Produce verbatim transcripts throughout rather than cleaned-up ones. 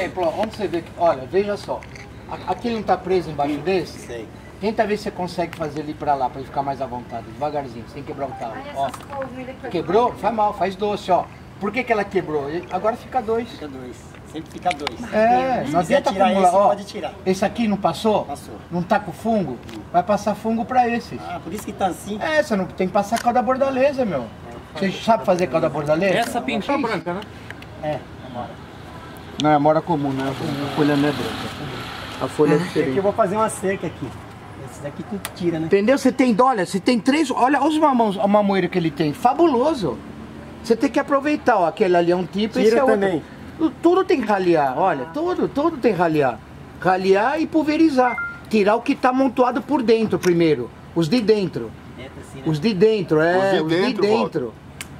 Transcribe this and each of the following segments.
exemplo, ó, onde você vê que... Olha, veja só. Aqui não tá preso embaixo desse? Sei. Tenta ver se você consegue fazer ele pra lá, pra ele ficar mais à vontade. Devagarzinho, sem quebrar o talo. Ó. Quebrou? Faz mal, faz doce, ó. Por que que ela quebrou? Agora fica dois. Fica dois. Sempre fica dois. É, não adianta tirar acumular. esse, Ó, pode tirar. esse aqui não passou? Passou. Não tá com fungo? Vai passar fungo pra esses. Ah, por isso que tá assim. É, você não tem que passar calda bordaleza, meu. Você sabe fazer calda bordaleza? Essa pintura é branca, né? É, amora. Não, é amora comum, né? A folha não é branca. A folha é Aqui diferente. eu vou fazer uma cerca aqui. Esse daqui tu tira, né? Entendeu? Você tem, olha, você tem três, olha os mamões, o mamoeiro que ele tem, fabuloso. Você tem que aproveitar, ó, aquele ali é um tipo, Tira esse é também. outro. Tudo tem que ralear, olha, tudo, tudo tem que ralear. Ralear e pulverizar. Tirar o que está amontoado por dentro primeiro, os de dentro. Assim, né? Os de dentro, é, Os de os de dentro, dentro.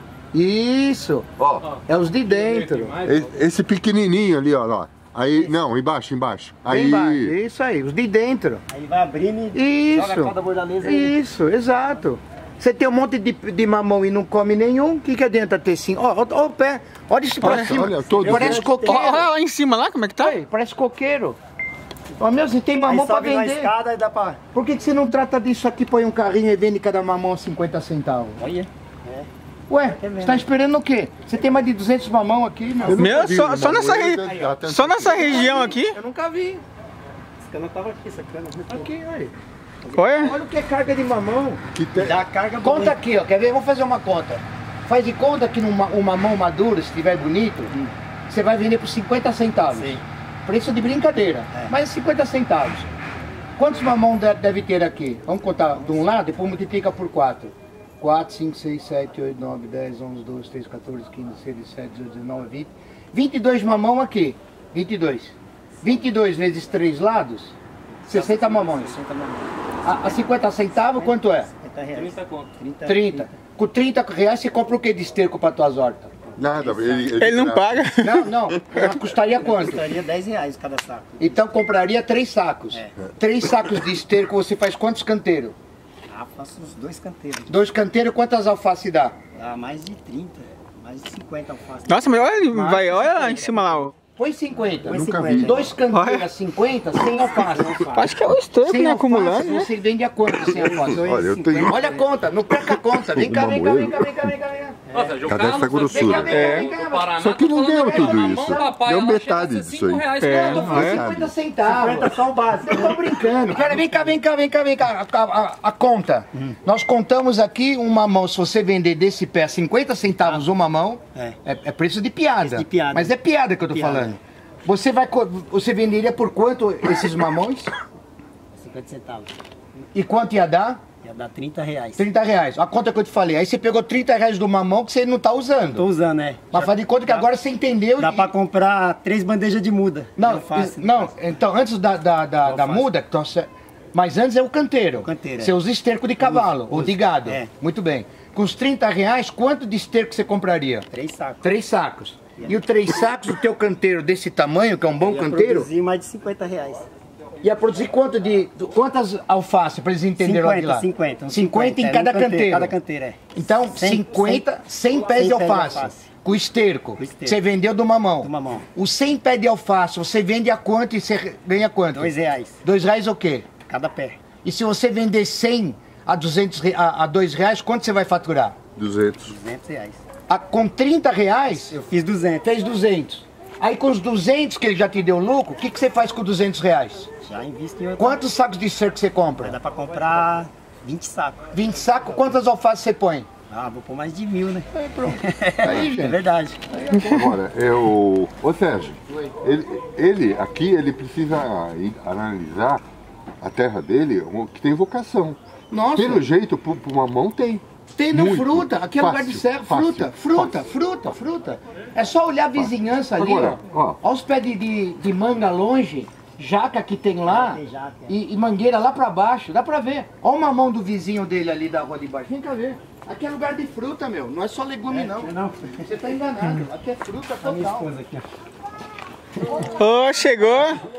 Isso, Ó, é os de dentro. e- esse pequenininho ali, ó, lá. Aí, não, embaixo, embaixo. Bem Aí, baixo, isso aí, os de dentro. Aí vai abrindo e Isso, joga a calda bordaleza aí. isso, exato. Você tem um monte de, de mamão e não come nenhum, o que, que adianta ter sim? Ó, ó, ó o pé, olha isso pra Olha, cima. olha, todo- Parece coqueiro. Olha lá em cima lá, como é que tá? Aí, parece coqueiro. Ó, meu, você tem Aí mamão pra sobe na vender. escada e dá pra... Por que, que você não trata disso aqui, põe um carrinho e vende cada mamão a cinquenta centavos? Olha. Ué, você tá esperando o quê? Você tem mais de duzentos mamão aqui, meu? Meu, vi só, uma só, nessa, re- moeda, dá só nessa região aqui. Eu nunca vi. Esse cano tava aqui, essa cana. Aqui, olha. Olha. Olha o que é carga de mamão. que tem, Dá a carga Conta bonita. aqui, ó. Quer ver? Vamos fazer uma conta. Faz de conta que numa, um mamão maduro, se estiver bonito, você vai vender por cinquenta centavos. Sim. Preço de brincadeira. É. Mas cinquenta centavos. Quantos mamão de- deve ter aqui? Vamos contar de um lado, depois multiplica por quatro. quatro, cinco, seis, sete, oito, nove, dez, onze, doze, treze, quatorze, quinze, dezesseis, dezessete, dezoito, dezenove, vinte. vinte e dois mamão aqui. vinte e dois. vinte e dois vezes três lados, sessenta mamões. sessenta mamões. A, a cinquenta centavos, quanto é? cinquenta reais. trinta conto. trinta. trinta. Com trinta reais você compra o que de esterco para tuas hortas? nada. Ele, Ele não paga. Não, não. Ela custaria quanto? Custaria dez reais cada saco. Então compraria três sacos. É. Três sacos de esterco, você faz quantos canteiros? Ah, faço uns dois canteiros. Dois canteiros, quantas alfaces dá? Dá mais de trinta. Mais de cinquenta alfaces. Nossa, mas olha, vai, olha lá em cima lá. ó. Põe cinquenta. Põe nunca cinquenta. vi. Dois canteiros Olha. a cinquenta, sem alface. Acho que é o esterco, Sem né? alface, Acumulando, né? você vende a quanto sem alface? Olha, eu tenho... Olha a conta, não perca a conta. Vem cá, vem cá, vem cá, vem cá, vem cá, vem cá. Nossa, Cadê essa grossura? Vem cá, vem cá. Só que não deu tudo isso. Deu metade disso aí. É, Eu tô falando é. cinquenta centavos. cinquenta só o básico. Eu tô brincando. Pera, vem cá, vem cá, vem cá, vem cá. A, a- a conta. Nós contamos aqui um mamão, se você vender desse pé cinquenta centavos uma mão, É. é, é preço de piada. de piada. Mas é piada que eu tô Piada. falando. Você, vai, co- você venderia por quanto esses mamões? cinquenta centavos. E quanto ia dar? Ia dar trinta reais. trinta reais. A conta que eu te falei. Aí você pegou trinta reais do mamão que você não tá usando. Tô usando, né? Mas faz de conta que agora você entendeu. Dá e- pra comprar três bandejas de muda. Não, Eu faço. não, então antes da, da, da, da alface. muda, então, cê- mas antes é o canteiro. O canteiro, é. Você usa esterco de cavalo Uso, ou de uso. gado. É. Muito bem. Com os trinta reais, quanto de esterco você compraria? Três sacos. Três sacos. E os três sacos do teu canteiro desse tamanho, que é um bom Ia canteiro, produzir mais de cinquenta reais. ia produzir quanto de, quantas alfaces, para eles entenderem lá de lá? cinquenta, cinquenta. cinquenta em é, cada um canteiro, canteiro. Cada canteiro, é. Então, Cem- cinquenta, cem pés de cem pés de alface, alface. com esterco, Com esterco. você vendeu do mamão. Do mamão. Os cem pés de alface, você vende a quanto e você ganha quanto? Dois reais. Dois reais o quê? Cada pé. E se você vender cem a duzentos re- a, a dois reais, quanto você vai faturar? duzentos. duzentos reais. A- com trinta reais, Eu fiz duzentos. fez duzentos. Aí com os duzentos que ele já te deu lucro, o que, que você faz com duzentos reais? Já invisto em outra. Quantos sacos de esterco você Vai compra? dar pra comprar vinte sacos. vinte sacos, quantas alfaces você põe? Ah, vou pôr mais de mil, né? Aí pronto. Aí, É gente. verdade. Agora, eu... Ô Sérgio, ele, ele aqui, ele precisa in- analisar a terra dele, o- que tem vocação. Nossa. Pelo jeito, pro, pro mamão tem. Tem no Muito. fruta, aqui é lugar de Fácil, serra, fácil, fruta, fruta, fácil. fruta, fruta. É só olhar a vizinhança ali, Agora, ó. ó. Olha os pés de, de, de manga longe, jaca que tem lá, Tem jaca, é. e, e mangueira lá pra baixo, dá pra ver. Olha o mamão do vizinho dele ali da rua de baixo, vem cá ver. Aqui é lugar de fruta, meu, não é só legume não. Não, Você tá enganado, aqui é fruta a minha total. esposa aqui, ó. Ô, chegou.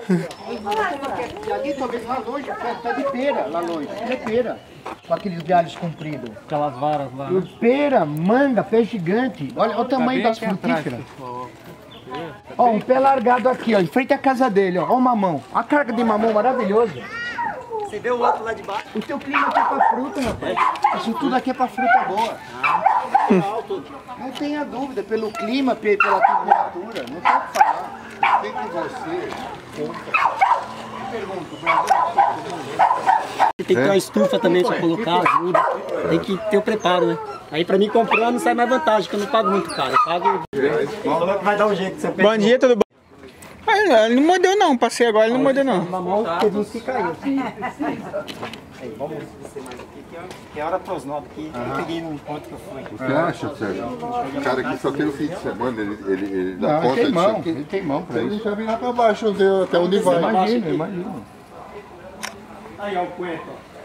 E ali talvez lá longe, tá, tá de pera, lá longe, aquilo é pera. Com aqueles galhos compridos. Aquelas varas lá. Pera, manga, pé gigante. Olha, olha o tamanho das aqui atrás, frutíferas. pessoal. Ó, um pé largado aqui, ó, em frente à casa dele, ó. Ó o mamão. A carga de mamão maravilhosa. Você vê o outro lá de baixo? O teu clima aqui é pra fruta, rapaz. Isso tudo aqui é pra fruta boa. Não tenha dúvida, pelo clima, pe- pela temperatura, não tem o que falar. Tem que você. Pergunta, o Brasil Tem que ter uma estufa também pra colocar, ajuda. Tem que ter o preparo, né? Aí pra mim comprando sai mais vantagem, que eu não pago muito caro. Eu pago. Falou que vai dar um jeito. Você Bom dia, tudo bom? Ah, ele não mordeu não, passei agora, ele não mordeu não. mamão, teve uns que caiu. Aí, vamos descer mais aqui, que é- que é hora pros nove aqui. Eu peguei num ponto que eu fui. Você acha, Sérgio? O cara aqui só tem o fim de semana, ele, ele, ele dá Não, ele conta tem disso mão, aqui. ele tem mão pra Ele isso. já virar pra baixo até onde vai. Imagina, imagina. Aí, ó, o coentro.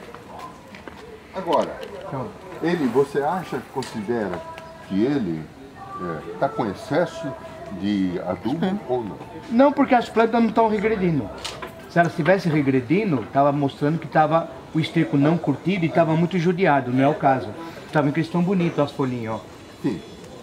Agora, ele, você acha, considera que ele está com excesso de adubo ou não? Não, porque as plantas não estão regredindo. Se elas estivessem regredindo, estava mostrando que estava o esterco não curtido e estava muito judiado, não é o caso. Tá vendo que eles estão bonitos as folhinhas, ó. Sim.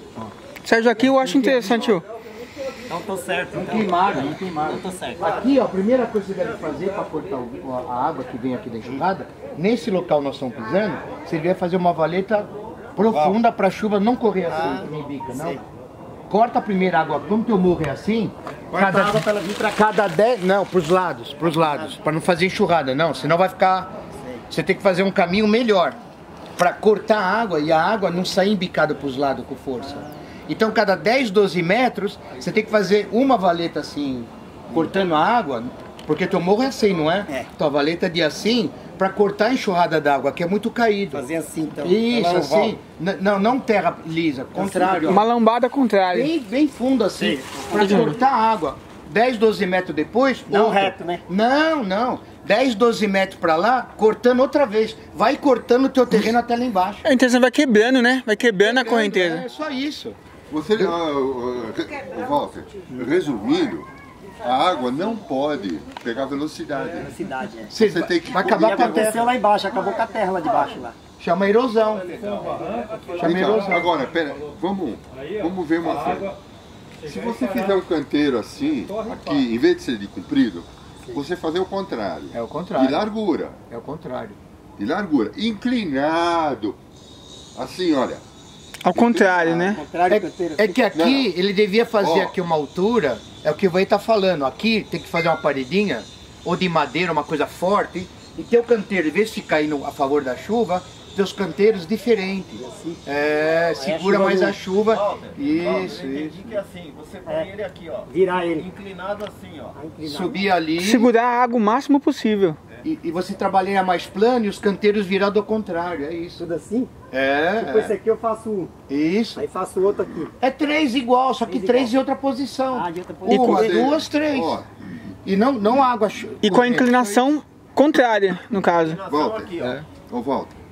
Sérgio, aqui eu acho interessante, ó. Então tô certo, então. Queimaram, não queimaram. Tô certo. Aqui, ó, a primeira coisa que você deve fazer para cortar o- a água que vem aqui da enxurrada, nesse local nós estamos pisando, você deve fazer uma valeta profunda para a chuva não correr assim, que nem bica, não. Corta a primeira água, como teu morro é assim, cada água para ela vir para cada dez, não, para os lados, para os lados, para não fazer enxurrada, não, senão vai ficar, você tem que fazer um caminho melhor para cortar a água e a água não sair embicada para os lados com força. Então, cada dez, doze metros, você tem que fazer uma valeta assim, cortando a água, porque teu morro é assim, não é? É. Tua valeta de assim, para cortar a enxurrada d'água, que é muito caído. Fazer assim, então. Isso, Ela assim. N- Não, não terra lisa, contrário. ó. Uma lambada contrária. Bem, bem fundo assim, Sim. para cortar a água. dez, doze metros depois, Não outra. reto, né? Não, não. dez, doze metros para lá, cortando outra vez. Vai cortando o teu terreno até lá embaixo. A intenção vai quebrando, né? Vai quebrando a correnteza. É só isso. Você, ah, ah, re- Walter, resumindo, a água não pode pegar velocidade. Cidade, é. Você, Você vai, tem que vai correr. acabar com a Aconteceu terra. lá embaixo, acabou com a terra lá de baixo lá. Chama erosão. Chama Então, erosão. agora, pera, vamos, vamos ver uma coisa. Se você fizer um canteiro assim, aqui, em vez de ser de comprido, você fazer o contrário. É o contrário. De largura. É o contrário. De largura. Inclinado. Assim, olha. Ao contrário, né? Contrário, canteiro. É que aqui Não, não. ele devia fazer Ó. aqui uma altura, é o que o Vai tá falando. Aqui tem que fazer uma paredinha, ou de madeira, uma coisa forte, e teu canteiro, em vez de ficar indo a favor da chuva, teus canteiros diferentes. É, segura chuva mais do- a chuva. Walter, Walter, Isso, eu isso. entendi que é assim, você põe ele aqui, ó, Virar ele. inclinado assim, ó. Subir ali Segurar a água o máximo possível. e, e você trabalhar mais plano e os canteiros virados ao contrário. É isso. Tudo assim. É, Depois esse é. aqui eu faço um. Isso. Aí faço outro aqui. É três igual, só que Três três igual. em outra posição. Ah, de outra posição. Uma, Você- duas, três. Ó, E não, não água. E com a inclinação contrária, no caso. Walter. aqui, ó. É. Ô, Walter.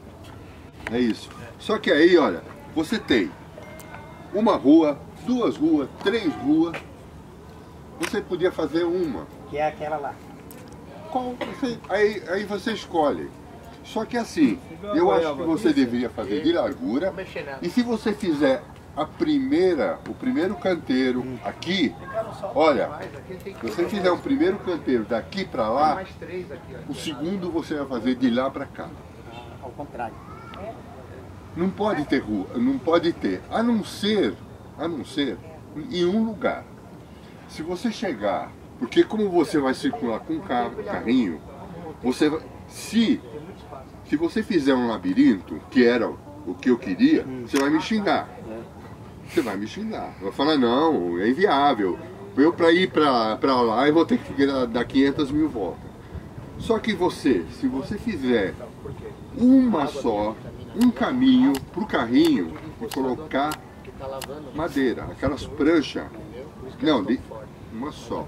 É isso. Só que aí, olha, você tem uma rua, duas ruas, três ruas. Você podia fazer uma. Que é aquela lá. Qual você- aí, aí você escolhe. Só que assim, eu acho que você deveria fazer de largura. E se você fizer a primeira, o primeiro canteiro aqui, olha, se você fizer o primeiro canteiro daqui para lá, o segundo você vai fazer de lá para cá. Ao contrário. Não pode ter rua, não pode ter, a não ser, a não ser em um lugar. Se você chegar, porque como você vai circular com um carro, carrinho, você vai, se se você fizer um labirinto, que era o que eu queria, você vai me xingar. Você vai me xingar. Vai falar, não, é inviável. Eu para ir para lá eu vou ter que dar quinhentas mil voltas. Só que você, se você fizer uma só, um caminho para o carrinho e colocar madeira, aquelas pranchas, não, de uma só,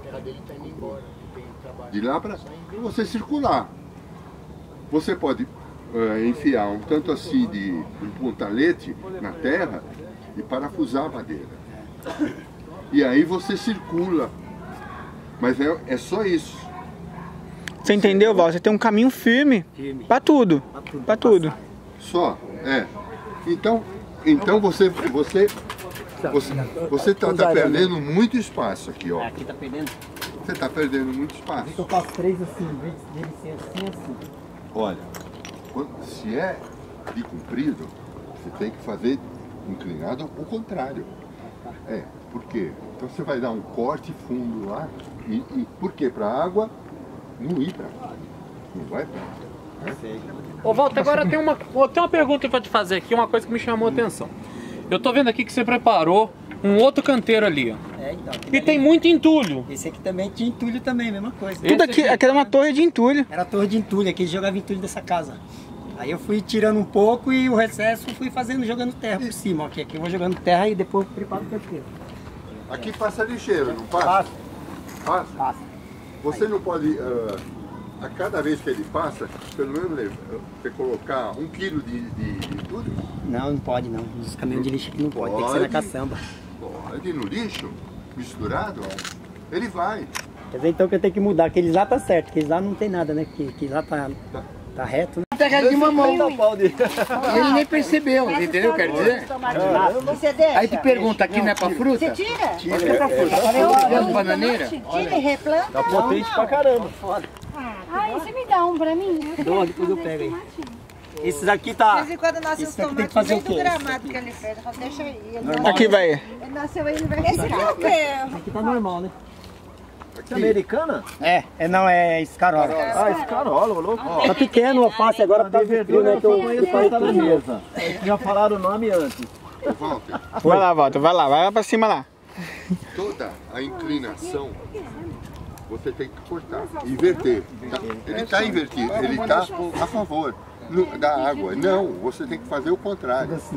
de lá para você circular. Você pode eh, enfiar um tanto assim de um pontalete na terra e parafusar a madeira. E aí você circula. Mas é, é só isso. Você entendeu, Val? Você tem um caminho firme Firme. pra tudo. Pra tudo. Pra tudo. Só, é. Então, Então você você você você está tá perdendo muito espaço aqui, ó. Aqui tá perdendo. Você está perdendo muito espaço. Eu faço três assim, em vez dele ser assim, assim. Olha, quando- se é de comprido, você tem que fazer inclinado ao contrário. É, por quê? Então você vai dar um corte fundo lá e, e por quê? Para a água não ir para cá. Não vai para cá. Ô Walter, agora tem uma, tem uma pergunta pra te fazer aqui, uma coisa que me chamou a atenção. Eu tô vendo aqui que você preparou um outro canteiro ali, ó. É, então. E tem muito entulho. Esse aqui também tinha entulho também, mesma coisa. Esse Tudo aqui, aqui. aqui era uma torre de entulho. Era a torre de entulho, aqui eles jogavam entulho dessa casa. Aí eu fui tirando um pouco e o recesso fui fazendo, jogando terra por cima. Aqui, aqui eu vou jogando terra e depois eu preparo o canteiro. Aqui passa lixeiro, não passa? Passa. Passa? Passa. Você não pode, ah, a cada vez que ele passa, pelo menos eh, você colocar um quilo de, de, de tudo? Não, não pode não. Os caminhões de lixo aqui não pode, tem que ser na Pode. caçamba. Pode, no lixo, misturado, ele vai. Quer dizer então que eu tenho que mudar, aqueles lá tá certo, aqueles lá não tem nada, né? Que, que lá tá, tá reto, né? Terra de mamão. Ele nem percebeu, entendeu? Quer dizer? Você deixa. Aí te pergunta, aqui não é pra fruta? Você tira? Tira. É pra fruta. Olha bananeira. Tira e replanta. Tá potente pra caramba. Ai, você me dá um pra mim? Dou, depois eu pego aí. Esses aqui tá... De vez em quando nasce os Esse aqui tem que tomates fazer no o meio do quê? gramado que ele fez. Eu falo, deixa aí. Ele, Aqui, vai. ele nasceu aí, ele vai Esse aqui é o quê? Aqui tá normal, né? Você é americana? É, é não, é escarola. Ah, esse carola, louco. Tá pequeno o alface agora, tá de frio, né? Que eu, Eu falei tá na mesa. Já falaram o nome antes. Walter, Vai lá, Walter, vai lá, vai lá pra cima lá. toda a inclinação você tem que cortar, inverter. Tá? Ele está invertido, ele está a favor no- da água. Não, você tem que fazer o contrário. assim.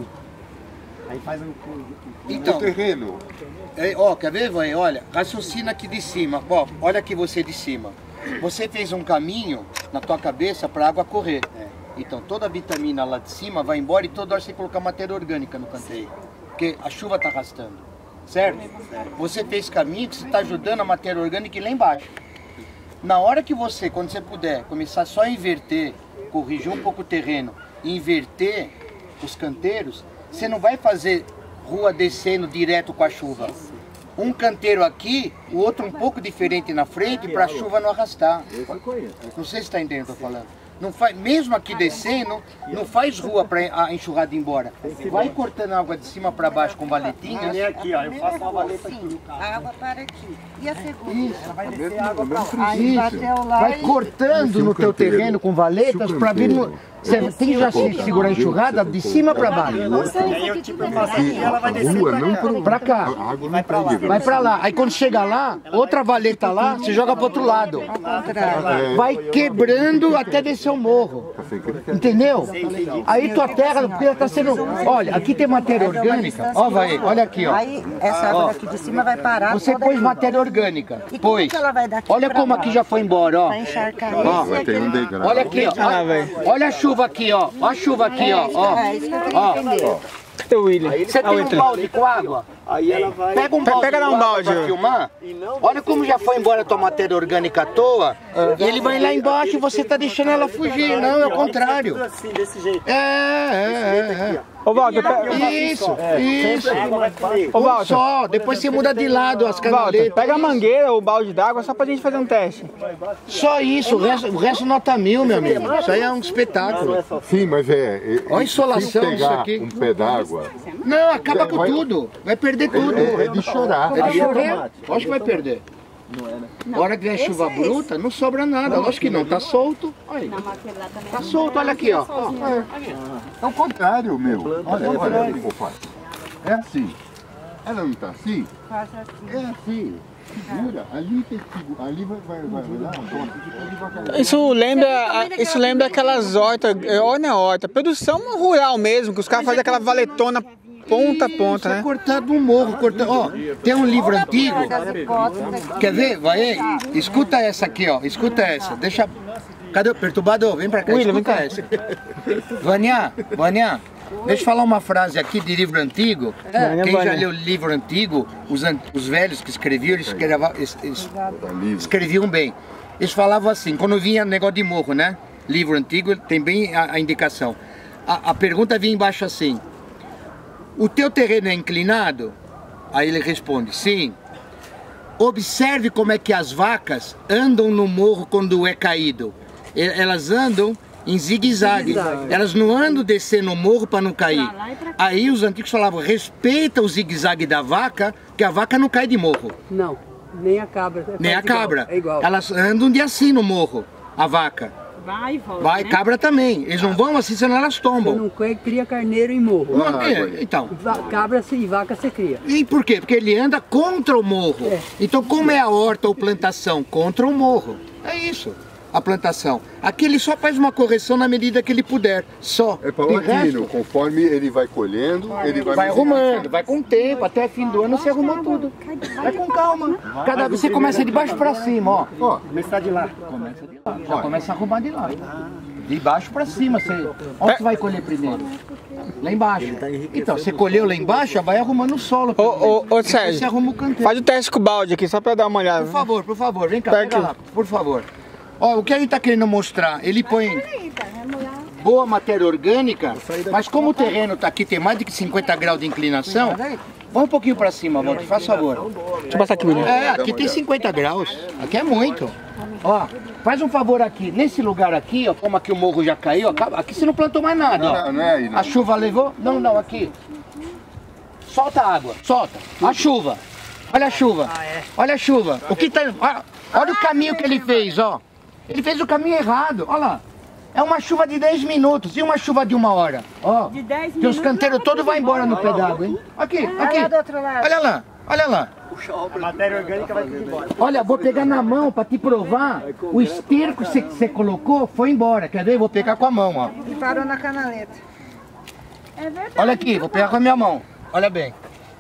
Aí faz um... Então, O terreno, é, ó, quer ver, vai? Olha, raciocina aqui de cima. Ó, olha aqui você de cima. Você fez um caminho na tua cabeça para a água correr. Então toda a vitamina lá de cima vai embora e toda hora você colocar matéria orgânica no canteiro. Porque a chuva está arrastando. Certo? Você fez caminho que você está ajudando a matéria orgânica ir lá embaixo. Na hora que você, quando você puder, começar só a inverter, corrigir um pouco o terreno, e inverter os canteiros, você não vai fazer rua descendo direto com a chuva. Um canteiro aqui, o outro um pouco diferente na frente, para a chuva não arrastar. Não sei se está entendendo o que eu estou falando. Não faz, mesmo aqui descendo, não faz rua para a enxurrada ir embora. Vai cortando a água de cima para baixo com valetinhas. É aqui, ó, eu faço uma valeta aqui no carro. A água para aqui. E a segunda? Isso, Ela vai descer a água pra lá. Aí bateu lá vai e... cortando no teu terreno com valetas para vir no... Você tem já se segurar a enxurrada de cima para baixo. Aí eu tipo, eu faço aqui, ela vai a descer rua pra não cá. pro, Pra cá. a água não para lá. Vai pra lá. Aí quando chega lá, outra valeta lá, você joga pro outro lado. Vai quebrando até descer o morro. Entendeu? Aí tua terra, porque ela tá sendo... Olha, aqui tem matéria orgânica. Ó, vai, olha aqui, ó. Aí essa água daqui de cima vai parar. Você toda pôs aqui. matéria orgânica. E como Pois. que ela vai daqui Olha pra como lá? aqui já foi embora, ó. Vai encharcar Ó, esse Vai e ter um aquele. degrau. Olha aqui, ó. Ah, velho. Olha a chuva aqui, ó. Olha a chuva aqui, ó. Ó. É isso que eu queria Ó. entender. Cadê o William? Você tem um balde com água? Aí ela vai. Pega um Pe- balde pega lá com um água balde, pra ó. filmar. Olha como já foi embora a tua matéria orgânica à toa. E ele vai lá embaixo e você tá deixando ela fugir. Não, é o contrário. Assim, desse jeito. É, é, é. Ô, Walter, pe- é. Isso, isso. Ô, Um Walter, só, depois você muda de lado as Walter, canaletas. pega a mangueira ou o balde d'água só pra gente fazer um teste. Só isso, o resto, o resto nota mil, meu amigo. Isso aí é um espetáculo. Sim, mas é... é Olha a insolação se pegar disso aqui. um pé d'água, Não, acaba com Vai- tudo. Vai perder tudo. é, é de chorar. É de chorar. Lógico que vai perder. A hora que vier chuva bruta, não sobra nada. Lógico que não, tá solto. Olha. Tá solto, olha aqui, ó. É o contrário, meu. Olha, olha o que eu faço. É assim. Ela não tá assim? É assim. Segura. Ali tem que segurar. Ali vai, vai, vai, vai lá. Toma. Isso lembra, isso lembra aquelas hortas, é, horta não é horta, produção rural mesmo, que os caras fazem aquela valetona ponta a ponta, Isso é né? cortado um morro, cortado. Ó, tem um livro antigo. Quer ver? Vai aí. Escuta essa aqui, ó. Escuta essa. Deixa. Cadê o perturbador? Vem pra cá. William, vem Escuta cá. essa. Vânia, Vânia, deixa eu falar uma frase aqui de livro antigo. Vânia, Quem já Vânia. leu livro antigo, os, an- os velhos que escreviam, eles, escreva- eles- eles escreviam bem. Eles falavam assim, quando vinha negócio de morro, né? Livro antigo, tem bem a, a indicação. A, a pergunta vinha embaixo assim: o teu terreno é inclinado? Aí ele responde, sim. Observe como é que as vacas andam no morro quando é caído. Elas andam em zigue-zague. Elas não andam descendo o morro para não cair. Aí os antigos falavam, respeita o zigue-zague da vaca, que a vaca não cai de morro. Não, nem a cabra. Nem a cabra. Igual, é igual. Elas andam de assim no morro, a vaca. Vai e volta, Vai, né? cabra também. Eles não vão assim, senão elas tombam. Você não cria carneiro em morro. Não, é, então. Cabra e vaca você cria. E por quê? Porque ele anda contra o morro. É. Então como é a horta ou plantação? Contra o morro. É isso, a plantação. Aqui ele só faz uma correção na medida que ele puder. Só. É paulatino, conforme ele vai colhendo, ele vai... Vai arrumando, vai com o tempo, até fim do ano você arruma tudo. Vai com calma. Cada vez você começa de baixo pra cima, ó. Ó, começa de lá. Começa de lá. Já começa a arrumar de lá. De baixo pra cima. Você... Onde você vai colher primeiro? Lá embaixo. Então, você colheu lá embaixo, já vai arrumando o solo. Ô, ô, ô Sérgio, você arruma o canteiro. Faz o teste com o balde aqui, só pra dar uma olhada. Por favor, por favor, vem cá, pega lá, por favor. Ó, o que a gente tá querendo mostrar, ele põe boa matéria orgânica, mas como o terreno tá aqui, tem mais de cinquenta graus de inclinação, vai um pouquinho pra cima, Walter, faz favor. Deixa eu passar aqui, menino. É, aqui tem cinquenta graus, aqui é muito. Ó, faz um favor aqui, nesse lugar aqui, ó, como aqui o morro já caiu, aqui você não plantou mais nada, ó. Não, não é aí, não. A chuva levou? Não, não, aqui. Solta a água, solta. A chuva. Olha a chuva. Olha a chuva. O que tá... Olha, olha o caminho que ele fez, ó. Ele fez o caminho errado, olha lá. É uma chuva de dez minutos e uma chuva de uma hora. Ó, de dez que os canteiros todos vão embora no pé d'água, hein? Aqui, aqui. Olha do outro lado. Olha lá, olha lá. A matéria orgânica vai tudo embora. Olha, vou pegar na mão para te provar. O esterco que você colocou foi embora. Quer ver? Vou pegar com a mão, ó. E parou na canaleta. É verdade. Olha aqui, vou pegar com a minha mão. Olha bem.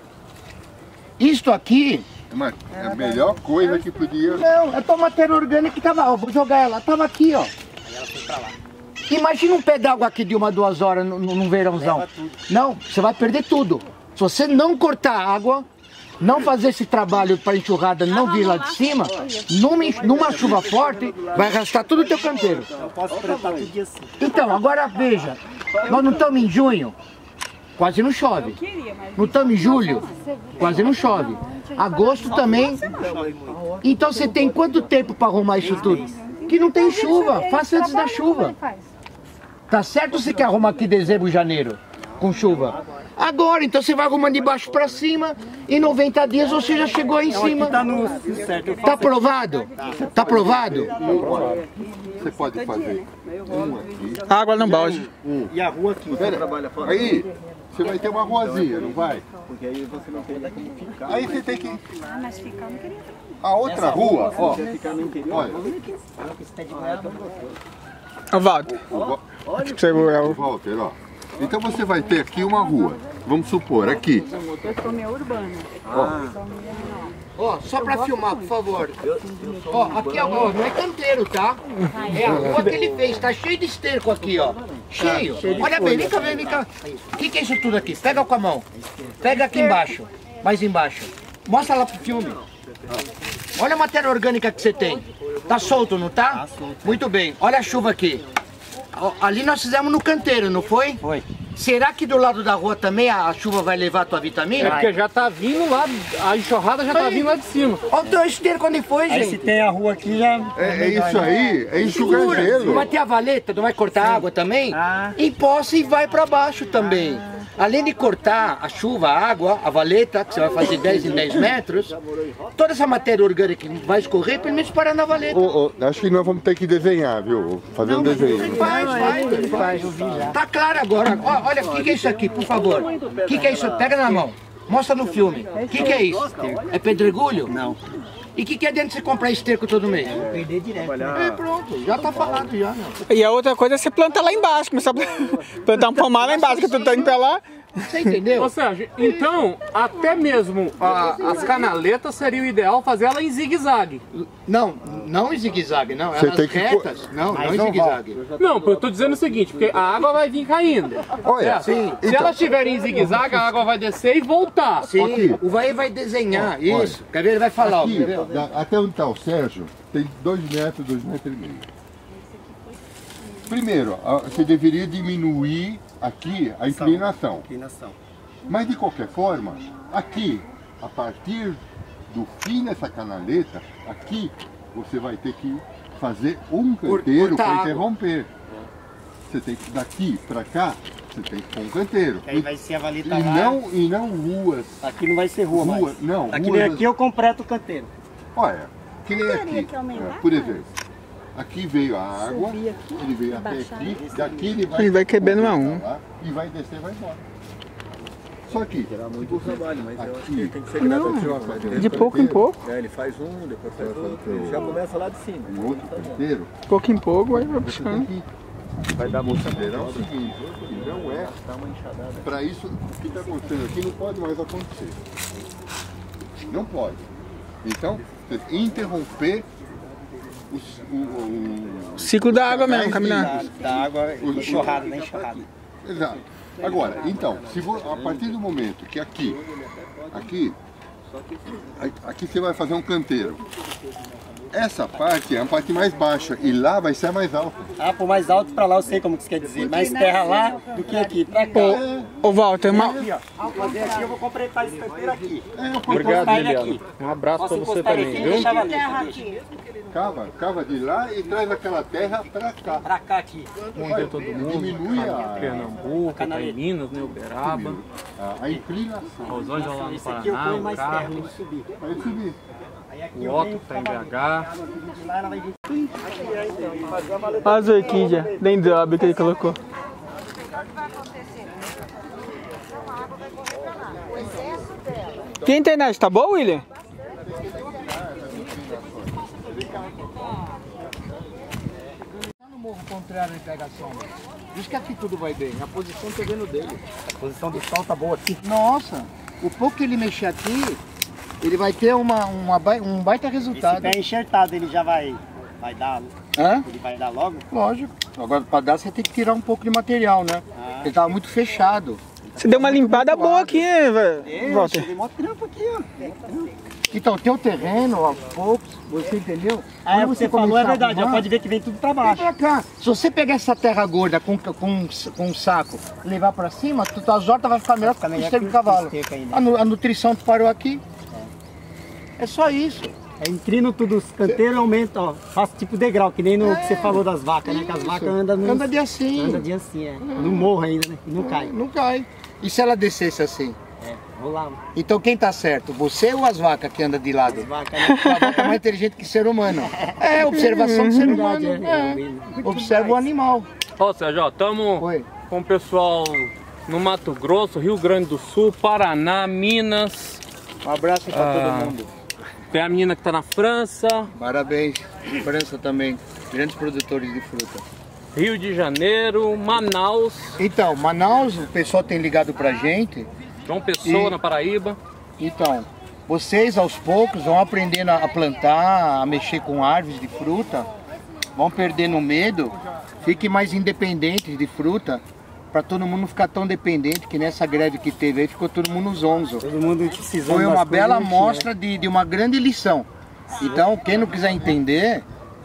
Isto aqui... Mas é a melhor coisa que podia... Não, é tua matéria orgânica que tava, ó, vou jogar ela, tava aqui, ó. Aí ela foi pra lá. Imagina um pé d'água aqui de uma, duas horas no, no, no verãozão. Não, você vai perder tudo. Se você não cortar a água, não fazer esse trabalho para enxurrada, não vir lá de cima, numa, numa chuva forte, vai arrastar todo o teu canteiro. Eu posso prestar tudo dia assim. Então, agora veja, nós não estamos em junho, quase não chove. Não estamos em julho, quase não chove. Agosto também. Então você tem quanto tempo para arrumar isso tudo? Que não tem chuva, faça antes da chuva. Tá certo ou você quer arrumar aqui dezembro, janeiro, com chuva? Agora, então você vai arrumando de baixo para cima, em noventa dias você já chegou aí em cima. Tá aprovado? Tá aprovado? Você pode fazer um aqui. Água no balde. Um. E a rua aqui, você trabalha fora? Aí, você vai ter uma ruazinha, não vai? Porque aí você não tem como ficar. Aí você tem que... Ah, mas ficar não queria. A outra rua, ó. Olha. Ó, Walter. Deixa eu segurar o... Walter, ó. Então você vai ter aqui uma rua. Vamos supor, aqui. Eu sou meio urbana. Ó, só pra filmar, por favor. Ó, aqui ó, não é canteiro, tá? É a rua que ele fez, tá cheio de esterco aqui, ó. Cheio. Olha bem, vem cá, vem, vem cá. O que que é isso tudo aqui? Pega com a mão. Pega aqui embaixo, mais embaixo. Mostra lá pro filme. Olha a matéria orgânica que você tem. Tá solto, não tá? Muito bem. Olha a chuva aqui. Ó, ali nós fizemos no canteiro, não foi? Foi. Será que do lado da rua também a chuva vai levar a tua vitamina? É porque já tá vindo lá, a enxurrada já tá vindo lá de cima. Olha o teu esteiro quando foi, Aí gente. se tem a rua aqui já... É, é isso aí, é enxugar Segura. gelo. Não vai ter a valeta, não vai cortar água também? Ah. Empoça e vai para baixo também. Ah. Além de cortar a chuva, a água, a valeta, que você vai fazer dez em dez metros, toda essa matéria orgânica que vai escorrer, pelo menos parar na valeta. Oh, oh, acho que nós vamos ter que desenhar, viu? Fazer um desenho. Faz, faz, faz. Tá claro agora. Ó, olha, o que, que é isso aqui, por favor? O que, que é isso? Pega na mão. Mostra no filme. O que, que é isso? É pedregulho? Não. E o que, que adianta você comprar esterco todo mês? Perder direto. É, pronto, já tá falado já. Não. E a outra coisa é você plantar lá embaixo, começar a plantar um pomar lá embaixo, que tu tá indo pra lá. Você entendeu? Ou seja, então, até mesmo a, as canaletas seria o ideal fazer ela em zigue-zague. Não, não em zigue-zague, não. Você Elas tem que retas. Não, não em zigue-zague. Não, eu tô dizendo o seguinte, porque a água vai vir caindo. Olha, sim. Se então, elas estiverem em zigue-zague, a água vai descer e voltar. Sim, aqui. o vai vai desenhar, isso. Quer ver? Ele vai falar. aqui, Ó, da- até onde está o Sérgio, tem dois metros, dois metros e meio. Primeiro, a- você deveria diminuir aqui a inclinação. Inclinação. Mas de qualquer forma, aqui, a partir do fim dessa canaleta, aqui você vai ter que fazer um canteiro para interromper. Você tem que, daqui para cá, você tem que pôr um canteiro. Aí vai ser a valeta e lá. não E não ruas. Aqui não vai ser rua, rua mais. Não, aqui ruas... nem aqui eu completo o canteiro. Olha, que nem aqui, é, por exemplo, aqui veio a água, ele veio até aqui, daqui ele vai... Ele vai quebrando um a um. E vai descer e vai embora. Só que... Será muito trabalho, mas eu acho que aqui, tem que ser Não, gradativo. de pouco em pouco. É, ele faz um, depois faz outro, ele já começa lá de cima. um outro canteiro. De pouco em pouco, aí vai Você puxando. tem que vai dar considerar o seguinte, que não é para isso o que está acontecendo aqui não pode mais acontecer. Não pode. Então, você interromper os, o, o, O ciclo da água mesmo, canais caminhando. limpos. Da água Os- enxurrada, né? Enxurrada. Exato. Agora, então, se vo, a partir do momento que aqui, aqui, aqui você vai fazer um canteiro. Essa parte é a parte mais baixa e lá vai ser a mais alta. Ah, por mais alto pra lá eu sei como que isso quer dizer. Mais terra lá do que aqui. Pra cá. Ô, Walter, uma... Aqui, ó. Vou fazer aqui, eu vou completar esse canteiro aqui. Obrigado, Encostar ele Liliana. aqui. Um abraço Posso pra você encostar ele também, aqui e viu? deixar ali. Terra aqui. Cava, cava de lá e traz aquela terra para cá. Pra cá aqui. Bom dia a todo mundo. Diminui a, Pernambuco, tá em Minas, né? Uberaba. a, a inclinação. Rosângela lá no Esse aqui eu Paraná, ponho o mais terra, tem Carlos, que subir. Vai subir. Aí aqui o eu Otto venho que tá em B trabalhando. H. De lá ela vai vir. Olha as orquídeas, dentro da obra que ele colocou. E a internet, tá boa, William? No morro contrário ele pega a sombra. Diz que aqui tudo vai bem. A posição tô vendo dele. A posição do sol tá boa aqui. Nossa, o pouco que ele mexer aqui, ele vai ter uma, uma, bai- um baita Esse resultado. pé enxertado, ele já vai, vai dar. Hã? Ele vai dar logo? Lógico. Agora para dar você tem que tirar um pouco de material, né? Ah. Ele tava muito fechado. Você deu uma limpada boa aqui, né, velho? Walter? Tem mó trampo aqui, ó. Então, o teu terreno, aos poucos, você entendeu? Ah, é o Quando que você falou, é começar a verdade. Já arrumar, pode ver que vem tudo pra vem baixo. pra cá. Se você pegar essa terra gorda com, com, com um saco e levar pra cima, tu, tuas hortas vai ficar melhor que o melhor esteiro que do cavalo. o esterco aí, né? A, nu- a nutrição tu parou aqui. É só isso. É, inclina tudo, os canteiros aumenta, ó. Faz tipo degrau, que nem no que você falou das vacas, né? Que as Isso. vacas andam no. Anda de assim. Anda de assim, é. No morro ainda, né? E não cai. Não cai. E se ela descesse assim? É, vou lá. Então quem tá certo? Você ou as vacas que andam de lado? As vacas, né? A vaca é mais inteligente que ser humano. É, observação do ser humano. Verdade, é. É. Observa o animal. Ó, Sérgio, ó, tamo Oi. com o pessoal no Mato Grosso, Rio Grande do Sul, Paraná, Minas. Um abraço pra Ah. todo mundo. Tem a menina que tá na França, Parabéns. França também. Grandes produtores de fruta. Rio de Janeiro, Manaus, Então, Manaus, o pessoal tem ligado pra gente. João Pessoa, E- na Paraíba. Então, vocês aos poucos vão aprendendo a plantar, a mexer com árvores de fruta, vão perdendo o medo, fiquem mais independentes de fruta, para todo mundo não ficar tão dependente, que nessa greve que teve aí ficou todo mundo zonzo. Todo mundo precisando. Foi das uma coisas, bela não tinha, amostra de, de uma grande lição. Então, quem não quiser entender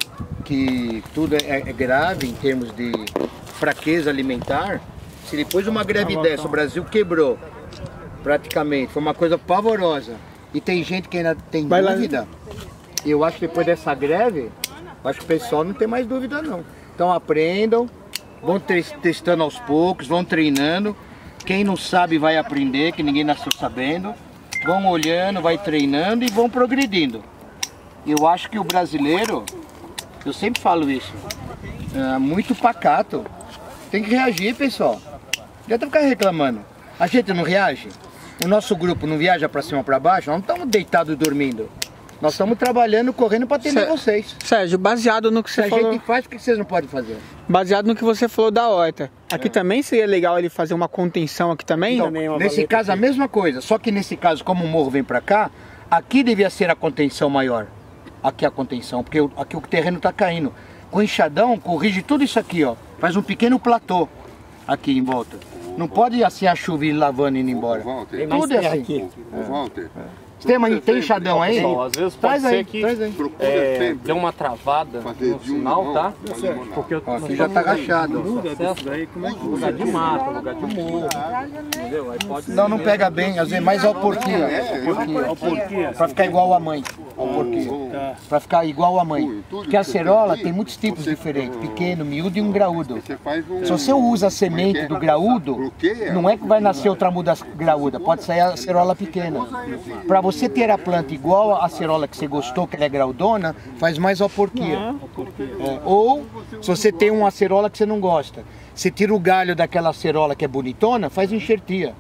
que tudo é, é grave em termos de fraqueza alimentar, se depois de uma greve dessa o Brasil quebrou praticamente, foi uma coisa pavorosa, e tem gente que ainda tem Vai lá. dúvida, eu acho que depois dessa greve, eu acho que o pessoal não tem mais dúvida não. Então aprendam, vão te- testando aos poucos, vão treinando. Quem não sabe vai aprender, que ninguém nasceu sabendo. Vão olhando, vai treinando e vão progredindo. Eu acho que o brasileiro, eu sempre falo isso, é muito pacato. Tem que reagir, pessoal. Já tá ficar reclamando. A gente não reage? O nosso grupo não viaja para cima para baixo? Nós não estamos deitados dormindo. Nós estamos trabalhando, correndo para atender Sé- vocês. Sérgio, baseado no que Se você a falou, gente faz, por que vocês não podem fazer? baseado no que você falou da horta, aqui também seria legal ele fazer uma contenção aqui também? Então, também é uma nesse valeta caso a mesma coisa, só que nesse caso, como o morro vem para cá, aqui devia ser a contenção maior. Aqui a contenção, porque o- aqui o terreno está caindo. Com o enxadão, corrige tudo isso aqui, ó. Faz um pequeno platô aqui em volta. Não pode assim a chuva ir lavando e indo embora. Walter, Tem mais Tudo é terra assim. aqui. Ô, Walter, Tem, uma, tem enxadão aí? Pessoal, às vezes pode Traz ser aí, que traz aí. é, deu uma travada no sinal, tá? Porque eu, Ó, aqui já tá agachado. lugar de mato, lugar de morro, entendeu? Aí pode Não, não pega bem, às vezes mais ao porquinho. Ao porquinho, ao porquinho. Pra ficar igual a mãe. Ao porquinho. Pra ficar igual a mãe. Porque a acerola tem muitos tipos diferentes. Pequeno, miúdo e um graúdo. Se você usa a semente do graúdo, não é que vai nascer outra muda graúda. Pode sair a acerola pequena. Pra você ter a planta igual a acerola que você gostou, que ela é graudona, faz mais ao porquinho. É. Ou, se você tem uma acerola que você não gosta, você tira o galho daquela acerola que é bonitona, faz enxertia.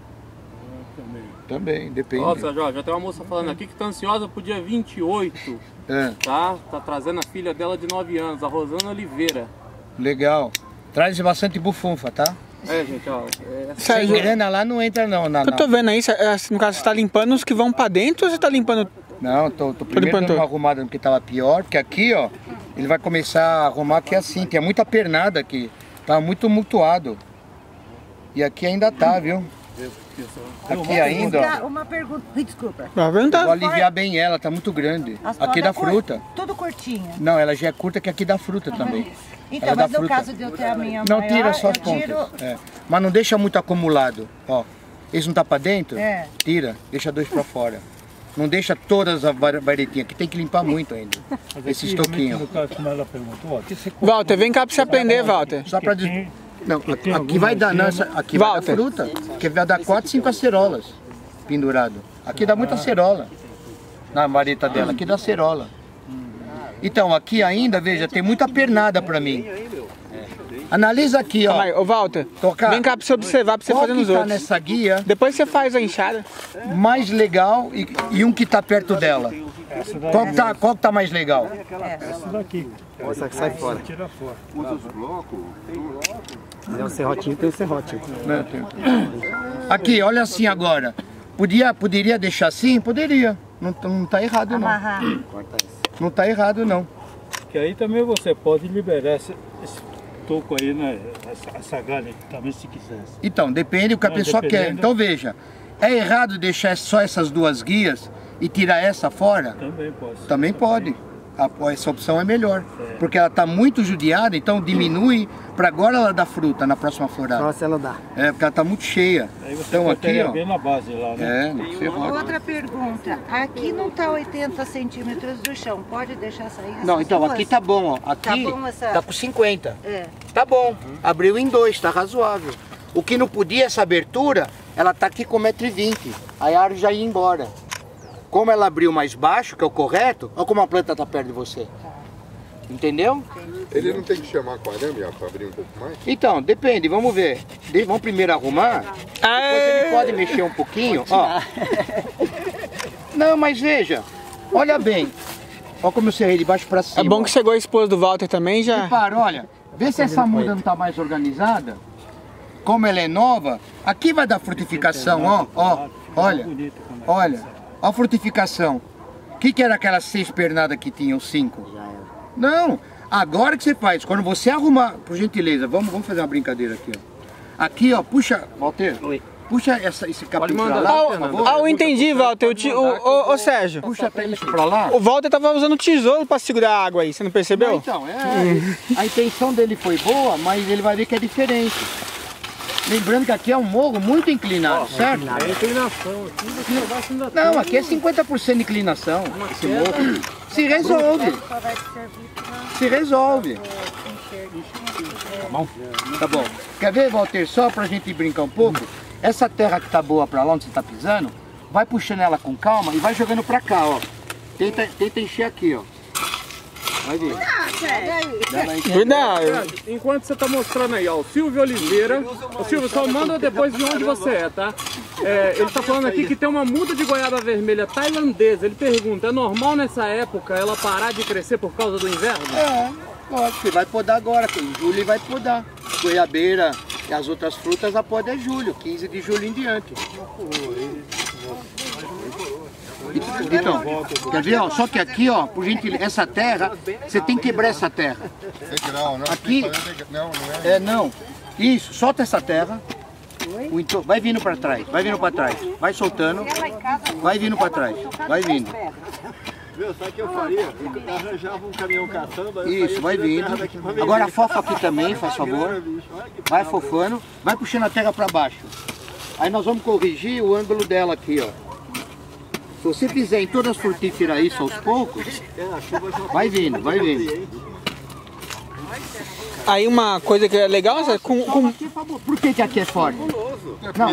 Também, depende. Ó, seu Jorge, já tem uma moça falando aqui que tá ansiosa pro dia vinte e oito, É. tá? Tá trazendo a filha dela de nove anos, a Rosana Oliveira. Legal. Traz bastante bufunfa, tá? É, gente, ó. É... Sem grana lá não entra não. Na, Eu tô vendo aí, cê- é, no caso, você tá limpando os que vão pra dentro ou você tá limpando... Não, tô, tô primeiro limpando dando uma tudo. arrumada no que tava pior, porque aqui, ó, ele vai começar a arrumar aqui assim, tem muita pernada aqui. Tá muito mutuado. E aqui ainda tá, viu? Aqui ainda, ó. Uma pergunta, desculpa. Vai Vou perguntar. aliviar bem ela, tá muito grande. As Aqui podas da cur- fruta. Tudo curtinho. Não, ela já é curta que aqui da fruta também. Então, Ela dá mas no fruta. caso de eu ter a minha Não, maior, tira só as eu tiro... pontas. É. Mas não deixa muito acumulado, ó. Esse não tá pra dentro? É. Tira, deixa dois pra fora. Não deixa todas as var- varetinhas, que tem que limpar muito ainda. Esse estoquinho. No caso, como ela perguntou, aqui você Walter, vem cá pra você aprender, Walter. Só pra dizer. Não, aqui, aqui vai dar, não, essa- aqui vai dar Walter. fruta. Aqui vai dar quatro, cinco acerolas pendurado. Aqui dá muita acerola. Na vareta dela, aqui dá acerola. Então, aqui ainda, veja, tem muita pernada pra mim. Analisa aqui, ó. Calma aí, ô Walter, Tocar. vem cá pra você observar, pra você Qual fazer que nos tá outros. nessa guia Depois você faz a enxada. mais legal e, e um que tá perto dela? Qual que tá, qual que tá mais legal? essa daqui. Essa que sai fora. Tira fora. Usa os blocos. É um serrotinho, tem um serrote. Né, tem- Aqui, olha assim agora. Podia, poderia deixar assim? Poderia. Não, não tá errado não. Amarrar. Não tá errado não. Que aí também você pode liberar esse, esse toco aí, né? Essa, essa galha aí, também se quisesse. Então, depende do que a Ah, pessoa quer. dependendo. Então veja, é errado deixar só essas duas guias e tirar essa fora? Também pode. Também pode. A- Essa opção é melhor. Porque ela está muito judiada, então diminui para agora ela dar fruta na próxima florada. Nossa, ela dá. É, porque ela está muito cheia. Aí você Então aqui, cortaria ó. bem na base lá, né? É, no serrote. Outra pergunta. Aqui não tá oitenta centímetros do chão. Pode deixar sair essas Não, então duas? aqui tá bom, ó. Aqui Tá bom essa- tá com cinquenta. É. Tá bom. Abriu em dois, tá razoável. O que não podia, essa abertura, ela tá aqui com um metro e vinte. Aí a árvore já ia embora. Como ela abriu mais baixo, que é o correto, olha como a planta tá perto de você. Entendeu? Ele não tem que chamar com arame para abrir um pouco mais? Então, depende, vamos ver. De- Vamos primeiro arrumar. Depois ele pode mexer um pouquinho, ó. Não, mas veja, olha bem. Olha como eu serrei de baixo pra cima. É bom que chegou a esposa do Walter também, já... Repara, olha, vê se essa muda não tá mais organizada. Como ela é nova, aqui vai dar frutificação, ó, ó, olha, olha, ó a frutificação. O que que era aquelas seis pernadas que tinham, cinco? Não, agora que você faz, quando você arrumar, por gentileza, vamos, vamos fazer uma brincadeira aqui, ó. Aqui, ó, puxa, Walter, puxa essa, esse capim pra lá, por favor. Ah, eu entendi, Walter. O, ti- o, o, o Sérgio, Puxa até isso pra lá. o Walter tava usando tesouro pra segurar a água aí, você não percebeu? Então, é, a intenção dele foi boa, mas ele vai ver que é diferente. Lembrando que aqui é um morro muito inclinado, certo? É inclinação aqui, você não vai se ainda Não, aqui é cinquenta por cento de inclinação, esse morro. Se resolve, se resolve. Tá bom. Quer ver, Walter, só pra gente brincar um pouco? Essa terra que tá boa pra lá onde você tá pisando, vai puxando ela com calma e vai jogando pra cá, ó. Tenta, tenta encher aqui, ó. Vai ver. Ela enche- Cuidado. Enquanto você tá mostrando aí, ó, o Silvio Oliveira. Ô Silvio, só manda depois de onde você é, tá? É, ele tá falando aqui que tem uma muda de goiaba vermelha tailandesa. Ele pergunta, é normal nessa época ela parar de crescer por causa do inverno? É, pode. Você vai podar agora, que em julho ele vai podar. Goiabeira e as outras frutas a poda é julho, quinze de julho em diante. Então, quer ver, ó, só que aqui, ó, por gentileza, essa terra, você tem que quebrar essa terra. Degrau, não? Aqui, Não, não é. é, não, isso, solta essa terra, O entorno, vai vindo para trás, vai vindo para trás. Vai soltando, vai vindo para trás, vai vindo. Viu, sabe o que eu faria? Eu arranjava um caminhão caçamba. Isso, vai vindo. Agora fofa aqui também, faz favor. Vai fofando, vai puxando a terra para baixo. Aí nós vamos corrigir o ângulo dela aqui, ó. Se você fizer em todas as frutíferas isso aos poucos, vai vindo, vai vindo. Aí uma coisa que é legal, é com, com... Por que que aqui é forte? Não,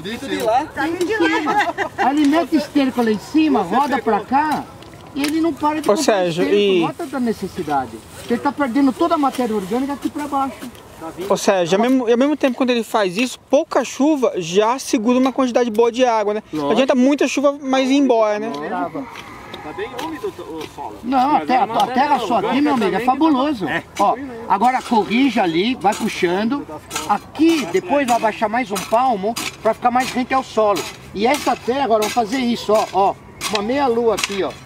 alimenta esterco lá em cima, roda pra cá e ele não para de Ô, Sérgio, e... não há tanta necessidade. Ele tá perdendo toda a matéria orgânica aqui pra baixo. Ou seja, ao mesmo, ao mesmo tempo quando ele faz isso, pouca chuva já segura uma quantidade boa de água, né? Não adianta muita chuva, mas ir embora, né? Tá bem úmido o solo. Não, a terra, a terra só aqui, meu amigo, é fabuloso. Ó, agora corrige ali, vai puxando. Aqui, depois vai baixar mais um palmo para ficar mais rente ao solo. E essa terra, agora vamos fazer isso, ó, ó. Uma meia lua aqui, ó.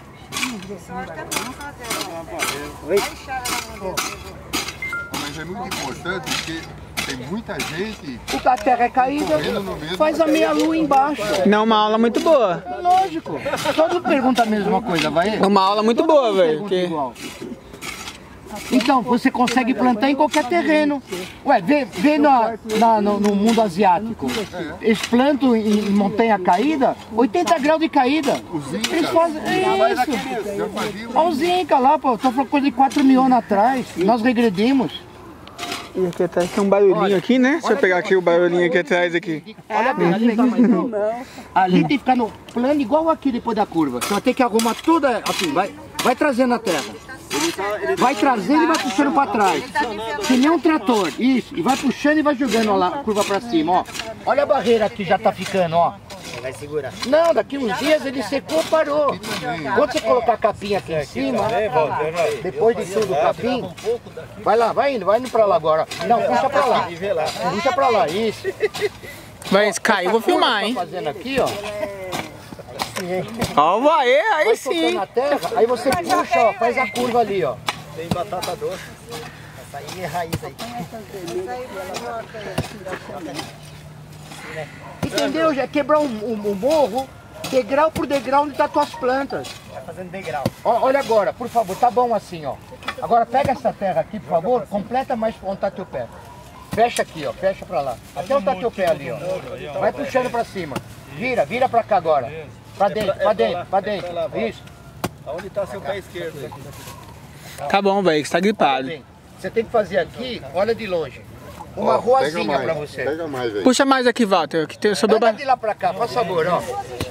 Mas é muito importante porque tem muita gente... Porque a terra é caída, faz a meia lua embaixo. Não, é uma aula muito boa. É lógico. Todo mundo pergunta a mesma coisa, vai? É uma aula muito boa, velho. Que... Então, você consegue plantar em qualquer terreno. Ué, vê, vê na, na, no, no mundo asiático. Eles plantam em, em montanha caída, oitenta graus de caída. Eles fazem é isso. Olha os Incas lá, pô. Tô falando coisa de quatro mil anos atrás. Nós regredimos. E aqui atrás tem um barulhinho olha, aqui, né? Deixa eu pegar aqui o barulhinho aqui atrás aqui. Olha bem, ali, ali tem que ficar no plano igual aqui depois da curva. Você vai ter que arrumar tudo aqui, vai, vai trazendo a terra. Vai trazendo e vai puxando para trás. Que nem um trator, isso. E vai puxando e vai jogando lá, a curva para cima, ó. Olha a barreira aqui já tá ficando, ó. Vai segurar. Não, daqui uns dias ele secou, parou. Quando você colocar a capinha aqui em cima, depois de tudo o capim, vai lá, vai indo, vai indo pra lá agora. Não, puxa pra lá. Puxa pra lá, isso. Vai cair, eu vou filmar, hein? Fazendo aqui, ó. Ó, vai, aí vai sim. Na terra, aí você puxa, ó, faz a curva ali, ó. Tem batata doce. Essa aí é raiz aí. Entendeu? Já quebrar um, um, um morro, degrau por degrau onde tá tuas plantas. Vai fazendo degrau. Ó, olha agora, por favor, tá bom assim, ó. Agora pega essa terra aqui, por favor, completa mais onde tá teu pé. Fecha aqui, ó, fecha pra lá. Até onde tá teu pé ali, ó. Vai puxando pra cima. Vira, vira pra cá agora. Pra dentro, pra dentro, pra dentro. Isso. Aonde tá seu pé esquerdo? Tá bom, velho, você tá gripado. Você tem que fazer aqui, olha de longe. Uma ó, ruazinha pra você. Pega mais, velho. Puxa mais aqui, Walter, que tem sobrou. Anda de lá pra cá, por favor, ó.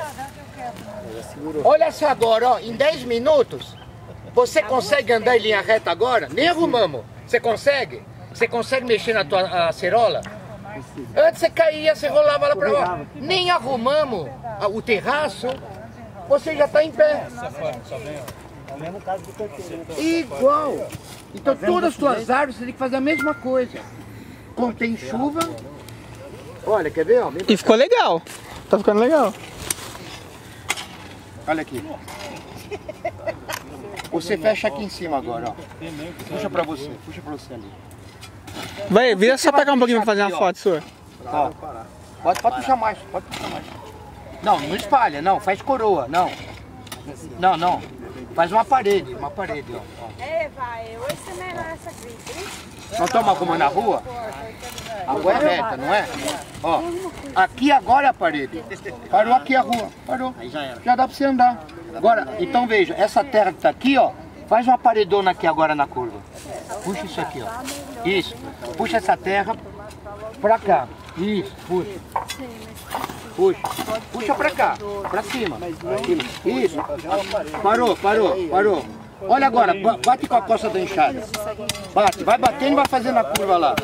Olha só agora, ó, em dez minutos, você consegue andar em linha reta agora? Nem arrumamos. Você consegue? Você consegue mexer na tua acerola? Antes você caía, você rolava lá pra lá. Nem arrumamos o terraço, você já tá em pé. É o mesmo caso do canteiro. Igual. Então todas as tuas árvores você tem que fazer a mesma coisa. Contém chuva. Olha, quer ver? Ó, e ficou legal. Tá ficando legal. Olha aqui. Você fecha aqui em cima agora, ó. Puxa pra você, puxa pra você ali. Vai, vira só pra cá um pouquinho pra fazer uma foto sua. Ó, pode, pode puxar mais, pode puxar mais. Não, não espalha, não, faz coroa, não. Não, não. Faz uma parede, uma parede, ó. É, vai, hoje você melhora essa gripe. Não toma como na rua? A rua é reta, não é? Ó, aqui agora é a parede. Parou aqui a rua, parou. Aí já era. Já dá pra você andar. Agora, então veja, essa terra que tá aqui, ó, faz uma paredona aqui agora na curva. Puxa isso aqui, ó. Isso. Puxa essa terra pra cá. Isso, puxa. Puxa. Puxa pra cá, pra cima. Isso. Parou, parou, parou. Olha agora, bate com a costa da enxada. Bate, vai batendo e vai fazendo a curva lá.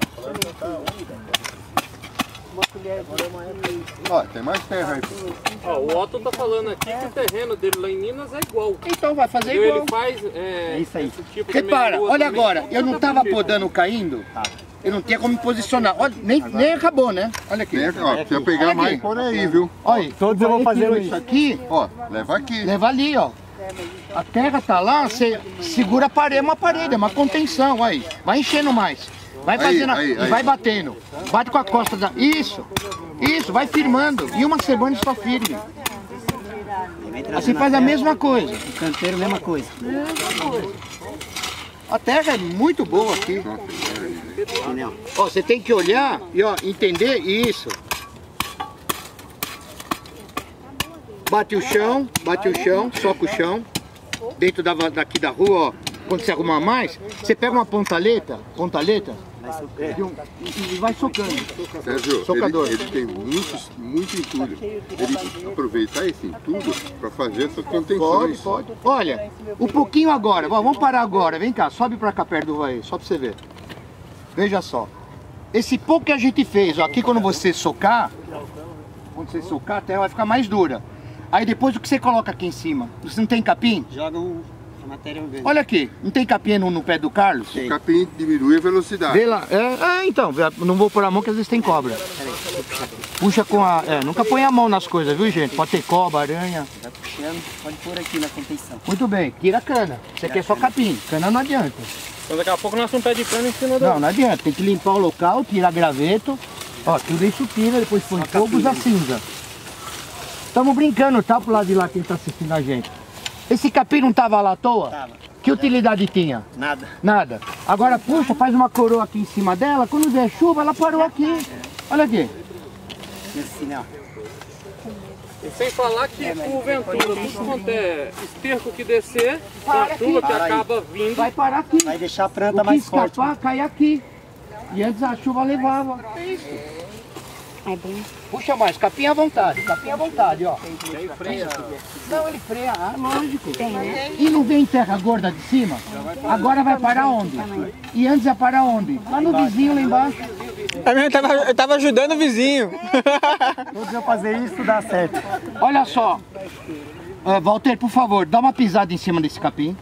Ó, tem mais terra aí. Ó, o Otto tá falando aqui que o terreno dele lá em Minas é igual. Então vai fazer Então, igual. ele faz é, É isso aí. esse tipo Repara, de olha também. agora, eu não tava podando caindo, eu não tinha como me posicionar. Olha, nem, nem acabou, né? Olha aqui. Tem, ó, precisa pegar mais por aí, viu? Olha aí, Todos eu vou fazer isso aqui, Ó, leva aqui. leva ali, ó. A terra tá lá, você segura a parede, é uma parede, é uma contenção, aí. Vai enchendo mais. Vai Aí, fazendo, a- aí, e aí. vai batendo. Bate com a costa da... Isso. Isso, vai firmando. E uma semana está firme. Assim faz a mesma coisa. O canteiro, mesma coisa. A terra é muito boa aqui. Ó, você tem que olhar e ó, entender isso. Bate o chão, bate o chão, soca o chão. Dentro da, daqui da rua, ó. Quando você arrumar mais, você pega uma pontaleta, pontaleta de um, e, e vai socando. Sérgio, Socador. Ele, ele tem muitos, muito entulho. Ele aproveitar esse entulho para fazer essas contenções. Pode, pode. Olha, um pouquinho agora. Vamos parar agora. Vem cá, sobe pra cá perto do vai, só pra você ver. Veja só. Esse pouco que a gente fez, ó, aqui quando você socar, quando você socar, a terra vai ficar mais dura. Aí depois o que você coloca aqui em cima? Você não tem capim? Joga um... matéria verde. Olha aqui, não tem capim no, no pé do Carlos? O capim diminui a velocidade. Vê lá, é, é, então, não vou pôr a mão que às vezes tem cobra. Puxa com a... É, nunca põe a mão nas coisas, viu gente? Pode ter cobra, aranha. Vai puxando, pode pôr aqui na contenção. Muito bem, tira a cana. Você quer só capim, cana não adianta. Então daqui a pouco nasce um pé de cana em cima do... Não, não adianta, tem que limpar o local, tirar graveto. Ó, tudo isso tira, depois põe fogo, usa cinza. Estamos brincando, tá? Pro lado de lá quem tá assistindo a gente. Esse capim não tava lá à toa? Tava. Que utilidade tinha? Nada. Nada. Agora puxa, faz uma coroa aqui em cima dela, quando der chuva ela parou aqui. Olha aqui. Assim, ó. E sem falar que o Ventura, tudo quanto é esterco que descer, com a chuva que acaba vindo... Vai parar aqui. Vai deixar a planta o que mais escapar, forte. cai aqui. E antes a chuva levava. É isso. Puxa mais, capim à vontade, capim à vontade, ó. Ele freia. Não, ele freia, ah, lógico. E não vem terra gorda de cima? Agora vai parar onde? E antes ia parar onde? Lá no vizinho, lá embaixo. Eu tava, eu tava ajudando o vizinho. Todos eu fazer isso dá certo. Olha só. Uh, Walter, por favor, dá uma pisada em cima desse capim.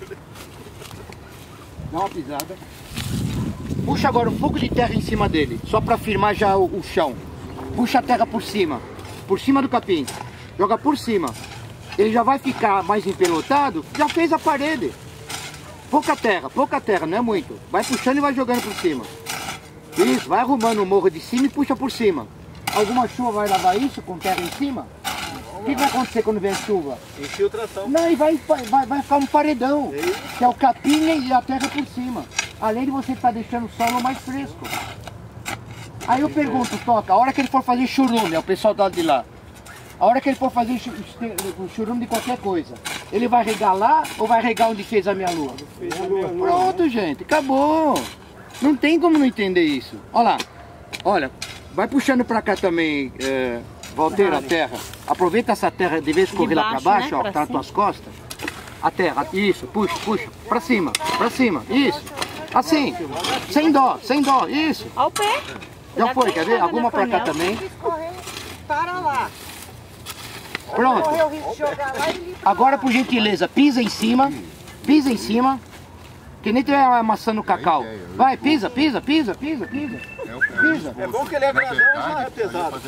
Dá uma pisada. Puxa agora um pouco de terra em cima dele, só para firmar já o, o chão. Puxa a terra por cima, por cima do capim. Joga por cima. Ele já vai ficar mais empelotado, já fez a parede. Pouca terra, pouca terra, não é muito. Vai puxando e vai jogando por cima. Isso, vai arrumando o morro de cima e puxa por cima. Alguma chuva vai lavar isso com terra em cima? O que vai acontecer quando vem chuva? Infiltração. Não, e vai, vai, vai ficar um paredão, que é o capim e a terra por cima. Além de você estar deixando o solo mais fresco. Aí eu pergunto, Toca, a hora que ele for fazer churume, é o pessoal do lado de lá. A hora que ele for fazer churume de qualquer coisa, ele vai regar lá ou vai regar onde fez a minha lua? Pronto, gente, acabou. Não tem como não entender isso. Olha lá, olha, vai puxando pra cá também, é, Walter, a terra. Aproveita essa terra de vez correr lá pra baixo, ó, que tá nas tuas costas. A terra, isso, puxa, puxa, pra cima, pra cima, isso. Assim, sem dó, sem dó, isso. Olha o pé. Já foi, quer ver? Alguma pra cá também. Para lá. Pronto. Agora, por gentileza, pisa em cima, pisa em cima, que nem tem uma maçã no cacau. Vai, pisa, pisa, pisa, pisa, pisa. Pisa. É bom que ele é grandão e já é pesado.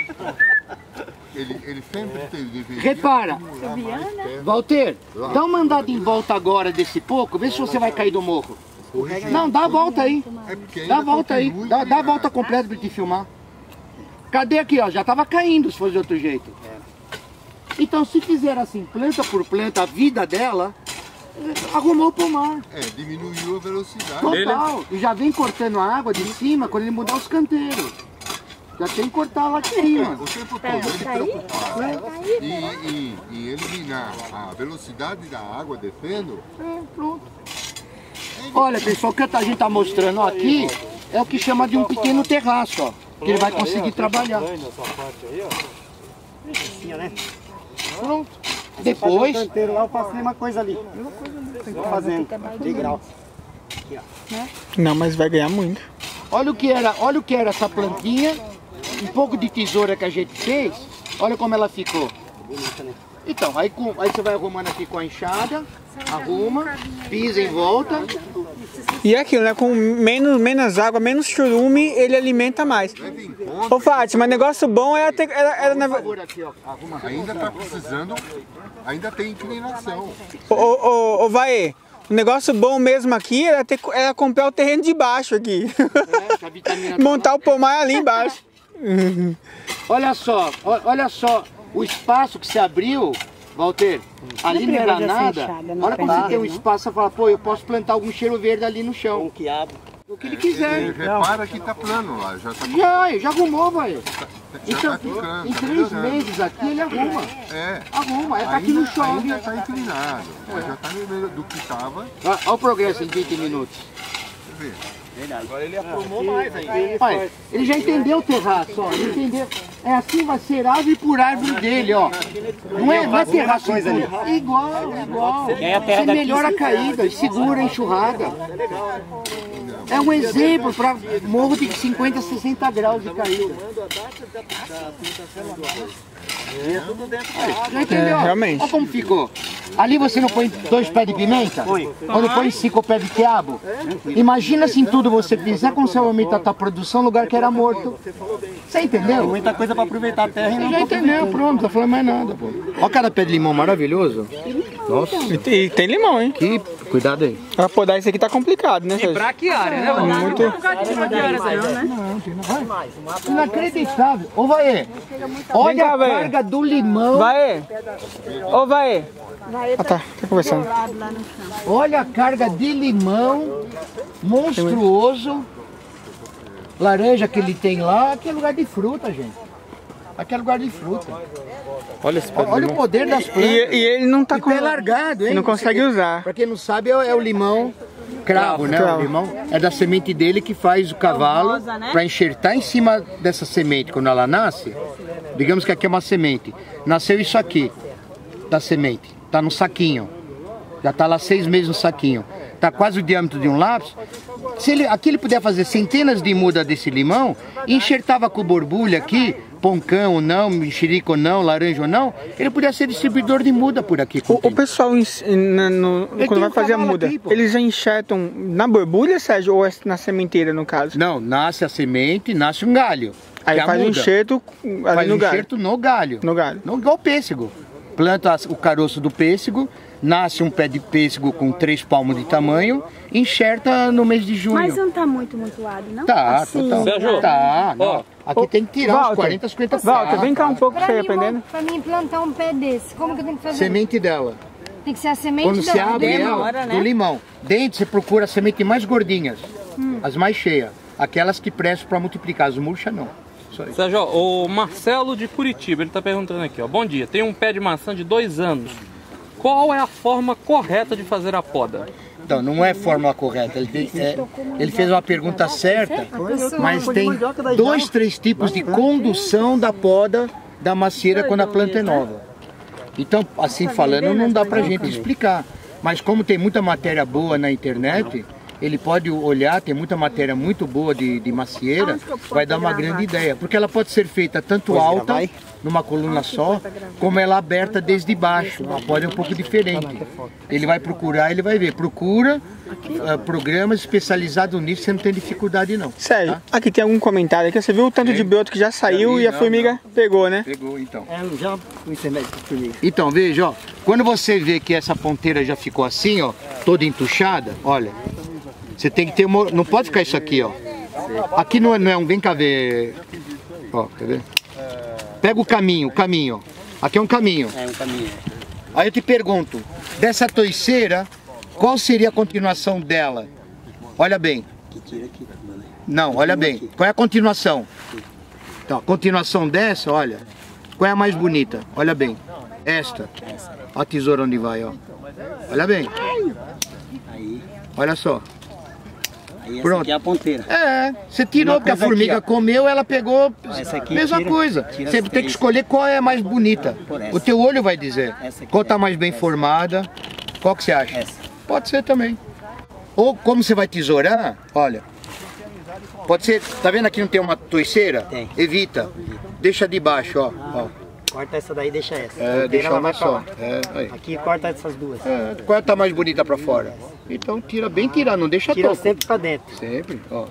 Ele, ele sempre teve... Repara, Walter, dá uma andada em volta agora desse pouco, vê se você vai cair do morro. Não, dá a volta aí. Dá a volta aí. Dá, dá a volta completa pra te filmar. Cadê aqui, ó? Já tava caindo se fosse de outro jeito. Então, se fizer assim, planta por planta, a vida dela, arrumou o pomar. É, diminuiu a velocidade. Total. E já vem cortando a água de cima quando ele mudar os canteiros. Já tem que cortar lá de cima. O tempo todo ele preocupar e, e, e eliminar a velocidade da água descendo. É, pronto. Olha, pessoal, o que a gente está mostrando aqui é o que chama de um pequeno terraço, ó, que ele vai conseguir trabalhar. Pronto. Depois... O canteiro lá eu faço a mesma coisa ali. Estou fazendo, de grau. Não, mas vai ganhar muito. Olha o que era, olha o que era essa plantinha, um pouco de tesoura que a gente fez, olha como ela ficou. Então, aí, com, aí você vai arrumando aqui com a enxada, arruma, pisa em volta. E é aquilo, né? Com menos, menos água, menos churume, ele alimenta mais. Ô Fátima, negócio bom é ter... Era, era, na... Ainda tá precisando, ainda tem inclinação. Ô, ô, ô, Vaê, o negócio bom mesmo aqui era, ter, era comprar o terreno de baixo aqui. É, montar o pomar ali embaixo. Olha só, ó, olha só, o espaço que se abriu, Walter, ali não era nada. Na hora que você tem um espaço, você fala, pô, eu posso plantar algum cheiro verde ali no chão. Um quiabo. O que ele quiser. Ele repara que tá plano lá, já tá... Já, já arrumou, velho. Já Então, tá ficando, em tá três melhorando. meses aqui ele arruma. É. Arruma, é tá aqui no Ainda, chão. ainda tá inclinado, mas já tá no meio do que tava. Olha o progresso em vinte minutos. Deixa eu ver. Verdade. Agora ele aprumou mais ainda. Olha, ele já entendeu o terraço, ó. Ele entendeu. É assim, vai ser árvore por árvore dele, ó. Não é, não é terraço em tudo. Igual, igual. Você melhora a caída e segura a enxurrada. É um exemplo para morro de cinquenta, sessenta graus de caída. Já entendeu? É, realmente. Olha como ficou. Ali você não põe dois pés de pimenta? Quando põe cinco pés de quiabo? Imagina se em tudo você fizer como você aumenta a tua produção no lugar que era morto. Você entendeu? Tem muita coisa para aproveitar a terra e Você não já entendeu, pronto, não tô falando mais nada, pô. Olha cada pé de limão maravilhoso. Nossa. E tem, e tem limão, hein? Que... Cuidado aí. Pra podar isso aqui tá complicado, né, Sérgio? Braquiária, né? Muito. Inacreditável. Ô, Vaê, olha cá, a Vaê. carga do limão. Vai! Ô, vai! Ah, tá, tá conversando. Olha a carga de limão monstruoso. Laranja que ele tem lá, aqui é lugar de fruta, gente. Aqui é lugar de fruta. Olha esse pé de Olha o limão. poder das E, plantas. e ele não tá E com... pé largado, hein? Ele não consegue usar. Pra quem não sabe, é, é o limão cravo, né? Cravo. O limão é da semente dele que faz o cavalo rosa, né? para enxertar em cima dessa semente. Quando ela nasce, digamos que aqui é uma semente. Nasceu isso aqui, da semente. Tá no saquinho. Já tá lá seis meses no saquinho. Tá quase o diâmetro de um lápis. Se ele, aqui ele puder fazer centenas de mudas desse limão, enxertava com borbulha aqui, poncão ou não, mexerica ou não, laranja ou não, ele podia ser distribuidor de muda por aqui. O, o pessoal, em- na- no- tem quando vai um fazer a cavalo muda, aqui, pô. eles já enxertam na borbulha, Sérgio, ou é na sementeira, no caso? Não, nasce a semente, nasce um galho. Aí que é a faz um muda. enxerto ali Faz no um galho. enxerto no galho. No galho. No, igual pêssego. Planta as- o caroço do pêssego, nasce um pé de pêssego com três palmos de tamanho, enxerta no mês de junho. Mas não tá muito mutuado, não? Tá, Assim, total. Sérgio, Tá, não. Aqui tem que tirar Walter, uns quarenta, cinquenta Walter, sacos. vem cá um pouco pra Pra você mim, aprendendo. pra mim plantar um pé desse, como que eu tenho que fazer? Semente dela. Tem que ser a semente Quando da você abre demora, ela, né? do limão, dentro você procura as sementes mais gordinhas, Hum. as mais cheias. Aquelas que prestam para multiplicar, as murchas não. Isso aí. Sérgio, ó, o Marcelo de Curitiba, ele tá perguntando aqui, ó. Bom dia, tem um pé de maçã de dois anos. Qual é a forma correta de fazer a poda? Então, não é fórmula correta. Ele, tem- é, ele fez uma pergunta certa, mas tem dois, três tipos de condução da poda da macieira quando a planta é nova. Então, assim falando, não dá pra gente explicar. Mas como tem muita matéria boa na internet, ele pode olhar, tem muita matéria muito boa de, de macieira, vai dar uma grande ideia. Porque ela pode ser feita tanto alta, numa coluna só, como ela aberta desde baixo. A poda é um pouco diferente. Ele vai procurar, ele vai ver. Procura uh, programas especializados nisso, você não tem dificuldade não. Sérgio, Tá? aqui tem algum comentário aqui. Você viu o tanto de broto que já saiu vi, e a não, formiga pegou, né? Pegou então. É, já o intermédio de formiga. Então, veja, ó, quando você vê que essa ponteira já ficou assim, ó, toda entuchada, olha, você tem que ter uma... Não pode ficar isso aqui, ó. Aqui não é, não é um... Vem cá ver. Ó, quer ver? Pega o caminho, o caminho, ó. Aqui é um caminho. É um caminho. Aí eu te pergunto, dessa toiceira, qual seria a continuação dela? Olha bem. Que tira aqui, né? Não, olha bem. Qual é a continuação? Então, a continuação dessa, olha. Qual é a mais bonita? Olha bem. Esta. Olha a tesoura onde vai, ó. Olha bem. Aí, Olha só. aí essa Pronto. aqui é a ponteira. É, você tirou, Uma porque a coisa formiga aqui, ó. comeu, ela pegou, Essa aqui mesma tira- coisa. tira Você as tem que três. escolher qual é a mais bonita. Por essa. O teu olho vai dizer. Essa aqui Qual é. tá mais bem formada, qual que você acha? Essa. Pode ser também. Ou como você vai tesourar, olha. Pode ser, tá vendo aqui não tem uma toiceira? Tem. Evita. Deixa de baixo, ó. ó. Corta essa daí e deixa essa. A É, ponteira, deixa ela uma vai pra só. lá. É, aí. Aqui corta essas duas. É, qual tá mais bonita pra fora? Então tira bem tirar, não deixa Tira toco. sempre pra dentro. Sempre, ó.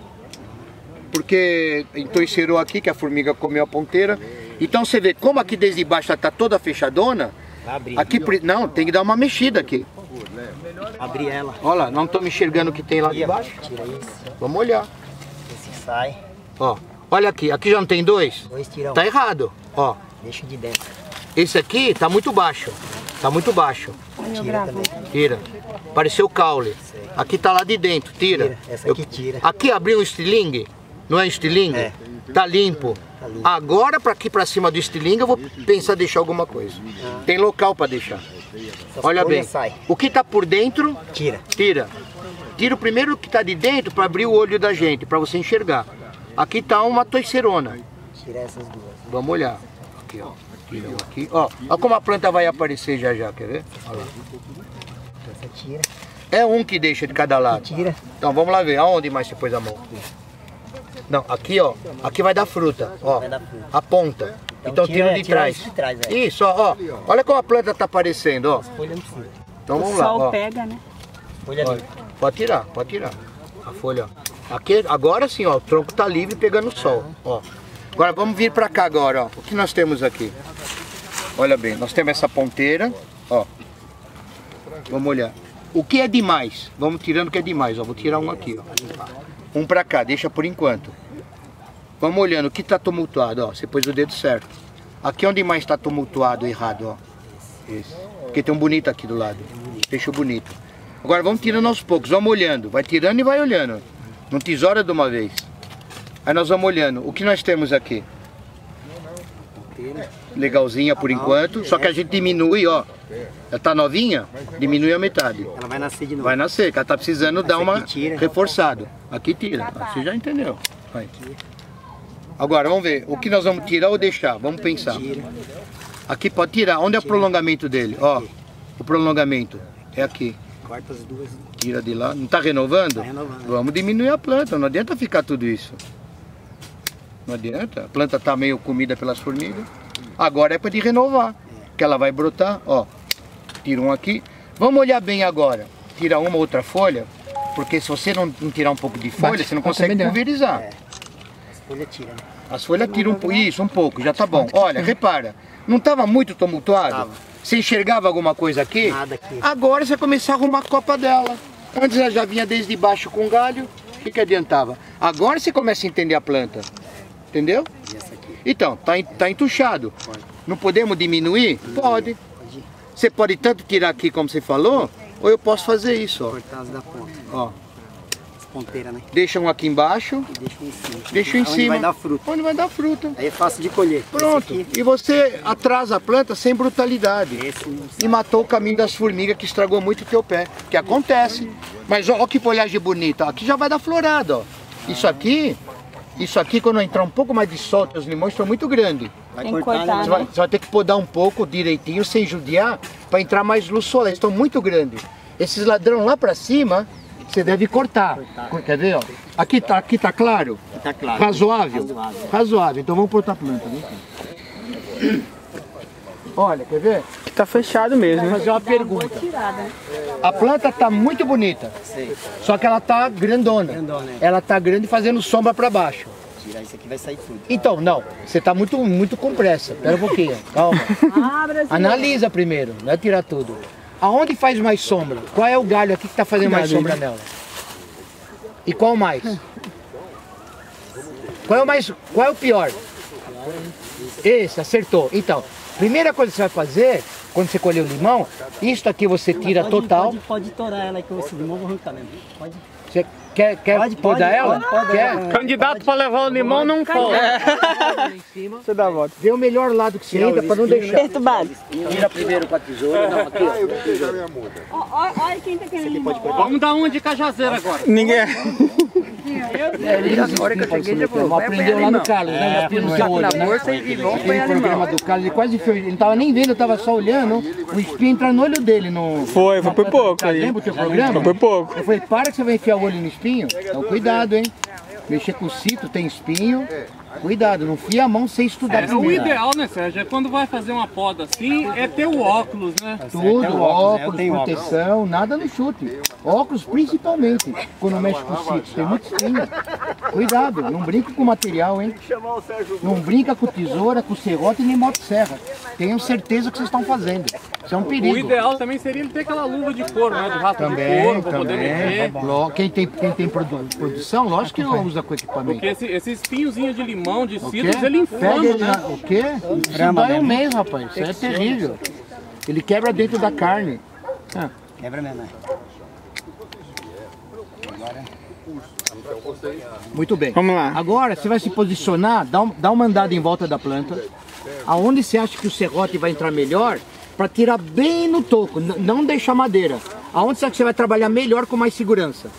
Porque entoicerou aqui, que a formiga comeu a ponteira. Então você vê, como aqui desde baixo ela tá toda fechadona, Vai abrir. aqui, pre- não, tem que dar uma mexida aqui. Abrir ela. Olha lá, não estamos enxergando o que tem lá de baixo. Tira isso. Vamos olhar. Esse sai. Ó, Olha aqui, aqui já não tem dois? Dois tirão. Tá errado, ó. Deixa de dentro. Esse aqui tá muito baixo. Tá muito baixo. Tira também. Tira. Pareceu o caule. Aqui tá lá de dentro, tira. Tira. Essa aqui tira. Aqui abriu um estilingue. Não é estilingue? É. Tá limpo. Tá limpo. Agora pra aqui pra cima do estilingue eu vou pensar em deixar alguma coisa. Ah. Tem local pra deixar. Essas Olha bem. Sai. O que tá por dentro, tira. Tira. Tira o primeiro que tá de dentro pra abrir o olho da gente, pra você enxergar. Aqui tá uma toicerona. Tira essas duas. Vamos olhar. Aqui, ó. Tira aqui. Ó, ó como a planta vai aparecer já já, quer ver? Olha lá. Essa tira. É um que deixa de cada lado. Tira. Então vamos lá ver. Aonde mais você pôs a mão? Não, aqui ó. Aqui vai dar fruta. Ó. Vai dar fruta. A ponta. Então, então tira, tira de trás. De trás é. Isso, ó, ó. Olha como a planta tá aparecendo, ó. Então vamos o lá. sol ó. pega, né? Folha ó, pode tirar, pode tirar. A folha, ó. Aqui, agora sim, ó. O tronco tá livre pegando o sol. Ó. Agora vamos vir pra cá agora, ó. O que nós temos aqui? Olha bem, nós temos essa ponteira, ó. Vamos olhar. O que é demais? Vamos tirando o que é demais, ó. Vou tirar um aqui, ó. Um pra cá, deixa por enquanto. Vamos olhando o que tá tumultuado, ó. Você pôs o dedo certo. Aqui onde mais tá tumultuado, errado, ó. Esse. Porque tem um bonito aqui do lado. Deixa o bonito. Agora vamos tirando aos poucos, vamos olhando. Vai tirando e vai olhando. Não tesoura de uma vez. Aí nós vamos olhando. O que nós temos aqui? Legalzinha por enquanto. Só que a gente diminui, ó. Ela tá novinha, diminui a metade. Ela vai nascer de novo. Vai nascer, que ela tá precisando dar uma reforçada. Aqui tira. Você já entendeu. Vai. Agora vamos ver. O que nós vamos tirar ou deixar? Vamos pensar. Aqui pode tirar. Onde é o prolongamento dele? Ó. O prolongamento é aqui. Corta as duas. Tira de lá. Não tá renovando? Tá renovando. Vamos diminuir a planta. Não adianta ficar tudo isso. Não adianta. A planta tá meio comida pelas formigas. Agora é para de renovar. Que ela vai brotar. Ó. Tira um aqui. Vamos olhar bem agora. Tira uma outra folha. Porque se você não, não tirar um pouco de folha, você não consegue pulverizar. É. As folhas tiram. As folhas tiram um pouco. Isso, um pouco. Já tá bom. Olha, repara. Não estava muito tumultuado? Tava. Você enxergava alguma coisa aqui? Nada aqui. Agora você vai começar a arrumar a copa dela. Antes ela já vinha desde baixo com galho. O que, que adiantava? Agora você começa a entender a planta. Entendeu? E essa aqui? Então, tá, tá entuchado. Pode. Não podemos diminuir? Pode. Pode. Você pode tanto tirar aqui como você falou, ou eu posso fazer isso, ó. Cortar as da ponta. Ó. Ponteira, né? Deixa um aqui embaixo. E deixa um em cima. Deixa um em Onde cima. vai dar fruta. Onde vai dar fruta. Aí é fácil de colher. Pronto. E você atrasa a planta sem brutalidade. Esse e matou o caminho das formigas que estragou muito o teu pé. Que acontece. Mas ó, ó que folhagem bonita. Aqui já vai dar florada, ó. Isso aqui, isso aqui quando entrar um pouco mais de sol, os limões estão muito grandes. Vai Tem que cortar, cortar, né? Você vai, você vai ter que podar um pouco direitinho, sem judiar, para entrar mais luz solar. Eles estão muito grandes. Esses ladrão lá para cima, você deve cortar. cortar. Quer ver, ó? Aqui tá, aqui tá claro? Aqui tá claro. Razoável? Razoável. Razoável. Então vamos pôr outra planta. Vem cá. Olha, quer ver? Tá fechado mesmo. Vou fazer uma pergunta. A planta tá muito bonita. Sei. Só que ela tá grandona. Grandona, é. Ela tá grande fazendo sombra para baixo. Tirar isso aqui vai sair tudo. Então, não. Você tá muito, muito com pressa. Espera um pouquinho. Calma. Analisa primeiro. Não é tirar tudo. Aonde faz mais sombra? Qual é o galho aqui que está fazendo mais sombra nela? E qual mais? Qual é o mais? Qual é o pior? Esse, acertou. Então, primeira coisa que você vai fazer, quando você colher o limão, isso aqui você tira pode, total. Pode, pode torar ela aí com esse limão, vou arrancar mesmo. Pode. Você quer, quer Pode, podar pode, ela? pode, pode, quer? pode. Candidato para levar o limão não pode. Você dá a volta. Vê o melhor lado que você entra para não deixar. Perturbado. Tira primeiro com a tesoura. Não, aqui, Olha, olha quem tá querendo limão. Vamos dar uma de cajazeira agora. Ninguém. Agora que eu cheguei, já vou. Aprendeu lá no Carlos, né? Já no seu olho, né? Aquele programa do Carlos, ele quase foi. Ele não tava nem vendo, eu tava só olhando. O espinho entra no olho dele. No, Foi, foi por pouco aí. Lembra o teu programa? Foi por pouco. Eu falei, para que você vai enfiar o olho no espinho. Então cuidado, hein? Mexer com o cito, tem espinho. Cuidado, não fia a mão sem estudar É, o primeiro. ideal, né, Sérgio, é quando vai fazer uma poda assim, é ter o óculos, né? Tudo, óculos, proteção, nada no chute. Óculos principalmente, quando mexe com o cito, tem muito espinho. Cuidado, não brinca com o material, hein? Não brinca com tesoura, com serrote e nem motosserra. Tenho certeza que vocês estão fazendo. Isso é um perigo. O ideal também seria ele ter aquela luva de couro, né? De rastro também, de couro, pra também. poder mexer. Quem tem, quem tem produ produção, lógico que não usa com equipamento. Porque esse, esse espinhozinho de limão, de O cítrus, quê? ele inflama, Pega ele né? na- O quê? Isso dói um mês, rapaz. Isso é terrível. Ele quebra dentro da carne. Ah. Quebra mesmo, né? Muito bem. Vamos lá. Agora você vai se posicionar, dá, um, dá uma andada em volta da planta. Aonde você acha que o serrote vai entrar melhor, para tirar bem no toco, n- não deixar madeira. Aonde você acha que você vai trabalhar melhor com mais segurança?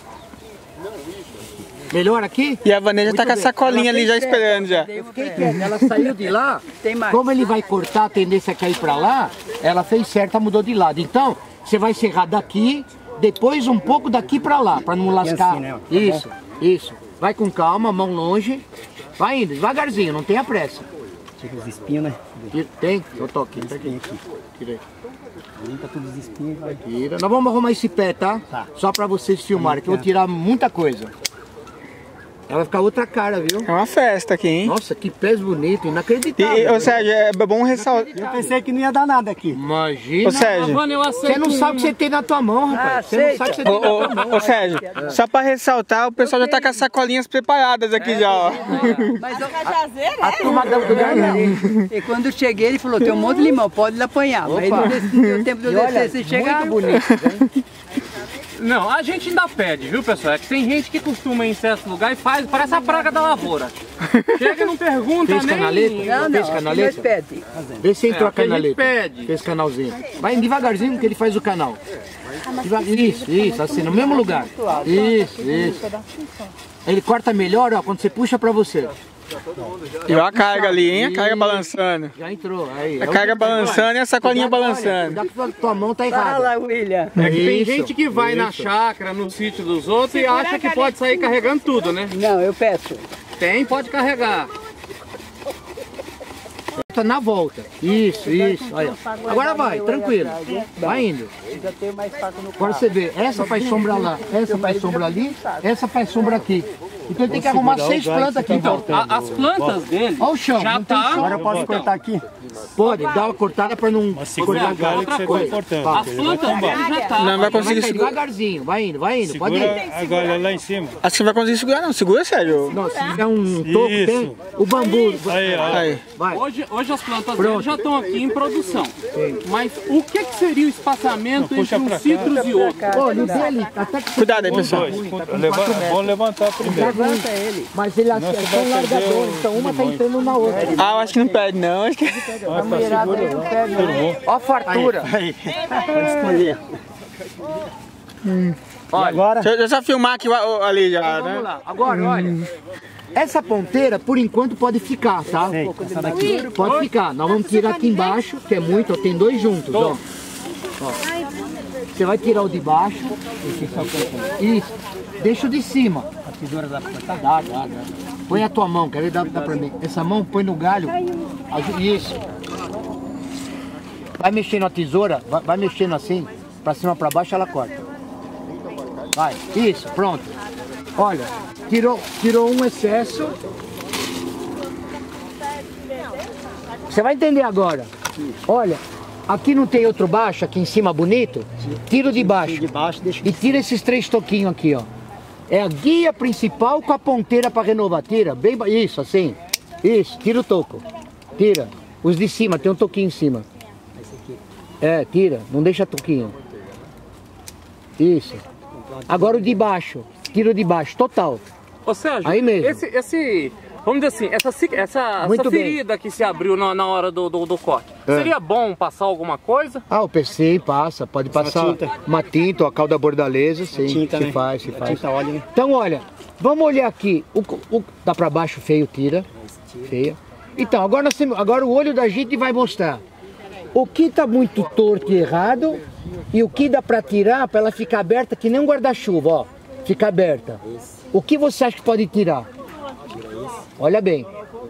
Melhor aqui? E a Vanessa tá Muito com a bem. sacolinha Ela ali já fez esperando já. Eu fiquei quieta. Ela saiu de lá, como ele vai cortar, a tendência é cair para lá, ela fez certo, mudou de lado. Então, você vai serrar daqui, depois um pouco daqui para lá, para não lascar. assim, né? Isso, isso. Vai com calma, mão longe. Vai indo, devagarzinho, não tenha pressa. Tira os espinhos, né? Tem? Eu tô aqui, tá aqui. aqui. Tira aí. Limpa todos os espinhos. Vai. Tira. Nós vamos arrumar esse pé, tá? Tá. Só para vocês filmarem, que eu vou tirar muita coisa. Ela vai ficar outra cara, viu? É uma festa aqui, hein? Nossa, que pés bonito, E, inacreditável. ou seja, é bom ressaltar. Eu pensei que não ia dar nada aqui. Imagina. Ô, Sérgio. Mano, eu Você aceito não sabe o que uma. você tem na tua mão, rapaz. Você não sabe o que você Ô, tem na tua mão. ô, ô, Sérgio, só pra ressaltar, o pessoal já tá com as sacolinhas preparadas aqui já, ó. Mas eu, A turma da do Garnão. e quando eu cheguei, ele falou, tem um monte de limão, pode lhe apanhar. Mas não, des- não deu tempo de eu E olha, descer, você chegar... muito bonito, hein? Não, a gente ainda pede, viu, pessoal? É que tem gente que costuma ir em certo lugar e faz, parece a praga da lavoura. Chega e não pergunta Fez nem... canaleta? Não, Fez não, aqui nós canaleta? pede. Vê se entrou É, a aqui a gente canaleta. pede. Fez canalzinho. Vai devagarzinho que ele faz o canal. Deva- Isso, isso, assim, no mesmo lugar. Isso, isso. Ele corta melhor, ó, quando você puxa pra você. E ó a carga ali, hein? A carga balançando. Já entrou. Aí, A carga balançando e a sacolinha balançando. Cuidado que a tua mão tá errada. Fala, William. É que tem Isso, gente que vai na isso. chácara, no sítio dos outros e acha que pode sair carregando tudo, né? Não, eu peço. Tem, pode carregar. Tá na volta. Isso, isso. Olha. Agora vai, tranquilo. Vai indo. Já tenho mais faca no Agora você vê, essa faz sombra lá, essa faz sombra ali, essa faz sombra aqui. Então ele tem que arrumar seis plantas aqui em volta. A- as plantas dele Olha o chão, já não tem tá... chão. Agora eu posso cortar aqui? Pode, dá uma cortada para não Segura cortar o galho que você tá Oi. cortando. As ele vai plantas tombar. dele já tá. Não vai Vai conseguir cair segurar. devagarzinho, vai indo, vai indo, pode ir. Segura a galha lá em cima. Acho que não vai conseguir segurar não. Segura, Sérgio. Não, se tiver um toco, Isso. tem o bambu. Aí, ó. Aí. Vai. Hoje, hoje as plantas Pronto. dele já estão aqui em produção. Mas o que, que seria o espaçamento Não, puxa entre um pra cá. cítrus e outro? Olha, o dele, até que Cuidado aí, Os pessoal. dois. ruim, tá com Leva- quatro Vamos metros. levantar primeiro. Levanta ele. Mas ele Senão você é vai são perder largadores, o então uma tá limão. entrando na outra. Ah, eu acho que não perde não. Acho que... Ah, tá segura lá. Tudo bom. Ó a fartura. Aí. Pode escolher. Olha, Agora? Deixa eu deixa eu filmar aqui o- o- ali já, vamos né? lá. Agora, olha. Essa ponteira, por enquanto, pode ficar, tá? Sei, essa daqui. Pode ficar. Nós vamos tirar aqui embaixo, que é muito, ó, tem dois juntos, ó. Ó. Você vai tirar o de baixo. Isso. Deixa o de cima. A tesoura dá pra cortar? Dá, dá, dá. Põe a tua mão, quer ver? Dá, dá pra mim. Essa mão põe no galho. Aju- Isso. Vai mexendo a tesoura, vai, vai mexendo assim, pra cima, pra baixo, ela corta. Vai. Isso, pronto. Olha, tirou, tirou um excesso. Você vai entender agora. Olha, aqui não tem outro baixo, aqui em cima bonito? Tira o de baixo. De baixo, deixa. E tira esses três toquinhos aqui, ó. É a guia principal com a ponteira para renovar. Tira, bem ba- isso, assim. Isso, tira o toco. Tira. Os de cima, tem um toquinho em cima. É, tira, não deixa toquinho. Isso. Agora o de baixo. Tira o de baixo, total. Ô Sérgio, Aí mesmo. Esse, esse, vamos dizer assim, essa, ci- essa, Muito essa bem. ferida que se abriu na, na hora do, do, do corte, É. seria bom passar alguma coisa? Ah, o P C passa, pode passar tinta. uma tinta, a calda bordaleza, sim, tinta, se né? faz, se A faz. tinta óleo, né? Então, olha, vamos olhar aqui, o, o dá pra baixo feio, tira, feia. Então, agora, nós temos, agora o olho da gente vai mostrar o que tá muito torto e errado e o que dá pra tirar pra ela ficar aberta que nem um guarda-chuva, ó, fica aberta. O que você acha que pode tirar? Olha bem.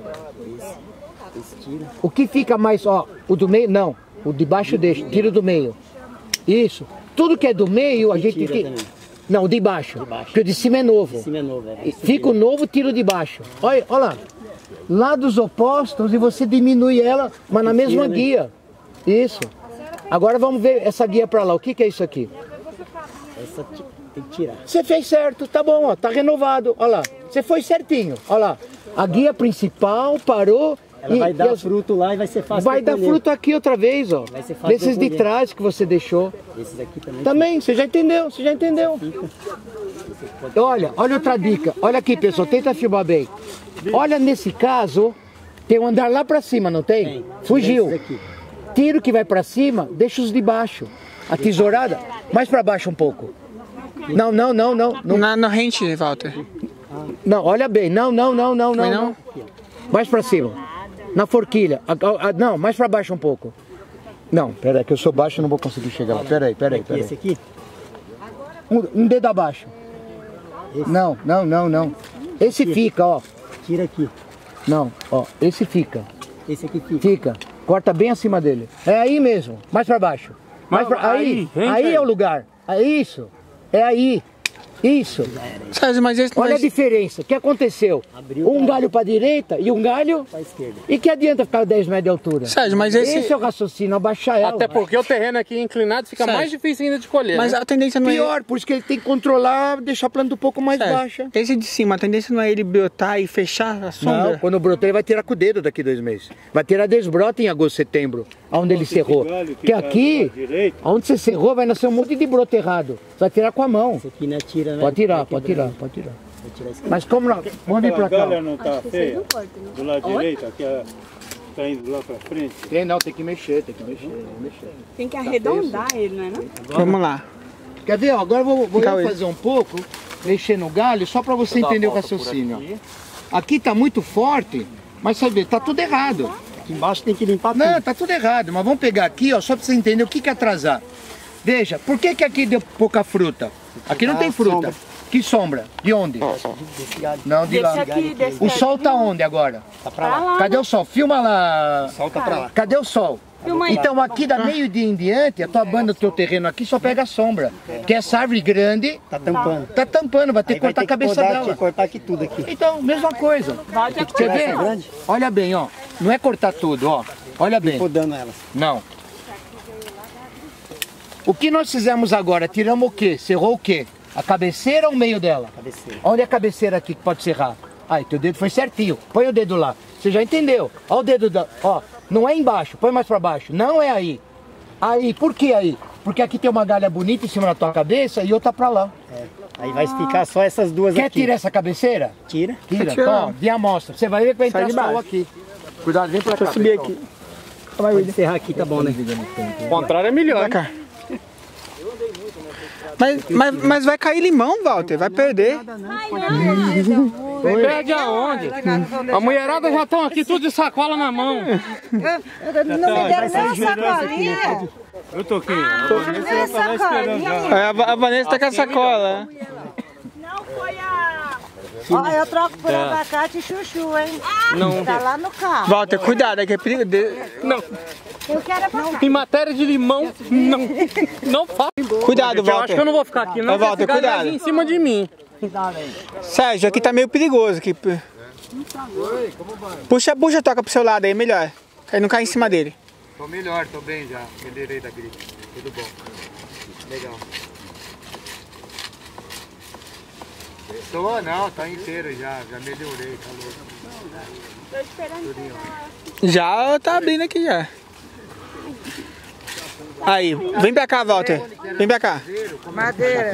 O que fica mais, ó, o do meio, não, o de baixo deixa, tira o do meio. Isso. Tudo que é do meio, a gente Tira tem também. Não, o de baixo. De baixo. Porque o de cima é novo. De cima é novo, é. Fica o novo, tira o de baixo. Olha, olha lá. Lados opostos e você diminui ela, mas na mesma guia. Isso. Agora vamos ver essa guia pra lá. O que que é isso aqui? Essa tem que tirar. Você fez certo, tá bom, ó. Tá renovado. Olha lá. Você foi certinho. Olha lá. A guia principal parou. Ela e, vai dar e as... fruto lá e vai ser fácil. Vai dar colher. fruto aqui outra vez, ó. Vai ser fácil. Desses de, de trás que você deixou. Esses aqui também. Também, você já entendeu, você já entendeu. Olha, olha outra dica. Olha aqui, pessoal, tenta filmar bem. Olha, nesse caso, tem um andar lá pra cima, não tem? tem. Fugiu. Tira o que vai pra cima, deixa os de baixo. A tesourada, mais pra baixo um pouco. Não, não, não, não. não. Na, na rente, Walter. Não, olha bem. Não, não, não, não, não. não. Mais pra cima. Na forquilha. A, a, a, não, mais pra baixo um pouco. Não, peraí, que eu sou baixo e não vou conseguir chegar lá. Peraí, peraí, peraí. Esse aqui? Um, um dedo abaixo. Esse. Não, não, não, não. Esse aqui. Fica, ó. Tira aqui. Não, ó, esse fica. Esse aqui fica. Fica. Corta bem acima dele. É aí mesmo, mais pra baixo. Mais pra, aí, aí, aí é o lugar. É isso. É aí. Isso. Sérgio, mas esse Olha mas... a diferença. O que aconteceu? Abriu um galho para a direita e um galho para a esquerda. E que adianta ficar dez metros de altura? Sérgio, mas esse... Esse é o raciocínio, abaixar ela. Até porque o terreno aqui inclinado fica Sérgio, mais difícil ainda de colher. Mas né? a tendência não é... Pior, por isso que ele tem que controlar, deixar a planta um pouco mais Sérgio, baixa. Esse de cima, a tendência não é ele brotar e fechar a sombra? Não, quando brotar ele vai tirar com o dedo daqui dois meses. Vai tirar desbrota em agosto, setembro, onde ele cerrou. Porque aqui, onde você cerrou, vai nascer um monte de broto errado. Você vai tirar com a mão. Esse aqui não é tira, né? Pode tirar, pode tirar, pode tirar. Mas como não? Vamos vir pra cá. A galha não tá feia? Do lado direito, aqui tá indo lá pra frente. Tem não, tem que mexer, tem que mexer, tem que mexer. Tem que arredondar ele, não é não? Vamos lá. Quer ver? Ó, agora eu vou, vou eu fazer um pouco, mexer no galho, só pra você entender o raciocínio. Aqui. aqui tá muito forte, mas sabe, tá tudo errado. Aqui embaixo tem que limpar tudo. Não, tá tudo errado, mas vamos pegar aqui, ó, só pra você entender o que que é atrasar. Veja, por que que aqui deu pouca fruta? Aqui não tem fruta. Sombra. Que sombra? De onde? Não, de lá. Aqui, o sol tá onde agora? Tá pra lá. Cadê o sol? Filma lá. O sol tá pra lá. Cadê o sol? Então aqui da meio-dia em diante, a tua banda, o teu terreno aqui só pega a sombra. Que essa árvore grande tá tampando. Tá tampando, vai ter que cortar a cabeça dela. Vai cortar aqui tudo aqui. Então, mesma coisa. Você vê? Olha bem, ó. Não é cortar tudo, ó. Olha bem. Podando elas. Não. O que nós fizemos agora? Tiramos o quê? Cerrou o quê? A cabeceira ou o meio dela? Cabeceira. Onde é a cabeceira aqui que pode serrar? Aí, teu dedo foi certinho. Põe o dedo lá. Você já entendeu? Ó o dedo da... Ó, não é embaixo. Põe mais pra baixo. Não é aí. Aí, por que aí? Porque aqui tem uma galha bonita em cima da tua cabeça e outra pra lá. É. Aí vai ficar só essas duas Quer aqui. Quer tirar essa cabeceira? Tira. Tira. Então, de amostra. Você vai ver que vai entrar sol aqui. Cuidado, vem pra cá. Deixa eu subir aqui. Vai encerrar aqui, tá bom, né? O contrário é melhor. Vai cá. Mas, mas, mas vai cair limão, Walter, vai perder. Perde aonde? A mulherada já estão aqui tudo de sacola na mão. Não me deram nem a sacolinha. Eu toquei. Nem a sacolinha. A Vanessa tá com a sacola. Não foi a... Ó, eu troco por abacate e chuchu, hein? Não. Tá lá no carro. Walter, cuidado, é que é perigo. De... Não. Eu quero abacate. Em matéria de limão, não. Não faz. Cuidado, Walter. Eu acho que eu não vou ficar aqui, não. Ô, Walter, cuidado. Em cima de mim. Sérgio, aqui tá meio perigoso. Aqui. Puxa, puxa a toca pro seu lado aí, melhor. Aí não cai em cima dele. Tô melhor, tô bem já. Melhorei da gripe. Tudo bom. Legal. Tô, não, tá inteiro já. Já melhorei, tá louco. Tô esperando. Já tá abrindo aqui já. Aí, vem pra cá, Walter. Vem pra cá. Madeira.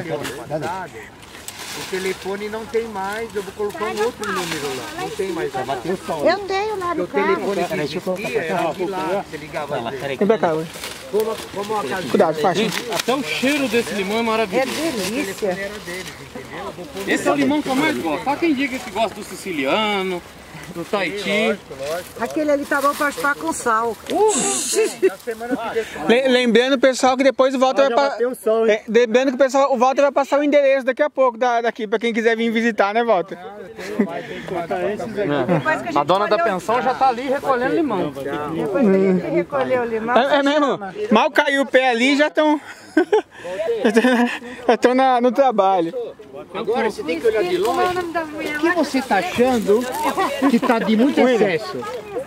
O telefone não tem mais, eu vou colocar um outro número lá. Não tem mais, vai bater o sol. Eu tenho lá no o telefone que existia era aqui lá, você ligava às vezes. Vem pra cá, ué. Como, como a casa Cuidado, faixa. Até o cheiro desse limão é maravilhoso. É delícia. Esse é o limão que eu mais gosto. Só quem diga que gosta do siciliano, do Tahiti. Aquele ali tá bom pra chupar com sal. Le- Lembrando, pessoal, que depois o Walter vai passar. É, lembrando que o pessoal, o Walter vai passar o endereço daqui a pouco da, daqui, pra quem quiser vir visitar, né, Walter? A dona da pensão já tá ali recolhendo limão. Depois que a gente recolheu o limão. É, é mesmo? Mal caiu o pé ali, já estão. Eu tô na, no trabalho. Agora você tem que olhar de longe. O que você tá achando que tá de muito excesso?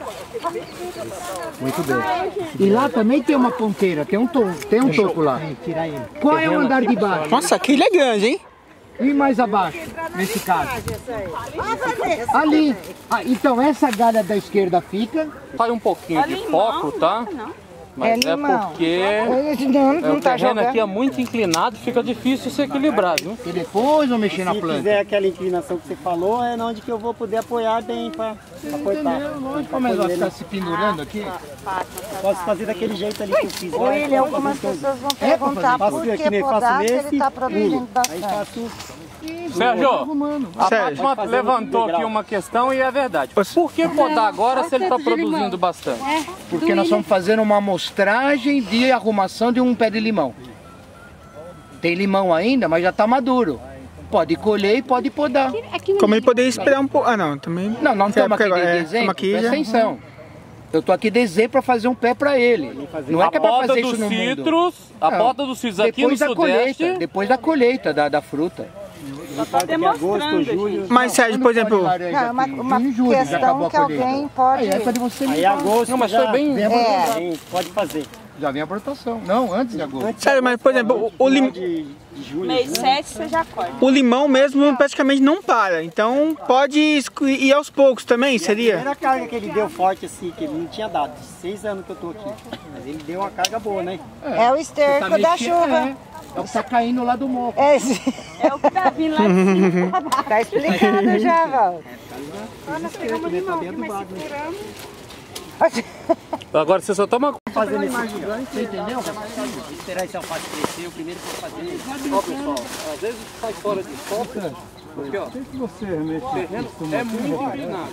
Muito bem. E lá também tem uma ponteira, tem um, to tem um toco lá. Qual é o andar de baixo? Nossa, aquele é grande, hein? E mais abaixo, nesse caso? Ali. Ah, então essa galha da esquerda fica. Sai um pouquinho de foco, tá? Mas é, é porque não, não o tá terreno jogando. aqui é muito inclinado, fica difícil se equilibrar, viu? E depois eu mexer na Se planta. fizer aquela inclinação que você falou, é onde que eu vou poder apoiar bem para cortar. Como é que vai ficar se pendurando aqui? Posso fazer daquele jeito ali que eu fiz. Ou ele, algumas pessoas vão perguntar por que podar, se ele está produzindo Aí bastante. faço Sérgio, a Sérgio. Fátima levantou aqui uma questão e é verdade. Por que podar agora se ele está produzindo bastante? Porque nós estamos fazendo uma amostragem de arrumação de um pé de limão. Tem limão ainda, mas já está maduro. Pode colher e pode podar. Como ele poderia esperar um pouco. Ah, não, também. Não, não estamos aqui de é, dezembro, aqui presta já... atenção. Eu tô aqui de dezembro para fazer um pé para ele. Não é que é para fazer isso no mundo. Citros, a Não. poda dos citros aqui no Depois da sudeste. colheita, depois da colheita da, da fruta. Tá demonstrando, julho. Mas, Sérgio, por exemplo... Não, uma, uma questão que alguém pode... Aí essa de você Aí agosto Não, mas já foi bem... vem a É. brotação, pode fazer. Já vem a brotação. Não, antes de agosto. Sério, mas, por exemplo, o, o, lim... De, de julho. Mês sete você já corta. o limão mesmo praticamente não para. Então, pode ir aos poucos também, A seria? primeira carga que ele deu forte assim, que ele não tinha dado, seis anos que eu tô aqui. Mas ele deu uma carga boa, né? É o esterco da chuva. É, é o que tá caindo lá do morro. É, É o que tá vindo lá de cima. tá explicado já, Val. Nós pegamos limão aqui, mas seguramos. Agora você só toma... Fazendo esse gigante, entendeu? Esperar esse alface crescer, o primeiro que eu vou fazer. Ó, pessoal, às vezes sai fora de foco. Porque, ó, o terreno é muito inclinado.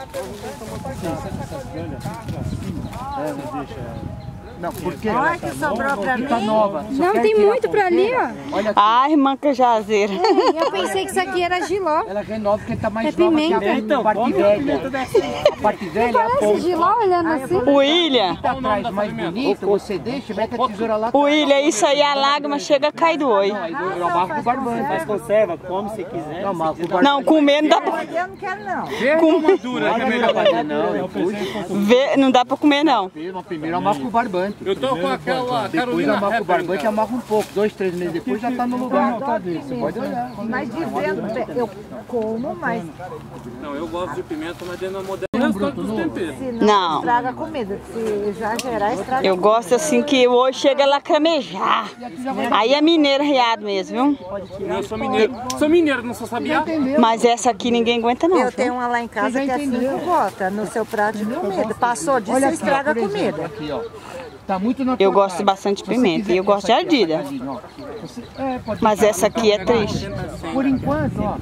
Não, porque Olha que sobrou pra mim. tá nova. Não, tem muito pra ali, ó. Olha aqui, Ai, irmã cajazeira. Eu pensei que isso aqui era giló. ela renova porque tá mais É nova pimenta. que a Então, parte come velha. A parte velha é a Parece ponta. giló olhando assim. O William, Tá atrás mais bonito, você deixa, mete a tesoura lá. o William, isso aí a lágrima chega a cair do olho. Aí eu amarro com o barbante. Mas conserva, come se quiser. Eu amarro com o barbante. Não, comer não dá pra, Eu não quero, não. Com dura, que é melhor. Não, eu puxo. ver, não dá pra comer não. Primeiro eu amarro com o barbante. Eu tô com aquela Depois Carolina amarro com o Reber, barbante e cara. amarro um pouco. Dois, três meses depois já tá no lugar. Você pode olhar. Mas dizendo, eu como, mas Não, eu gosto de pimenta, mas dentro da moderna restante dos temperos. se não, Não. estraga a comida. Se exagerar, estraga. Eu gosto assim que o olho chega a lacrimejar. Aí é mineiro reado mesmo, viu? Eu sou mineiro. Sou mineiro, não sou sabiá? Mas essa aqui ninguém aguenta não. Eu viu? tenho uma lá em casa que é cinco gotas no seu prato de comida. Passou disso, Olha você aqui, ó, estraga a por exemplo, comida. aqui, ó. Tá muito na Eu tua gosto cara. bastante de Se você pimenta quiser e eu gosto de essa aqui, ardida. ardida, ó. Você- é, pode Mas pegar. essa aqui é triste. Por enquanto, ó.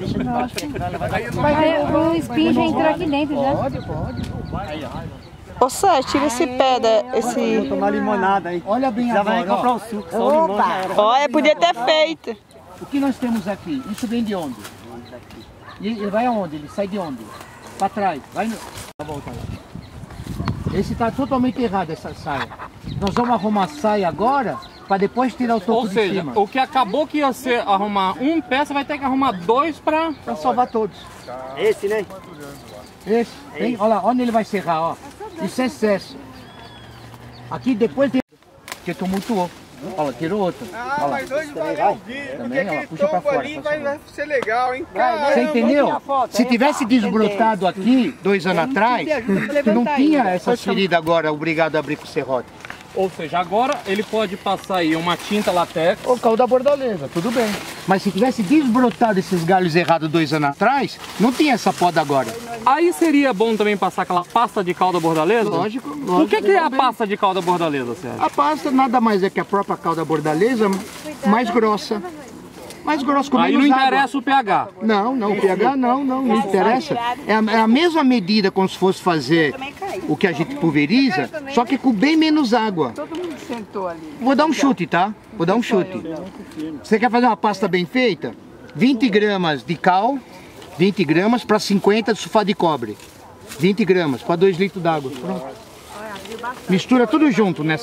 Aí o espinho já entrou aqui dentro já. Pode, pode. Ô Sérgio, tira esse pé da, esse... Vou tomar limonada aí. Olha bem Já vai agora, comprar ó. o suco, só o limão já era. Olha, podia ter feito. O que nós temos aqui? Isso vem de onde? E ele vai aonde? Ele sai de onde? Pra trás. Vai no... Vai voltar lá. Esse tá totalmente errado, essa saia. Nós vamos arrumar a saia agora, para depois tirar o topo Ou de seja, cima. o que acabou que ia ser arrumar um pé, você vai ter que arrumar dois pra... Para salvar todos. Esse, né? Esse, tem, olha lá, onde ele vai serrar, ó. Isso é excesso. Aqui depois tem... Que tumultuou. Olha lá, tirou outro. Ah, mas hoje vai dar um vídeo, porque Também, ó, aquele puxa pra tombo fora, ali pra vai, vai ser legal, hein? Caramba. Você entendeu? Se tivesse desbrotado aqui, dois anos atrás, não tinha essas feridas agora, obrigado a abrir com o serrote. Ou seja, agora ele pode passar aí uma tinta latex. Ou caldo da bordaleza, tudo bem. Mas se tivesse desbrotado esses galhos errados dois anos atrás, não tinha essa poda agora. Aí seria bom também passar aquela pasta de calda bordaleza? Lógico, O lógico. que, que é a Também. pasta de calda bordaleza, Sérgio? A pasta nada mais é que a própria calda bordaleza, mais grossa. Mais grossa, com Aí não menos água. interessa o pH. Não, não, o pH não, não, não interessa. É a, é a mesma medida como se fosse fazer o que a gente pulveriza, só que com bem menos água. Vou dar um chute, tá? Vou dar um chute. Você quer fazer uma pasta bem feita? vinte gramas de cal, vinte gramas para cinquenta de sulfato de cobre. vinte gramas para dois litros d'água. Pronto. Mistura tudo junto nessa,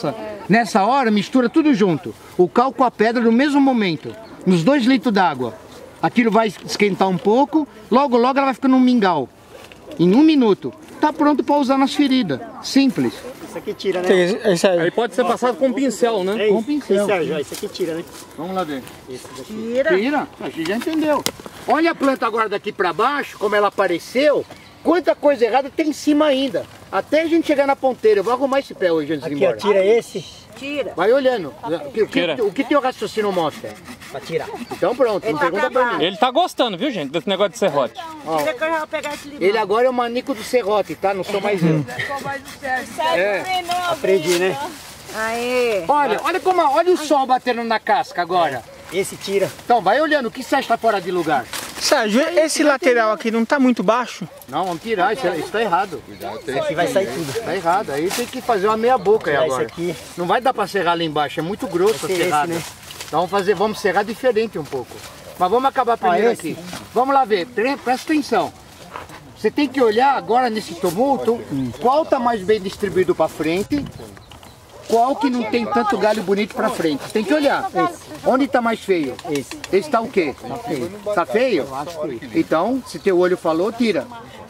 Nessa hora, mistura tudo junto. O cal com a pedra no mesmo momento. Nos dois litros d'água. Aquilo vai esquentar um pouco. Logo, logo ela vai ficando um mingau. Em um minuto. Tá pronto para usar nas feridas. Simples. Isso aqui tira, né? Esse aí. Aí pode ser passado com pincel, né? É com pincel. pincel já, isso aqui tira, né? Vamos lá ver. Esse daqui. Tira. Tira. A gente já entendeu. Olha a planta agora daqui para baixo, como ela apareceu. Quanta coisa errada tem em cima ainda. Até a gente chegar na ponteira. Eu vou arrumar esse pé hoje antes de ir embora. Aqui, ó, tira esse. Tira. Vai olhando. O que, o que, o que teu raciocínio mostra? Pra tirar. Então pronto, não pergunta pra mim. Ele tá gostando, viu, gente, desse negócio de serrote. Ó, Tira que eu já vou pegar esse limão. ele agora é o manico do serrote, tá? Não sou mais eu. É. Aprendi, né? Aê. Olha, olha como, olha o sol batendo na casca agora. Esse tira. Então, vai olhando, o que você acha que tá fora de lugar? Sérgio, esse lateral aqui não tá muito baixo? Não, vamos tirar, isso, isso tá errado. Esse aqui vai sair tudo. Tá errado, aí tem que fazer uma meia boca aí agora. Esse aqui. Não vai dar pra serrar lá embaixo, é muito grosso a serrada. Né? Então vamos fazer, vamos serrar diferente um pouco. Mas vamos acabar primeiro ah, aqui. Vamos lá ver, presta atenção. Você tem que olhar agora nesse tumulto, qual tá mais bem distribuído pra frente, qual que não tem tanto galho bonito pra frente. Você tem que olhar. Esse. Onde tá mais feio? Esse. Esse tá o quê? Tá feio. Tá feio? Então, se teu olho falou, tira.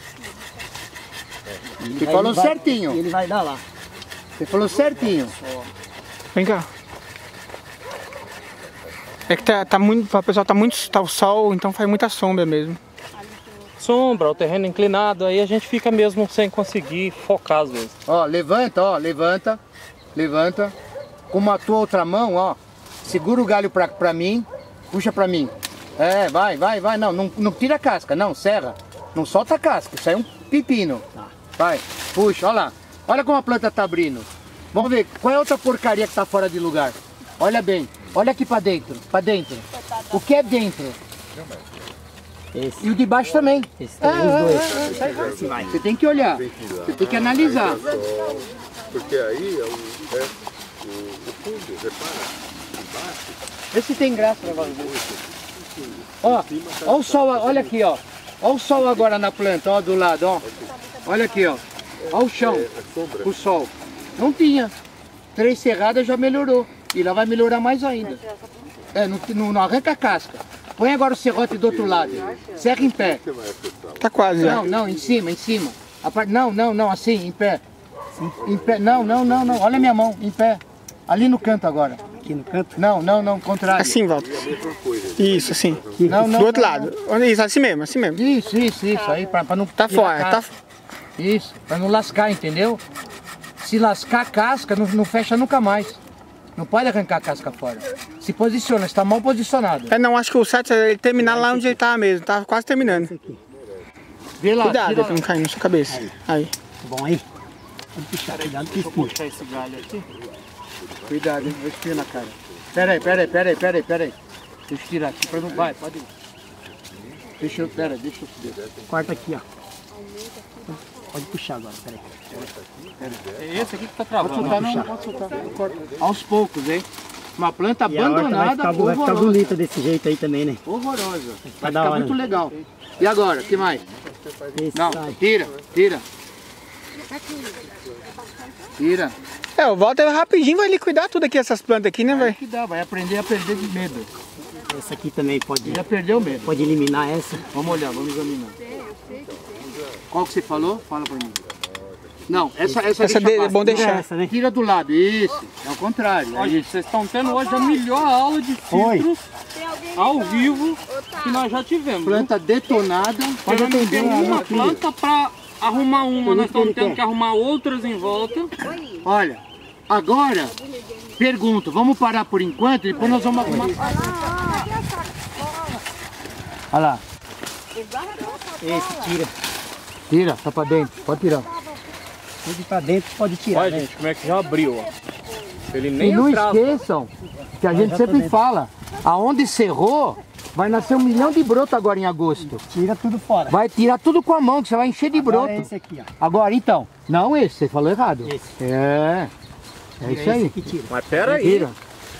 Você falou vai, certinho. Ele vai dar lá. Você falou certinho. Vem cá. É que tá, tá muito, o pessoal tá muito, tá o sol, então faz muita sombra mesmo. Sombra, o terreno inclinado, aí a gente fica mesmo sem conseguir focar às vezes. Ó, levanta, ó, levanta, levanta. Com a tua outra mão, ó, segura o galho pra, pra mim, puxa pra mim. É, vai, vai, vai, não, não, não tira a casca, não, serra. Não solta a casca, isso aí é um pepino. Vai, puxa, olha lá. Olha como a planta tá abrindo. Vamos ver, qual é a outra porcaria que tá fora de lugar? Olha bem, olha aqui pra dentro, pra dentro. O que é dentro? Esse. E o de baixo também. Esse também, os dois. É, é, é, assim vai. Você tem que olhar, você tem que analisar. Porque aí é o, é, o, o fundo, repara, embaixo. Esse tem graça, né, ó, ó o sol, olha aqui, ó. Ó o sol agora na planta, ó, do lado, ó. Olha aqui, ó. Ó o chão, o sol. Não tinha. Três serradas já melhorou. E lá vai melhorar mais ainda. É, não, não, não arranca a casca. Põe agora o serrote do outro lado. Serra em pé. Tá quase, Não, não, em cima, em cima. A parte, não, não, não, assim, em pé. Em pé. Não, não, não, não. Olha a minha mão, em pé. Ali no canto agora. Aqui no canto? Não, não, não, contrário. Assim, Walter. Isso, assim. Não, não, do outro não, lado. Não. Isso, assim mesmo, assim mesmo. Isso, isso, isso. Aí, pra, pra não... Tá fora, tá... Isso, pra não lascar, entendeu? Se lascar a casca, não, não fecha nunca mais. Não pode arrancar a casca fora. Se posiciona, está mal posicionado. É, não, acho que o certo é ele terminar lá onde ele tá mesmo. Tá quase terminando. Vê lá, cuidado pra não cair na sua cabeça. Aí. Bom aí. Pode puxar, cuidado que espinha. Puxar esse galho aqui. Cuidado, hein? Vou espinhar na cara. Pera aí, pera aí, pera aí, pera aí, pera aí. Deixa eu tirar aqui pra não... Vai, pode ir. Deixa eu... Pera, deixa eu... Corta aqui, ó. Pode puxar agora, pera aí. É esse aqui que tá travando. Pode soltar, não, não pode soltar. Aos poucos, hein? Uma planta e abandonada, vai ficar, vai ficar bonita desse jeito aí também, né? Horrorosa. Vai ficar hora, muito né? legal. E agora, o que mais? Esse não, sai. tira, tira. Tira. É, o Walter rapidinho vai liquidar tudo aqui, essas plantas aqui, né, velho? Vai liquidar, vai aprender a perder de medo. Essa aqui também pode... Já perdeu o medo. Pode eliminar essa. Vamos olhar, vamos examinar. Qual que você falou? Fala pra mim. Não, essa, essa, essa deixa é bom deixar. Essa, né? Tira do lado, isso. É o contrário. Ó, gente, vocês estão tendo hoje a melhor aula de filtros ao vivo que nós já tivemos. Planta viu? detonada. Pode atender uma planta para arrumar uma, nós estamos tendo que arrumar outras em volta. Olha, agora, pergunto, vamos parar por enquanto e depois nós vamos arrumar. Olha lá. Esse tira. Tira, tá pra dentro, pode tirar. Tudo pra dentro pode tirar. Olha, né? gente, como é que já abriu, ó. Ele nem e não entrava. esqueçam que a gente sempre fala, aonde cerrou, vai nascer um milhão de broto agora em agosto. Tira tudo fora. Vai tirar tudo com a mão, que você vai encher de agora broto. É esse aqui, ó. Agora, então, não esse, você falou errado. Esse. É, é tira isso aí. Que tira. Mas pera aí. Tira.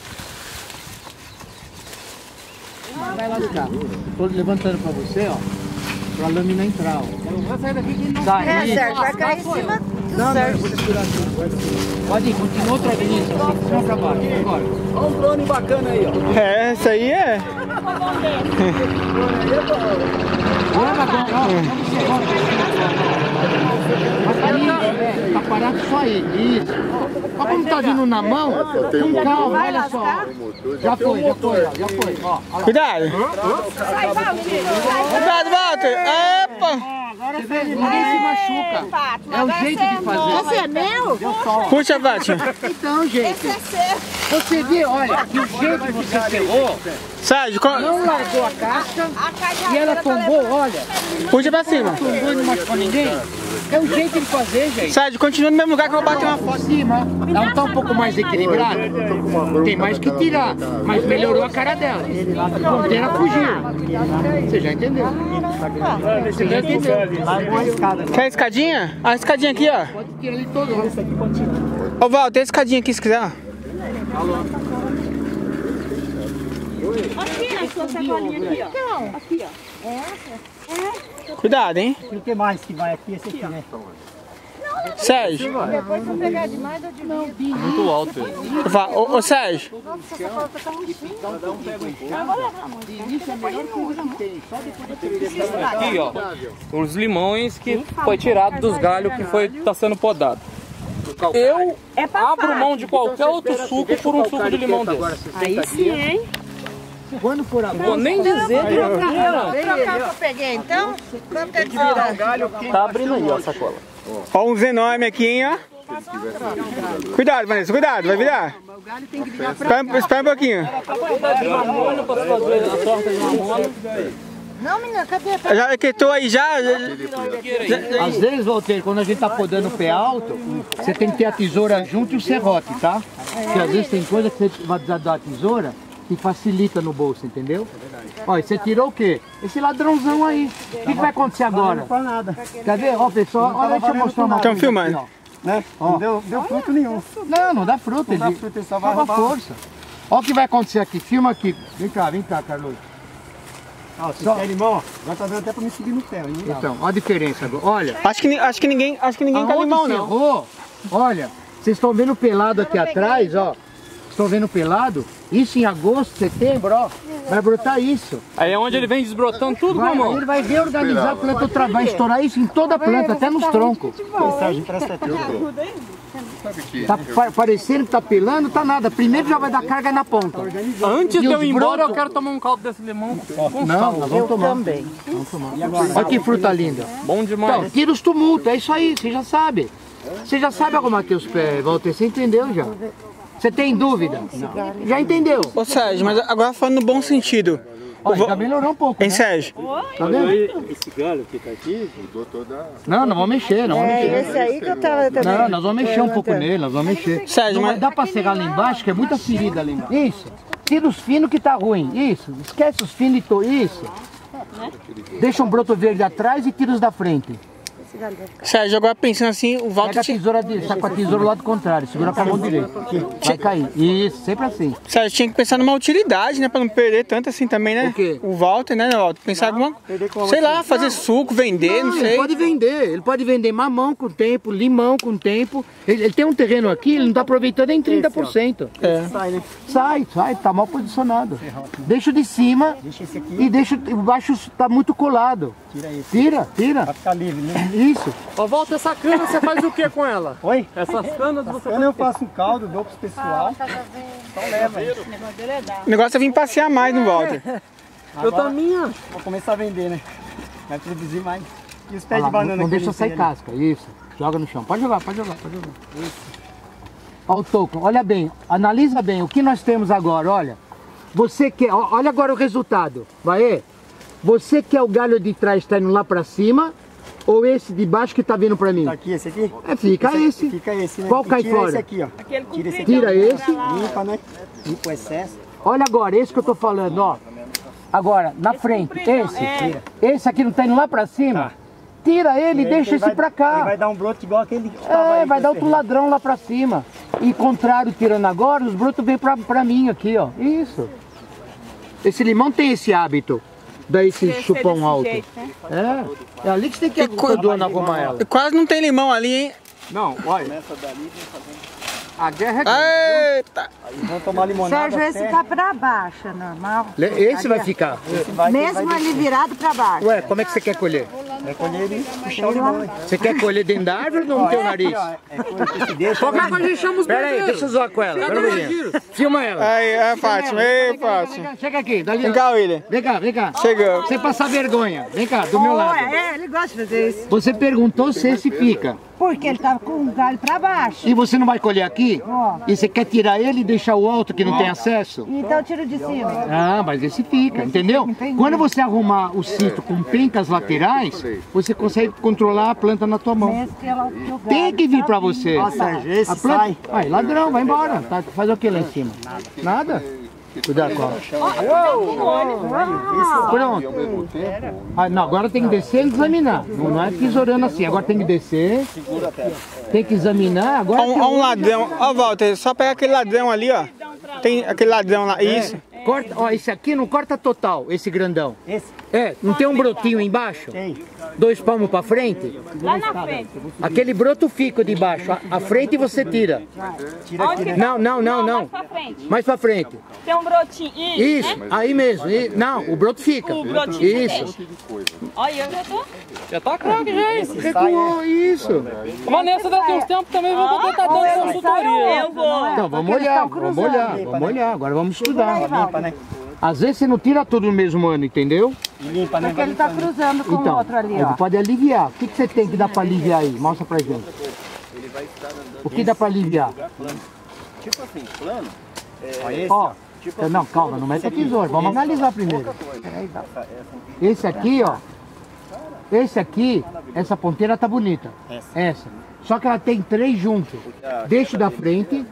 Vai lascar. Tô levantando pra você, ó, pra lâmina entrar, ó. Vai sair daqui que não sai. é certo, vai cair em cima Não, não, eu vou segurar aqui. Pode ir, continua outra vez. De cima pra baixo, agora. Olha um drone bacana aí, ó. É, essa aí é. Leva agora, ó. Vamos ser Tá parado só ele, isso. Olha como tá vindo na mão, com calma, olha só. Já foi, já foi, já foi, ó. Cuidado. Cuidado, Walter. Epa. Ninguém se machuca. É o jeito de fazer. Esse é meu? Puxa, Fátima. Então, gente. Esse é seu. Você vê, olha, que o jeito que você pegou, Sérgio, qual... não largou a casca e ela tombou, olha. Puxa pra cima. Não tombou e não machucou ninguém. É o jeito de fazer, gente. Sérgio, continua no mesmo lugar que eu vou bater uma foto. Cima. Ela não tá um pouco mais equilibrada? Tem mais que tirar, mas melhorou a cara dela. A ponteira fugiu. Você já entendeu? Você já entendeu? Quer a escadinha? A escadinha aqui, ó. Pode tirar ele todo. Ô, Val, tem a escadinha aqui se quiser. Aqui, a sua sacolinha aqui, ó. Aqui, ó. Essa? Cuidado, hein? Não tem mais que vai aqui, esse aqui, né? Sérgio. Depois vou pegar demais, eu divido. Muito alto ele. Eu falo, Ô, ô, Sérgio. Nossa, essa sacola tá murchinha. Eu vou levar muito. Aqui, ó. Os limões que foi tirado dos galhos que foi tá sendo podado. Eu abro mão de qualquer outro suco por um suco de limão desse. Aí sim, hein? Quando for a Vou nem dizer que Vou trocar o que eu peguei, então? Quanto é que dá? tá abrindo aí, ó, a sacola. Ó, uns enormes aqui, hein, ó. Cuidado, Vanessa, cuidado, vai virar. Espera, espera um pouquinho. Não, menina, cadê? Tá... Já quietou aí já? Às vezes, Walter, quando a gente tá podando o pé alto, você tem que ter a tesoura junto e o serrote, tá? Porque às vezes tem coisa que você vai precisar da tesoura que facilita no bolso, entendeu? Olha, você tirou o quê? Esse ladrãozão aí. O que, que vai acontecer agora? Não faz nada. Quer ver? Ó, pessoal, olha, deixa eu mostrar uma coisa. Estão filmando. Aqui, né? Não deu, deu fruto nenhum. Não, não dá fruto. Não ele dá fruto, ele só vai roubar força. Olha o que vai acontecer aqui. Filma aqui. Vem cá, vem cá, Carlos. Ó, se quer limão, já tá dando até pra me seguir no pé. Hein? Então, olha a diferença agora. Olha. Acho que, acho que ninguém, acho que ninguém quer limão, não. Errou, olha, vocês estão vendo pelado aqui atrás, ó. Estão vendo pelado? Isso em agosto, setembro, ó. Vai brotar isso. Aí é onde ele vem desbrotando tudo, vai, mamão? Ele vai reorganizar a planta, outra, vai estourar isso em toda a planta, até nos troncos. Sérgio, presta atenção. Tá parecendo que tá pelando, tá nada. Primeiro já vai dar carga na ponta. Antes de eu ir embora, eu quero tomar um caldo desse limão. Não, nós vamos tomar. Também. Vamos tomar. Olha que fruta linda. Bom demais. Então, tira os tumultos, é isso aí, você já sabe. Você já sabe arrumar teus pés, Walter, você entendeu já? Você tem dúvida? Não. Já entendeu? Ô Sérgio, mas agora falando no bom sentido. Olha, vo... já melhorou um pouco, hein, né? Sérgio? Tá vendo? Esse galho que tá aqui, mudou toda... Não, nós vamos mexer, nós vamos é, mexer. Esse aí que eu tava também. Não, nós vamos mexer um pouco nele, nós vamos mexer. Sérgio, não mas... dá pra cegar lá embaixo, que é muita ferida ali embaixo. Isso. Tira os finos que tá ruim. Isso. Esquece os finos e to... Isso. Deixa um broto verde atrás e tira os da frente. Sérgio, agora pensando assim, o Walter... Pega a tesoura dele, tá com a tesoura do lado contrário, segura com a mão direita. Vai cair. Isso, sempre assim. Sérgio, tinha que pensar numa utilidade, né? Pra não perder tanto assim também, né? O quê? O Walter, né, Walter? Pensar alguma... Sei lá, fazer suco, vender, não, não sei. Ele pode vender, ele pode vender mamão com o tempo, limão com o tempo. Ele, ele tem um terreno aqui, ele não tá aproveitando em trinta por cento. É. Sai, sai, tá mal posicionado. Deixa o de cima e deixa o baixo, tá muito colado. Tira esse. Tira, tira. Vai ficar livre, né? Isso. Ó, Walter, essa cana você faz o que com ela? Oi? Essas canas você faz eu faço um caldo, dou pro pessoal. Só leva. O negócio é vir passear mais no Walter. Eu também acho. Vou começar a vender, né? Vai produzir mais. E os pés Olha de lá, banana não que deixa sair casca, isso. Joga no chão. Pode jogar, pode jogar, pode jogar. Isso. Olha o toco, olha bem, analisa bem o que nós temos agora, olha. Você quer, olha agora o resultado, vai. Você quer o galho de trás tá indo lá pra cima ou esse de baixo que tá vindo pra mim? Tá aqui, esse aqui? É, fica esse. esse. Fica esse, né? Qual cai tira fora? Esse aqui, ó. Tira esse aqui. Tira esse. Limpa, né? Limpa o excesso. Olha agora, esse que eu tô falando, ó. Agora, na frente, esse. É. Esse aqui não tá indo lá pra cima? Tá. Tira ele e deixa esse vai, pra cá. Ele vai dar um broto igual aquele que É, aí, vai dar outro ladrão lá pra cima. E contrário, tirando agora, os brotos vêm pra, pra mim aqui, ó. Isso. Esse limão tem esse hábito. Daí esse chupão alto. Jeito, né? É, é ali que você tem que ajudar a arrumar ela. Quase não tem limão ali, hein? Não, olha. Começa dali e vem fazendo. A guerra é grande. Eita! Aí vão tomar limonada. Sérgio, esse tá pra baixo, é normal. Esse vai ficar. Vai, Mesmo vai ele virado pra baixo. Ué, como é que você quer colher? Vai colher ele puxar o limão. Você quer colher dentro da árvore ou no teu nariz? Qualquer coisa a gente chama os Pera aí, bombeiros. deixa eu zoar com ela. Pera um pouquinho. Filma ela. Aí, é Fátima, ei, Fátima. Chega aqui, dali. Vem cá, William. Vem cá, vem cá. Chegou. Sem passar vergonha. Vem cá, do meu lado. É, ele gosta de fazer isso. Você perguntou se esse fica. Porque ele tava com o galho pra baixo. E você não vai colher aqui? Ó. E você quer tirar ele e deixar o alto que não tem acesso? Então tira de cima. Ah, mas esse fica, entendeu? Quando você arrumar o cito com pencas laterais, você consegue controlar a planta na tua mão. Mesmo que ela- que o galho Tem que vir pra você. Ó, Sérgio, esse A planta... sai. Vai, ladrão, vai embora. Tá, faz o que lá em cima? Nada? Cuidado com ela. Pronto. Ah, não, agora tem que descer e examinar. Não, não é tesourando assim. Agora tem que descer. Tem que examinar. Agora Ó um, ó um ladrão. Ó, Walter, só pega aquele ladrão ali, ó. Tem aquele ladrão lá. Isso. corta, ó, esse aqui não corta total, esse grandão. Esse? É, não tem um brotinho embaixo? Tem. Dois palmos pra frente? Lá na frente. Aquele broto fica de baixo, a, a frente você tira. Tira aqui. Não, não, não, não. Mais pra frente. Mais pra frente. Tem um brotinho. Isso, Isso, né? aí mesmo. E- não, o broto fica. O brotinho Isso. Olha, eu já tô. Já tá craque já, hein? Recuou, isso. Mas nessa daqui uns tempos também vou poder estar dando consultoria. Eu vou. Então vamos olhar, vamos olhar, vamos olhar. Agora vamos estudar. Às vezes você não tira tudo no mesmo ano, entendeu? Limpa, né? Porque ele tá cruzando com o Então, outro ali, ele ó. pode aliviar. O que, que você tem que dar para aliviar aí? Mostra pra gente. O que dá para aliviar? Tipo assim, plano. Ó, não, calma, não mete a tesoura. Vamos analisar primeiro. Esse aqui, ó. Esse aqui, essa ponteira tá bonita. Essa. Só que ela tem três juntos. Deixa o da frente.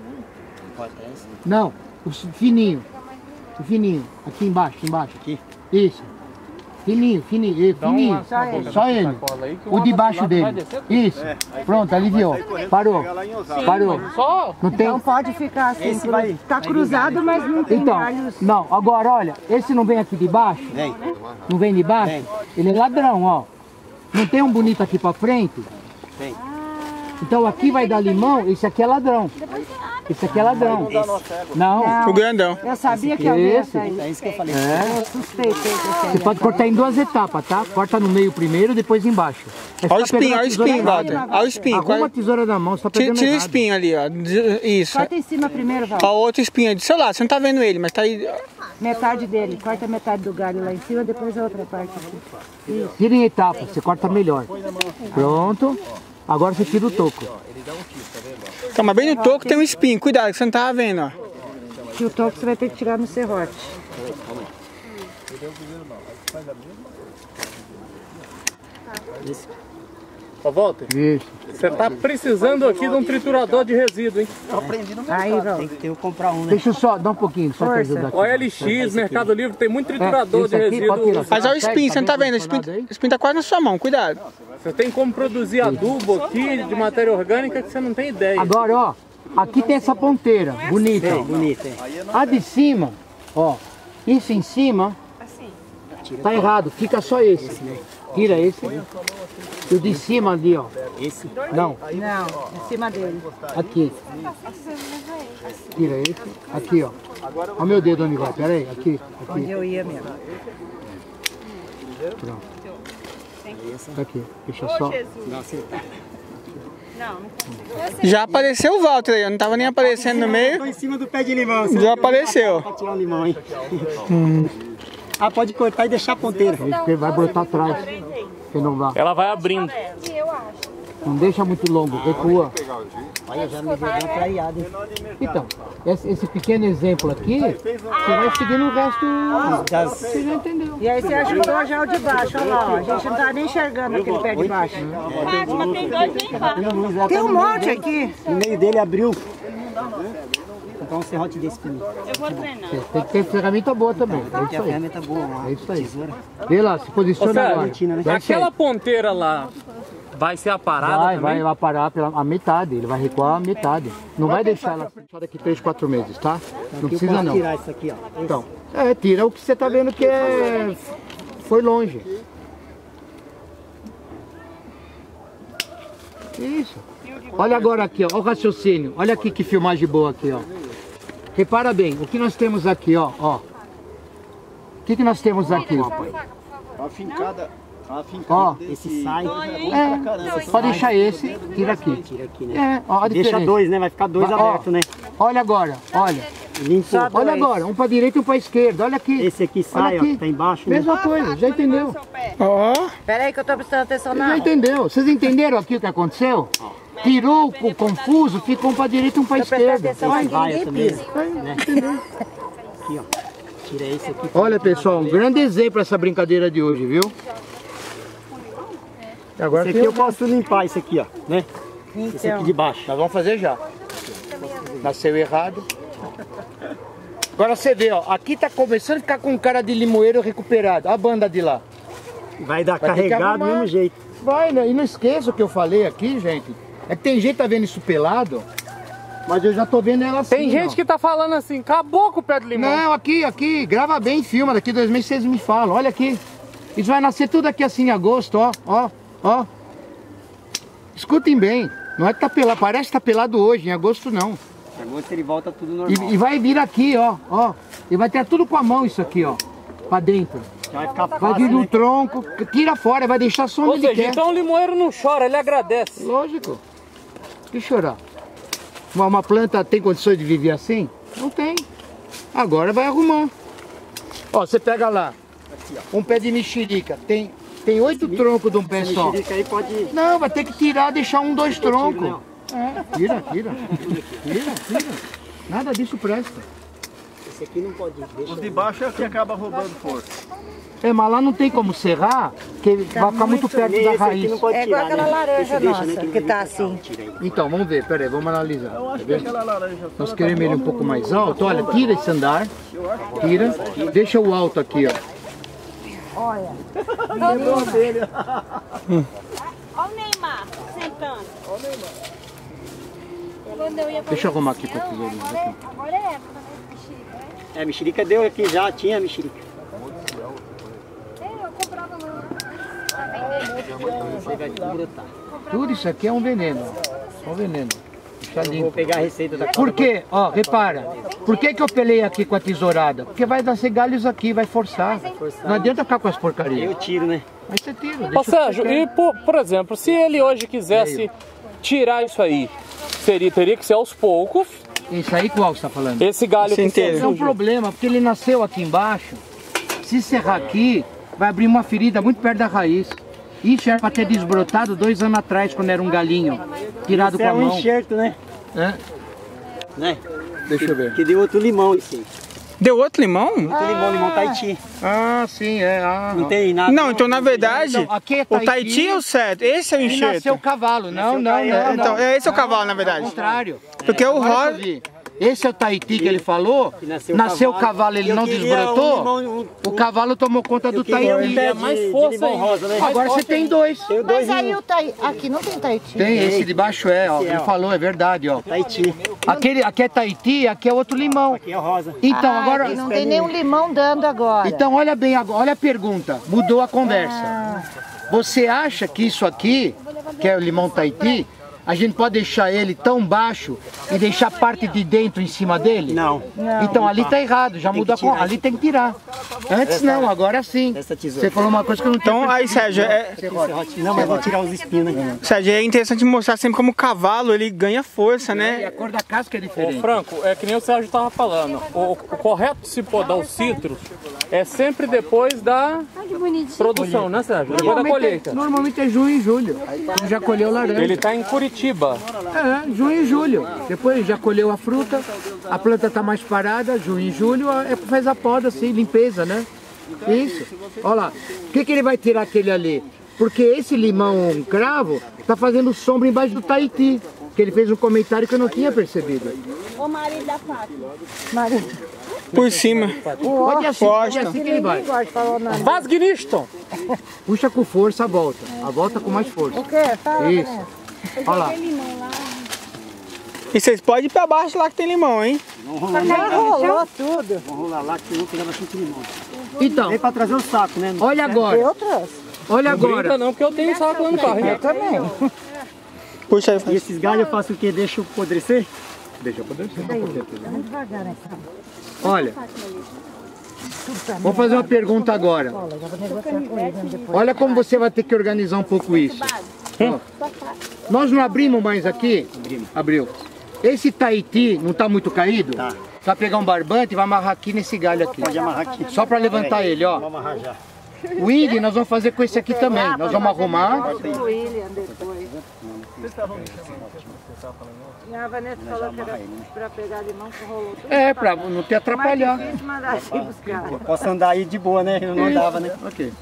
Não, o fininho. O fininho. Aqui embaixo, aqui embaixo. Aqui. Isso. Fininho, fininho. e, Fininho. Só ele. Só ele. O de baixo dele. Isso. Pronto, aliviou. Parou. Parou. Só? Não tem. Então pode ficar assim, cru- tá cruzado, mas não tem Então, galhos. não, agora olha, esse não vem aqui de baixo? Vem. Não vem de baixo? Ele é ladrão, ó. Não tem um bonito aqui pra frente? Tem. Então aqui vai dar limão, esse aqui é ladrão. Esse aqui é ladrão. Não. O grandão. Eu sabia que alguém ia Esse. sair. É isso que eu falei. É. Suspeitei desse Você aí. pode cortar em duas etapas, tá? Corta no meio primeiro, depois embaixo. É só Olha o espinho, pegar a olha o tesoura espinho, na Walter. mão. Olha o espinho. Arruma a Qual- tesoura na mão, você tá Tira, pegando tira o errado. espinho ali, ó. Isso. Corta em cima primeiro, Val. Ó, outro espinho aí do seu lado. Você não tá vendo ele, mas tá aí. Metade dele. Corta metade do galho lá em cima, depois a outra parte aqui. Isso. Tira em etapas, você corta melhor. Pronto. Agora você tira o toco. Então, mas bem no toco tem um espinho. Cuidado, que você não tava vendo, ó. E o toco você vai ter que tirar no serrote. Ó, Walter, Isso. você tá precisando aqui de um triturador de resíduo, hein? Eu aprendi no Aí, mercado. Val. Tem que ter, eu comprar um, né? Deixa eu só, dá um pouquinho, só te Força. ajudar aqui. O L X, Mercado Livre, tem muito triturador esse de aqui pode resíduo. tirar. Mas olha o espinho, você não tá vendo? O Tá bem espinho, posicionado aí? o espinho tá quase na sua mão, cuidado. Você tem como produzir adubo aqui de matéria orgânica que você não tem ideia. Agora, ó, aqui tem essa ponteira, bonita. Bonito, é. A de cima, ó, isso em cima, tá errado, fica só esse. Tira esse. E o de cima ali, ó. Esse? Não, Não, em cima dele. aqui. Tira esse. Aqui, ó. Olha o meu dedo onde vai, pera aí, aqui, Onde aqui. eu ia mesmo. Pronto. Tá aqui, deixa só. Já apareceu o Walter aí, eu não tava nem aparecendo no meio. Tô em cima do pé de limão. Já apareceu. Pra tirar o limão, hein? Ah, pode cortar e deixar a ponteira. Isso, porque vai brotar atrás. Que não vai. Ela vai abrindo. Não deixa muito longo, recua. Olha, já me deu uma traiada, hein? Então, esse, esse pequeno exemplo aqui, você vai seguindo o resto. Das... Você já entendeu. E aí você ajudou já o de baixo, olha lá, ó. A gente não tá nem enxergando aquele pé de baixo. Fátima, tem dois bem embaixo. Tem um monte aqui. No meio dele abriu. Vou comprar um serrote desse pra mim. Eu vou treinar. Tem que ter ferramenta boa também. É Tem isso a aí. ferramenta boa, uma É isso aí. tesoura. Vê lá, se posiciona Ô, Sérgio, agora. Vai aquela sair. ponteira lá vai ser a parada Vai, também? vai lá parar pela a metade, ele vai recuar a metade. Não vai deixar ela só daqui três, quatro meses, tá? Não Aqui eu precisa posso não. tirar isso aqui, ó. Então, é, tira o que você tá vendo que é... foi longe. Isso. Olha agora aqui, ó, o raciocínio. Olha aqui que filmagem boa aqui, ó. Repara bem, o que nós temos aqui, ó, ó. O que que nós temos aqui? Uma fincada, uma fincada Ó, desse sai. É, pode deixar esse, tira aqui. Tira aqui, né? É, ó, a Deixa diferença. dois, né? Vai ficar dois Ó, abertos, né? Olha agora, olha. Limpo. Olha agora, um para direita e um para esquerda, olha aqui. Esse aqui sai, ó, tá embaixo. Né? Mesma coisa, já entendeu? Ó. Pera aí que eu tô prestando atenção na Já entendeu? Vocês entenderam aqui o que aconteceu? Tirou o confuso, ficou um para direita e um para esquerda. Vai, vai também, né? Entendeu? Aqui, ó. Tira esse aqui. Olha, pessoal, um grande exemplo essa brincadeira de hoje, viu? Agora esse aqui eu posso limpar, esse aqui, ó, né? Então, esse aqui de baixo. Nós vamos fazer já. Nasceu errado. Agora você vê, ó, aqui tá começando a ficar com cara de limoeiro recuperado. A banda de lá. Vai dar carregado do mesmo jeito. Vai, né? E não esqueça o que eu falei aqui, gente. É que tem gente que tá vendo isso pelado, mas eu já tô vendo ela assim. Tem gente ó. que tá falando assim, acabou com o pé de limão. Não, aqui, aqui, grava bem, filma. Daqui dois meses vocês me falam. Olha aqui. Isso vai nascer tudo aqui assim em agosto, ó, ó, ó. Escutem bem. Não é que tá pelado, parece que tá pelado hoje, em agosto não. Em agosto ele volta tudo normal. E, e vai vir aqui, ó, ó. E vai ter tudo com a mão isso aqui, ó. Pra dentro. Vai ficar Vai fácil, vir do né? tronco, tira fora, vai deixar só onde Ou ele seja, quer. então o limoeiro não chora, ele agradece. Lógico. Que chorar? Uma, uma planta tem condições de viver assim? Não tem. Agora vai arrumar. Ó, você pega lá, um pé de mexerica, tem, tem oito troncos de um pé só. Aí pode... Não, vai ter que tirar, deixar um, dois troncos. É, tira, tira. Tira, tira. Nada disso presta. Esse aqui não pode deixar. Os de baixo é o que acaba roubando força. É, mas lá não tem como serrar, porque vai ficar muito perto da raiz. É igual aquela laranja nossa, que tá assim. Então, vamos ver, peraí, vamos analisar. Eu acho Tá que vendo? aquela laranja... Nós queremos ele um pouco mais alto. Olha, tira esse andar. Tira. Deixa o alto aqui, ó. Olha. Lembrou a dele. Olha o Neymar sentando. Olha o Neymar. Deixa eu arrumar aqui com a tesourinha. Aqui. Agora é época, né? Mexerica. É, a mexerica deu aqui já, tinha a mexerica. É, eu comprava lá. Tudo isso aqui é um veneno. Ó. Um veneno. Deixa Eu limpo. vou pegar a receita da Por quê? Ó, repara. Por que que eu pelei aqui com a tesourada? Porque vai nascer galhos aqui, vai forçar. Não adianta ficar com as porcarias. Eu tiro, né? Mas você tira. Ô deixa o que Sérgio, você quer. e por, por exemplo, se ele hoje quisesse tirar isso aí, seria, teria que ser aos poucos. Isso aí qual você tá falando? Esse galho que Esse é um problema, porque ele nasceu aqui embaixo. Se serrar aqui, vai abrir uma ferida muito perto da raiz. Isso era para ter desbrotado dois anos atrás, quando era um galinho tirado Isso com a é um mão. enxerto, né? É? Né? Deixa eu ver. Que deu outro limão esse aí. Deu outro limão? Outro limão, limão Tahiti. Ah, sim, é. Ah, Não tem nada. Não, então na verdade, Então, aqui é o Tahiti é o certo, esse é o E enxerto. nasceu o cavalo. Não, não, não. É, então, não. é esse é o cavalo, na Ao verdade. contrário. Porque o Agora rosa... que eu vi. Esse é o Tahiti que ele falou, nasceu nasceu o o cavalo, cavalo, ele eu não queria desbrotou, um limão, um- o cavalo tomou conta do queria um Tahiti. pé É mais de- de força limão aí. rosa, né? Agora você tem dois. Tenho dois Mas aí limão. o tai... aqui não tem Tahiti. Tem, esse de baixo é, ó. Esse é, Ele ó. falou, é verdade, ó. Tahiti. Aquele, aqui é Tahiti, aqui é outro limão. Aqui é rosa. Então, Ah, agora... aqui não tem nenhum limão dando agora. Então, olha bem, agora, olha a pergunta. Mudou a conversa. Ah. Você acha que isso aqui, que é o limão Tahiti, a gente pode deixar ele tão baixo e deixar a parte de dentro em cima dele? Não. Então ali tá errado, já muda a cor. Ali tem que tirar. Antes não, agora sim. Essa tesoura. Você falou uma coisa que eu não tinha. Então, aí, Sérgio, é, Não, mas vou tirar os espinhos, né? Sérgio, é interessante mostrar sempre como o cavalo, ele ganha força, E né? a cor da casca é Ô diferente. Franco, é que nem o Sérgio estava falando. O, o correto de se podar o citro é sempre depois da produção, né, Sérgio? Depois da Normalmente é, colheita. normalmente é junho e julho. Ele já colheu laranja. Ele está em Curitiba. É, junho e julho. Depois já colheu a fruta, a planta está mais parada, junho e julho é, faz a poda assim, limpeza, né? Isso. Olha lá. O que, que ele vai tirar aquele ali? Porque esse limão cravo está fazendo sombra embaixo do Tahiti. Que ele fez um comentário que eu não tinha percebido. O marido da Fátima. Marido. Por cima. Pode assim, pode Costa. assim que ele vai. Vasgniston! Puxa com força a volta. A volta com mais força. O quê? Fala, Isso. né? Olha lá. E vocês podem ir pra baixo lá que tem limão, hein? Já rolou tudo. Vamos rolar lá que eu vou pegar bastante limão. Então, Vem pra trazer o saco, né? olha agora. Eu trouxe. Olha Não brinca agora. não, porque eu tenho saco lá no carro. Eu também. Puxa aí. E esses galhos eu faço o quê? Deixo apodrecer? Deixa apodrecer. Olha, vou fazer uma pergunta agora. Olha como você vai ter que organizar um pouco isso. Ó, nós não abrimos mais aqui? Abriu. Esse Tahiti não está muito caído? Tá. Você vai pegar um barbante e vai amarrar aqui nesse galho aqui. Pode amarrar aqui. Só para levantar ele, ó. Vamos amarrar já. O William nós vamos fazer com esse aqui também. Nós vamos arrumar. E a Vanessa falou que era pra pegar limão que rolou tudo. É, pra não te atrapalhar. Mais difícil mandar assim buscar. Eu posso andar aí de boa, né? Eu não andava, né? Ok.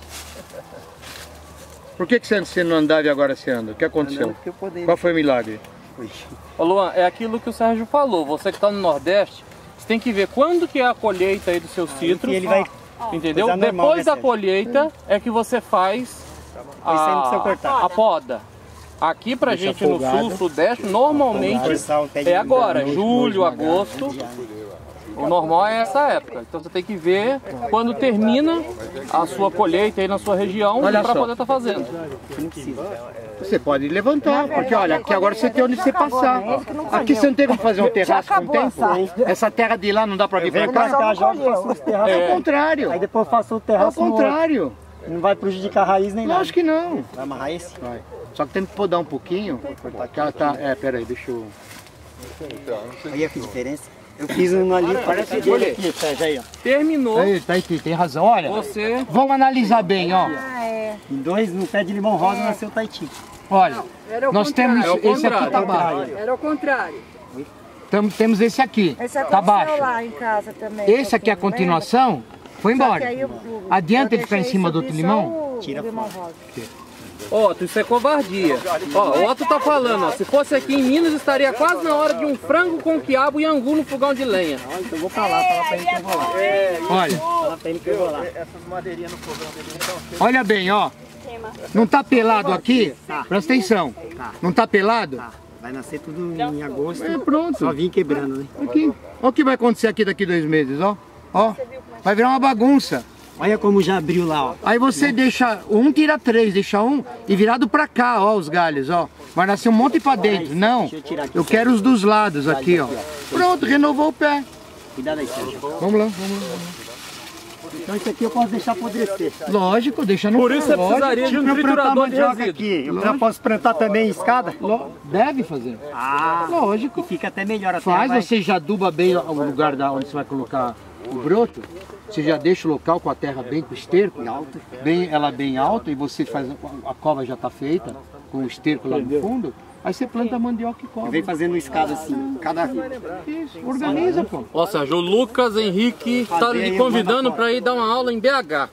Por que, que você não andava e agora você anda? O que aconteceu? Qual foi o milagre? Ô Luan, é aquilo que o Sérgio falou. Você que está no Nordeste, você tem que ver quando que é a colheita aí do seu citro. E ele vai... Entendeu? Depois da colheita é que você faz a, a poda. Aqui pra gente no sul, sudeste, normalmente é agora, julho, agosto. O normal é essa época. Então você tem que ver quando termina a sua colheita aí na sua região para poder estar fazendo. Você pode levantar, porque olha, aqui agora você tem onde você passar. Aqui você não tem como fazer um terraço com o tempo? Essa terra de lá não dá para vir para cá? É o contrário. Aí depois eu faço o terraço. É o contrário. Não vai prejudicar a raiz nem nada. Acho que não. Vai amarrar esse? Vai. Só que tem que podar um pouquinho, porque ela tá... É, peraí, deixa eu... Aí é que diferença. Eu fiz um ali, parece que olha aqui, Sérgio, aí, ó. Terminou. Aí, tá aqui, tem razão. Olha, você... vamos analisar bem, ó. Em dois, no pé de limão rosa, nasceu o Tahiti. Olha, nós temos esse aqui tá baixo. Era o contrário. Tamo, temos esse aqui, Esse tá baixo. lá em casa também. Esse aqui é a continuação, foi embora. Adianta ele ficar em cima do outro limão? Tira fora. Otto, isso é covardia. Ó, o Otto tá falando, ó, se fosse aqui em Minas estaria quase na hora de um frango com quiabo e angu no fogão de lenha. Então eu vou pra lá, falar pra ele que eu vou lá. Olha, falar pra ele que eu vou lá. Essas madeirinhas no fogão dele não estão. Olha bem, ó. Não tá pelado aqui? Presta atenção. Não tá pelado? Vai nascer tudo em agosto. É, pronto. Só vim quebrando, né? Aqui. Olha o que vai acontecer aqui daqui dois meses, ó. Ó, vai virar uma bagunça. Olha como já abriu lá, ó. Aí você deixa um, tira três, deixa um e virado pra cá, ó, os galhos, ó. Vai nascer um monte pra dentro. Não, eu quero os dos lados aqui, ó. Pronto, renovou o pé. Cuidado aí, Sérgio. Vamos lá, vamos lá. Então isso aqui eu posso deixar apodrecer. Lógico, deixa no Por isso você precisaria de um triturador de resíduo. Aqui. Eu já posso plantar também escada? Deve fazer. Ah, lógico. E fica até melhor a Faz, terra, você já aduba bem o lugar da onde você vai colocar o broto. Você já deixa o local com a terra bem com esterco, bem, ela bem alta, e você faz, a cova já está feita, com o esterco lá no fundo, aí você planta a mandioca e cova. Vem fazendo escada assim, cada... Isso, organiza, pô. Ó, Sérgio, o Lucas Henrique está lhe convidando para ir dar uma aula em B H.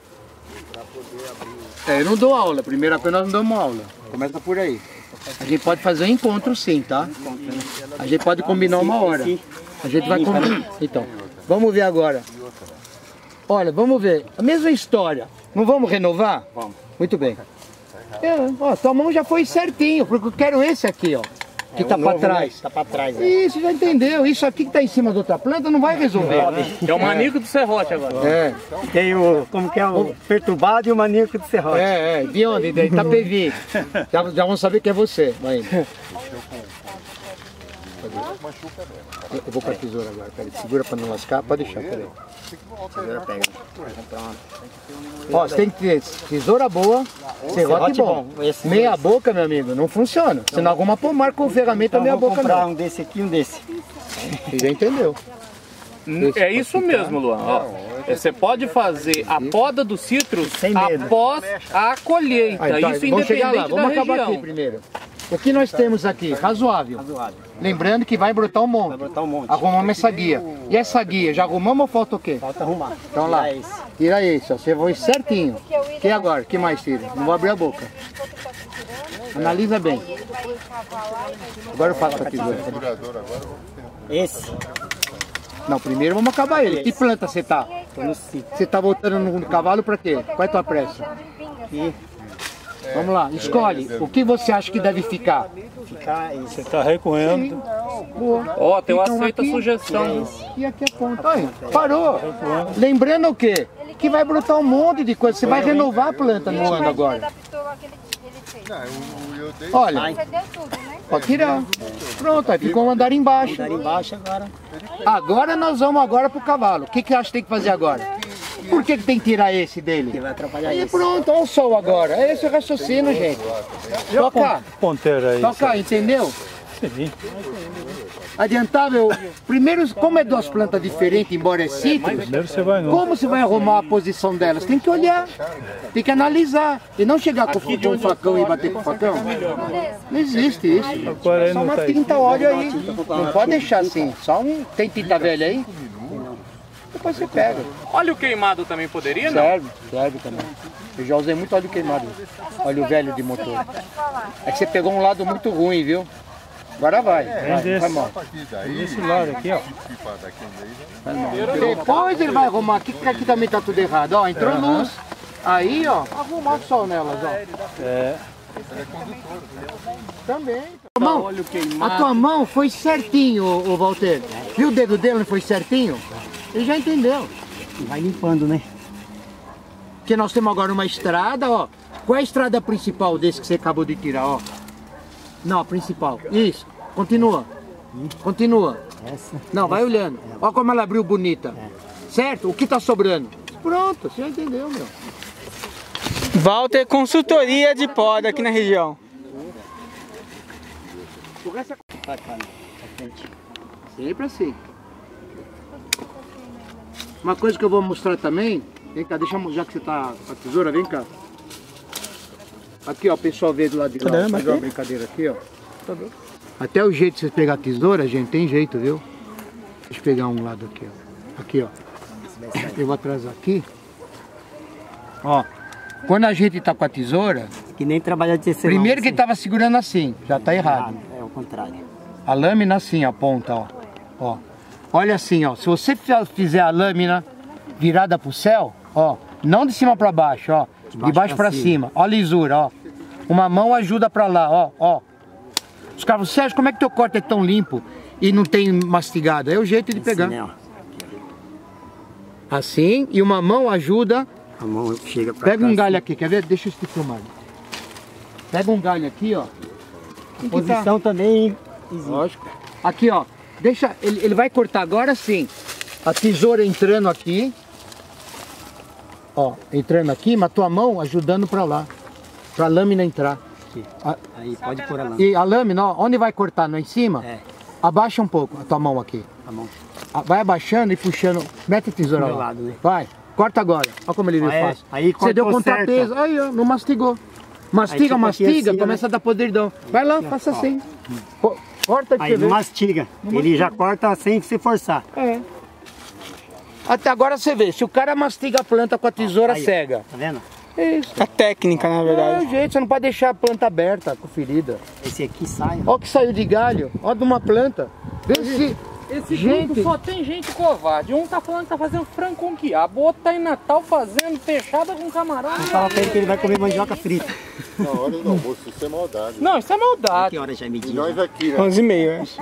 É, eu não dou aula, primeira coisa nós não damos aula, começa por aí. A gente pode fazer um encontro sim, tá? A gente pode combinar uma hora. A gente vai combinar. Então, vamos ver agora. Olha, vamos ver, a mesma história. Não vamos renovar? Vamos. Muito bem. É, ó, tua mão já foi certinho, porque eu quero esse aqui, ó. Que é, tá para trás. Né? Tá para trás. Né? Isso, já entendeu. Isso aqui que tá em cima da outra planta não vai resolver. É o maníaco do serrote agora. É. Tem o, como que é, o perturbado e o maníaco do serrote. É, é. De onde? De Itapevi. já, já vão saber que é você. Vai indo. Eu vou com a tesoura agora, peraí. Segura para não lascar, pode deixar, peraí. Tesoura pega. Ó, você tem que ter tesoura boa, serrote bom. Meia boca, meu amigo, não funciona. Senão alguma pomar com ferramenta meia boca não. Vou comprar um desse aqui e um desse. Você já entendeu. É isso mesmo, Luan. Ó, você pode fazer a poda do citro após a colheita. Ah, então, isso vamos chegar lá, independente vamos da acabar região. aqui primeiro. O que nós temos aqui? Razoável. Razoável. Lembrando que vai brotar um monte. Vai brotar um monte. Arrumamos essa guia. E essa guia, já arrumamos ou falta o quê? Falta arrumar. Então lá. Tira esse. Tira esse, ó. Você vai certinho. E agora? O que mais tira? Não vou abrir a boca. Analisa bem. Agora eu faço a tesoura. Esse. Não, primeiro vamos acabar ele. Que planta você tá? Você tá voltando no cavalo pra quê? Qual é a tua pressa? Aqui. Vamos lá, escolhe. O que você acha que deve ficar? Ficar Você está recuando. Ó, tem uma Então, aceita aqui, sugestão. E aqui a ponta. Aí, parou. Lembrando o quê? Que vai brotar um monte de coisa. Você vai renovar a planta no ano agora. Olha, pode tirar. Pronto, aí ficou um andar embaixo. Andar embaixo agora. Agora nós vamos agora pro cavalo. O que que acha que tem que fazer agora? Por que que tem que tirar esse dele? Que vai atrapalhar Aí esse. pronto, olha o sol agora. É esse o raciocínio, gente. Toca. Ponteiro aí. Toca, entendeu? Sim. Adiantável. Primeiro, como é duas plantas diferentes, embora é cítrus, Primeiro você vai no... como você vai arrumar a posição delas? Tem que olhar, tem que analisar. E não chegar com, com um facão e bater com o facão. Não existe isso. Agora aí Só não uma tá tinta óleo aí. Não pode deixar assim. Só um. Tem tinta velha aí? Depois você pega. Óleo queimado também poderia, não? Serve, serve também. Eu já usei muito óleo queimado. Óleo velho de motor. É que você pegou um lado muito ruim, viu? Agora vai. Vai, desse. vai mal. Desse lado aqui, ó. Depois ele vai arrumar aqui, porque aqui também tá tudo errado. Ó, entrou Uhum. luz. Aí, ó, arrumar o sol nelas, ó. É. Também. A, mão, a tua mão foi certinho, ô, ô Walter. Viu o dedo dele, não foi certinho? Ele já entendeu. Vai limpando, né? Porque nós temos agora uma estrada, ó. Qual é a estrada principal desse que você acabou de tirar, ó? Não, a principal. Isso. Continua. Continua. Essa. Não, vai olhando. Olha como ela abriu bonita. Certo? O que tá sobrando? Pronto, você já entendeu, meu. Walter Consultoria de Poda aqui na região. Sempre assim. Uma coisa que eu vou mostrar também. Vem cá, deixa eu, já que você tá com a tesoura, vem cá. Aqui, ó, o pessoal veio do lado de lá. Fazer uma brincadeira aqui, ó. Até o jeito de você pegar a tesoura, gente, tem jeito, viu? Deixa eu pegar um lado aqui, ó. Aqui, ó. Eu vou atrasar aqui. Ó. Quando a gente tá com a tesoura... Que nem trabalhar de tecelão. Primeiro que ele tava segurando assim, já tá errado. É o contrário. A lâmina assim, a ponta, ó. Ó. Olha assim, ó. Se você fizer a lâmina virada pro céu, ó. Não de cima pra baixo, ó. De baixo, de baixo pra, pra cima. cima. Ó a lisura, ó. Uma mão ajuda pra lá, ó. Ó. Os caras falam, Sérgio, como é que teu corte é tão limpo e não tem mastigado? É o jeito de pegar. Assim, né, assim, e uma mão ajuda. A mão chega pra Pega um galho aqui, quer ver? Deixa eu te filmar. Pega um galho aqui, ó. A posição tá... também existe. Lógico. Aqui, ó. Deixa, ele, ele vai cortar agora sim. A tesoura entrando aqui. Ó, entrando aqui, mas tua mão ajudando pra lá. Pra lâmina entrar. A, aí pode pôr a lâmina. E a lâmina, ó, onde vai cortar? No em cima? É. Abaixa um pouco a tua mão aqui. A mão. Vai abaixando e puxando. Mete a tesoura lá. Lado, né? Vai. Corta agora. Olha como ele veio ah, fácil. É. Aí você deu contrapeso. Aí, ó, não mastigou. Mastiga, mastiga, assim, começa, né, a dar podridão. Vai lá, faça assim. Corta aí não mastiga. Não ele mastiga. Já corta sem se forçar. É. Até agora você vê, se o cara mastiga a planta com a tesoura aí, cega. Tá vendo? Isso. A técnica, na verdade. É o jeito, você não pode deixar a planta aberta, com ferida. Esse aqui sai. Olha o que saiu de galho. Olha de uma planta. Vê se... Esse gente... grupo só tem gente covarde. Um tá falando que tá fazendo frango com quiabo, o outro tá em Natal fazendo fechada com camarão. Não fala pra ele que ele vai comer mandioca frita. Na hora do almoço, isso é maldade. Não, isso é maldade. Que hora já é e nós aqui, né? onze e meia, né?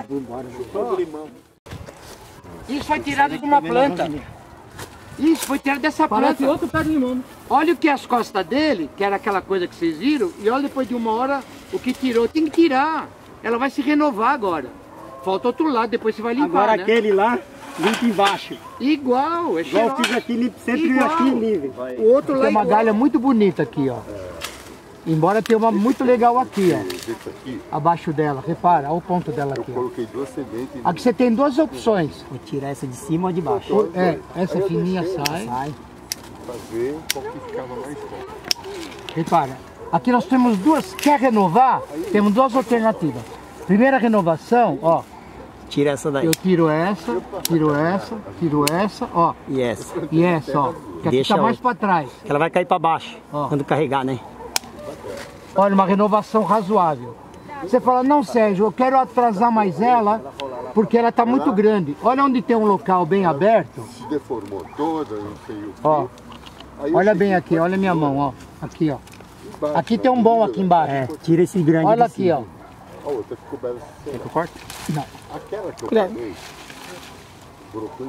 Isso foi tirado de uma planta. Isso foi tirado dessa Parece planta. outro pé de limão. Olha o que é as costas dele, que era aquela coisa que vocês viram, e olha depois de uma hora o que tirou. Tem que tirar. Ela vai se renovar agora. Falta outro lado, depois você vai limpar, agora né? Aquele lá, limpa embaixo. Igual, é igual eu fiz aqui, sempre igual. Aqui livre. O outro lá tem uma igual. Galha muito bonita aqui, ó. Embora tenha uma muito legal aqui, ó. Abaixo dela, repara, olha o ponto dela aqui. Eu coloquei duas sementes. Aqui você tem duas opções. Vou tirar essa de cima ou de baixo. É, essa fininha sai. sai. Fazer um pouco que ficava mais forte. Repara, aqui nós temos duas, quer renovar? Temos duas alternativas. Primeira renovação, ó. Tira essa daí. Eu tiro essa, tiro essa, tiro essa, ó. E essa. E essa, ó. Que aqui tá mais pra trás. Ela vai cair pra baixo, ó, quando carregar, né? Olha, uma renovação razoável. Você fala, não, Sérgio, eu quero atrasar mais ela, porque ela tá muito grande. Olha onde tem um local bem aberto. Se deformou toda, não sei o que. Ó, olha bem aqui, olha minha mão, ó. Aqui, ó. Aqui tem um bom aqui embaixo. É, tira esse grande. Olha aqui, ó. A outra ficou bela. Quer que eu corte? Não. Aquela que eu peguei, brotou e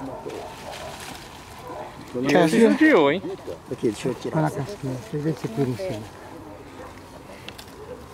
matou. Essa judiou, hein? Aqui, deixa eu tirar. Olha a casquinha, deixa eu ver se tira em cima.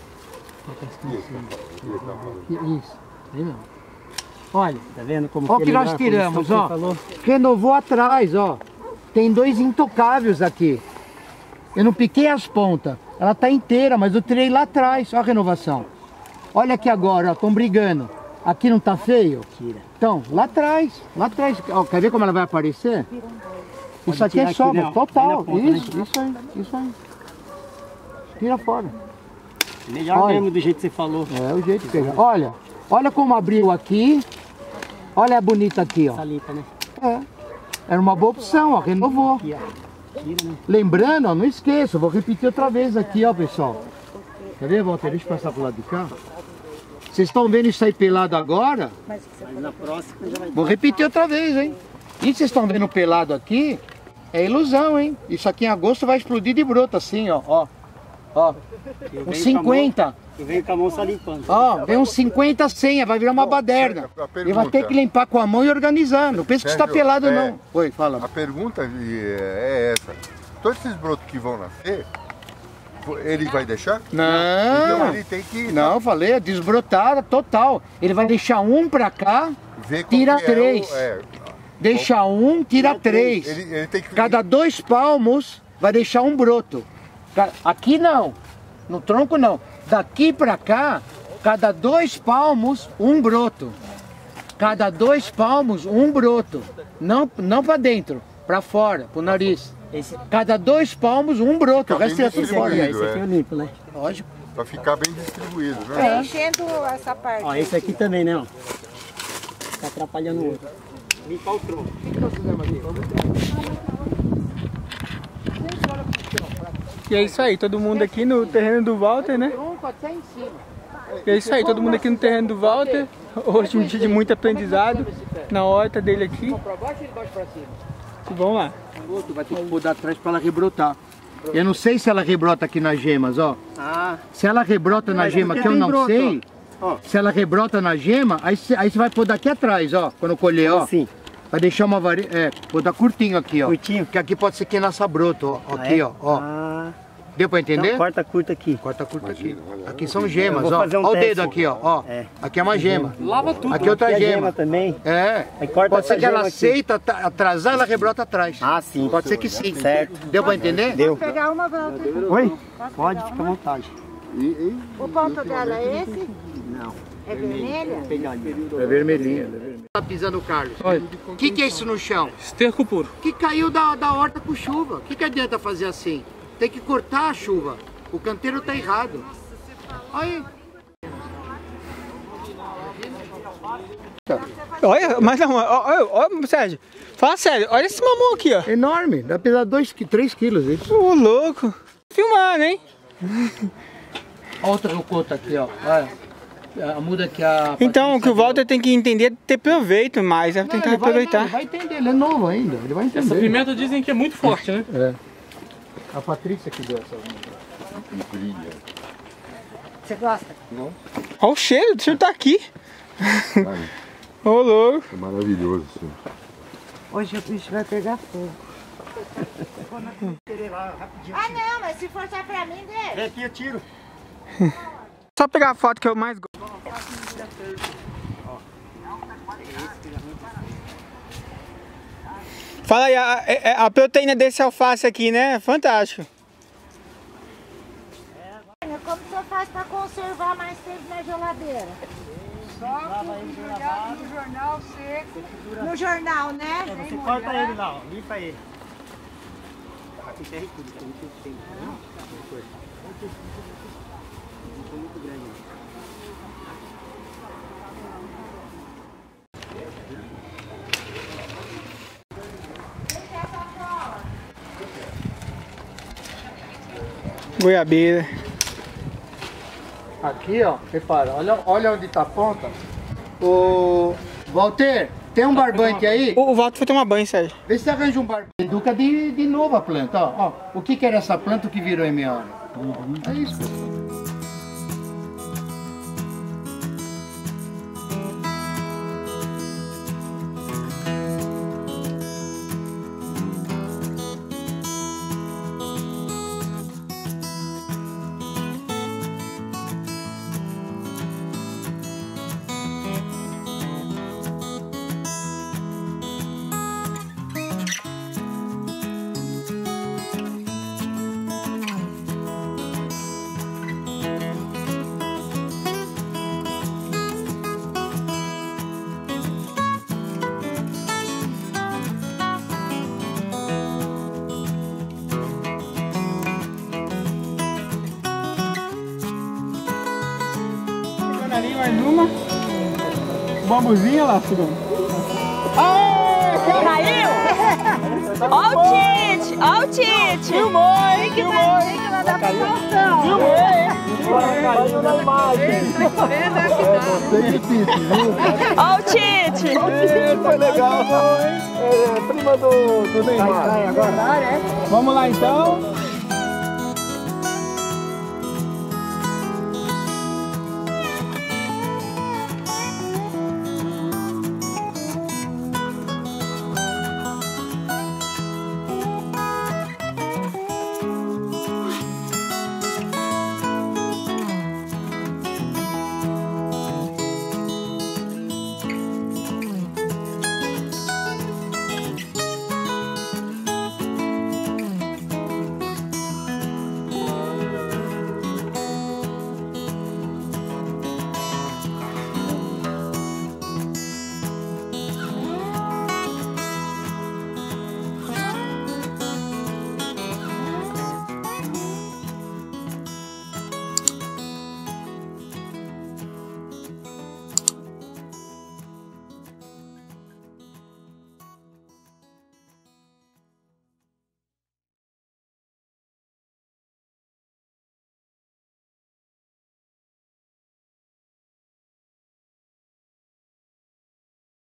Isso, aí não. Olha, tá vendo como ó, que nós tiramos, ó. Renovou atrás, ó. Tem dois intocáveis aqui. Eu não piquei as pontas. Ela tá inteira, mas eu tirei lá atrás. Ó a renovação. Olha aqui agora, ó. Estão brigando. Aqui não tá feio? Tira. Então, lá atrás. Lá atrás. Ó, quer ver como ela vai aparecer? Pode isso aqui é sobra, aqui, total. Ponta, isso, né? isso aí, isso aí. Tira fora. Melhor olha, mesmo do jeito que você falou. É, o jeito que pegar. Olha, olha como abriu aqui. Olha a bonita aqui, ó. Salita, né? É. Era uma boa opção, ó. Renovou. Aqui, ó. Tira, né? Lembrando, ó, não esqueça, vou repetir outra vez aqui, ó, pessoal. Quer ver, Walter? Deixa eu passar pro lado de cá. Vocês estão vendo isso aí pelado agora? Mas na próxima já vai. Vou repetir outra vez, hein? Isso vocês estão vendo pelado aqui é ilusão, hein? Isso aqui em agosto vai explodir de broto assim, ó. Ó. Ó. Uns cinquenta. Eu venho com a mão só limpando. Ó, vem uns cinquenta, cem, vai virar uma baderna. E vai ter que limpar com a mão e organizar. Não pensa que está pelado, é, não. Oi, fala. A pergunta é essa. Todos esses brotos que vão nascer, ele vai deixar? Não. Então ele tem que... Não, falei, é desbrotada total. Ele vai deixar um pra cá, tira três. É o, é, deixa um, tira três. Ele, ele tem que... Cada dois palmos vai deixar um broto. Aqui não, no tronco não. Daqui pra cá, cada dois palmos, um broto. Cada dois palmos, um broto. Não, não pra dentro, pra fora, pro nariz. Esse... Cada dois palmos, um broto. O resto é tudo fora. Esse aqui eu limpo, né? Lógico. Pra ficar bem distribuído, né? É. Enchendo essa parte. Ó, esse aqui também, né? Ó. Tá atrapalhando o outro. Limpar o tronco. O que nós fizemos aqui? E é isso aí, todo mundo aqui no terreno do Walter, né? E é isso aí, todo mundo aqui no terreno do Walter. Hoje um dia de muito aprendizado na horta dele aqui. E vamos lá. Vai ter que mudar atrás para ela rebrotar. Eu não sei se ela rebrota aqui nas gemas, ó. Ah. Se ela rebrota na gema, que eu não broto, sei. Ó. Se ela rebrota na gema, aí você aí vai pôr daqui atrás, ó. Quando colher, ó. Assim. Vai deixar uma varinha. É, vou dar curtinho aqui, ó. Curtinho? Porque aqui pode ser que nasça broto, ó. Ah, aqui, é? ó. ó. Ah. Deu pra entender? Então, corta curta aqui. Corta curta aqui. Aqui são gemas, ó. Um ó o teste. dedo aqui, ó. ó. É. Aqui é uma gema. Lava tudo. Aqui é outra aqui gema. É gema também. É. Aí corta pode ser que ela aqui. aceita atrasar, ela rebrota atrás. Ah, sim. Pode ser que sim. Certo. Deu pra entender? Deu. Posso pegar uma volta? Oi? Pode, fica à vontade. O ponto dela é esse? Não. É vermelha? É vermelhinha. Tá pisando o Carlos. O que, que é isso no chão? Esterco puro. Que caiu da, da horta com chuva. O que, que adianta fazer assim? Tem que cortar a chuva. O canteiro tá errado. Aí. Olha, mas não, olha, olha, Sérgio, fala sério, olha esse mamão aqui, ó. Enorme, dá pra pesar dois, três quilos isso. Ô, louco. Filmando, hein? Outra rocota aqui, ó. Olha. A muda que a... Então, o que o Walter tem que entender é ter proveito mais, é Não, tentar ele vai, aproveitar. não, ele vai entender, ele é novo ainda, ele vai entender. Essa pimenta dizem que é muito forte, né? É. A Patrícia que deu essa. Você gosta? Não. Olha o cheiro, o cheiro tá aqui. Ô, louco. É maravilhoso, sim. Hoje o bicho vai pegar fogo. Ah não, mas se forçar pra mim, deixa. Vem aqui, eu tiro. Só pegar a foto que eu mais gosto. Fala aí, a, a, a proteína desse alface aqui, né? É fantástico. Como você faz pra conservar mais tempo na geladeira? Só no jornal seco. No jornal, né? É, você corta ele lá, ó, limpa ele. Aqui tem tudo, tem muito tempo, né? Muito grande. Goiabeira. Aqui, ó, repara, olha, olha onde tá a ponta. O Walter, tem um barbante aí? O, o Walter foi tomar banho, Sérgio. Vê se arranja um barbante. Educa de, de novo a planta, ó, ó. O que que era essa planta que virou em meia hora? Uhum. É isso. mais uma. Bambuzinho lá, segundo. Caiu? Ó o Tite, ó o Tite. Filmou, hein? Filmou, hein? Filmou, hein? Caiu na imagem. Ó o Tite. Foi legal, hein? É prima do, do Neymar. Vamos lá então.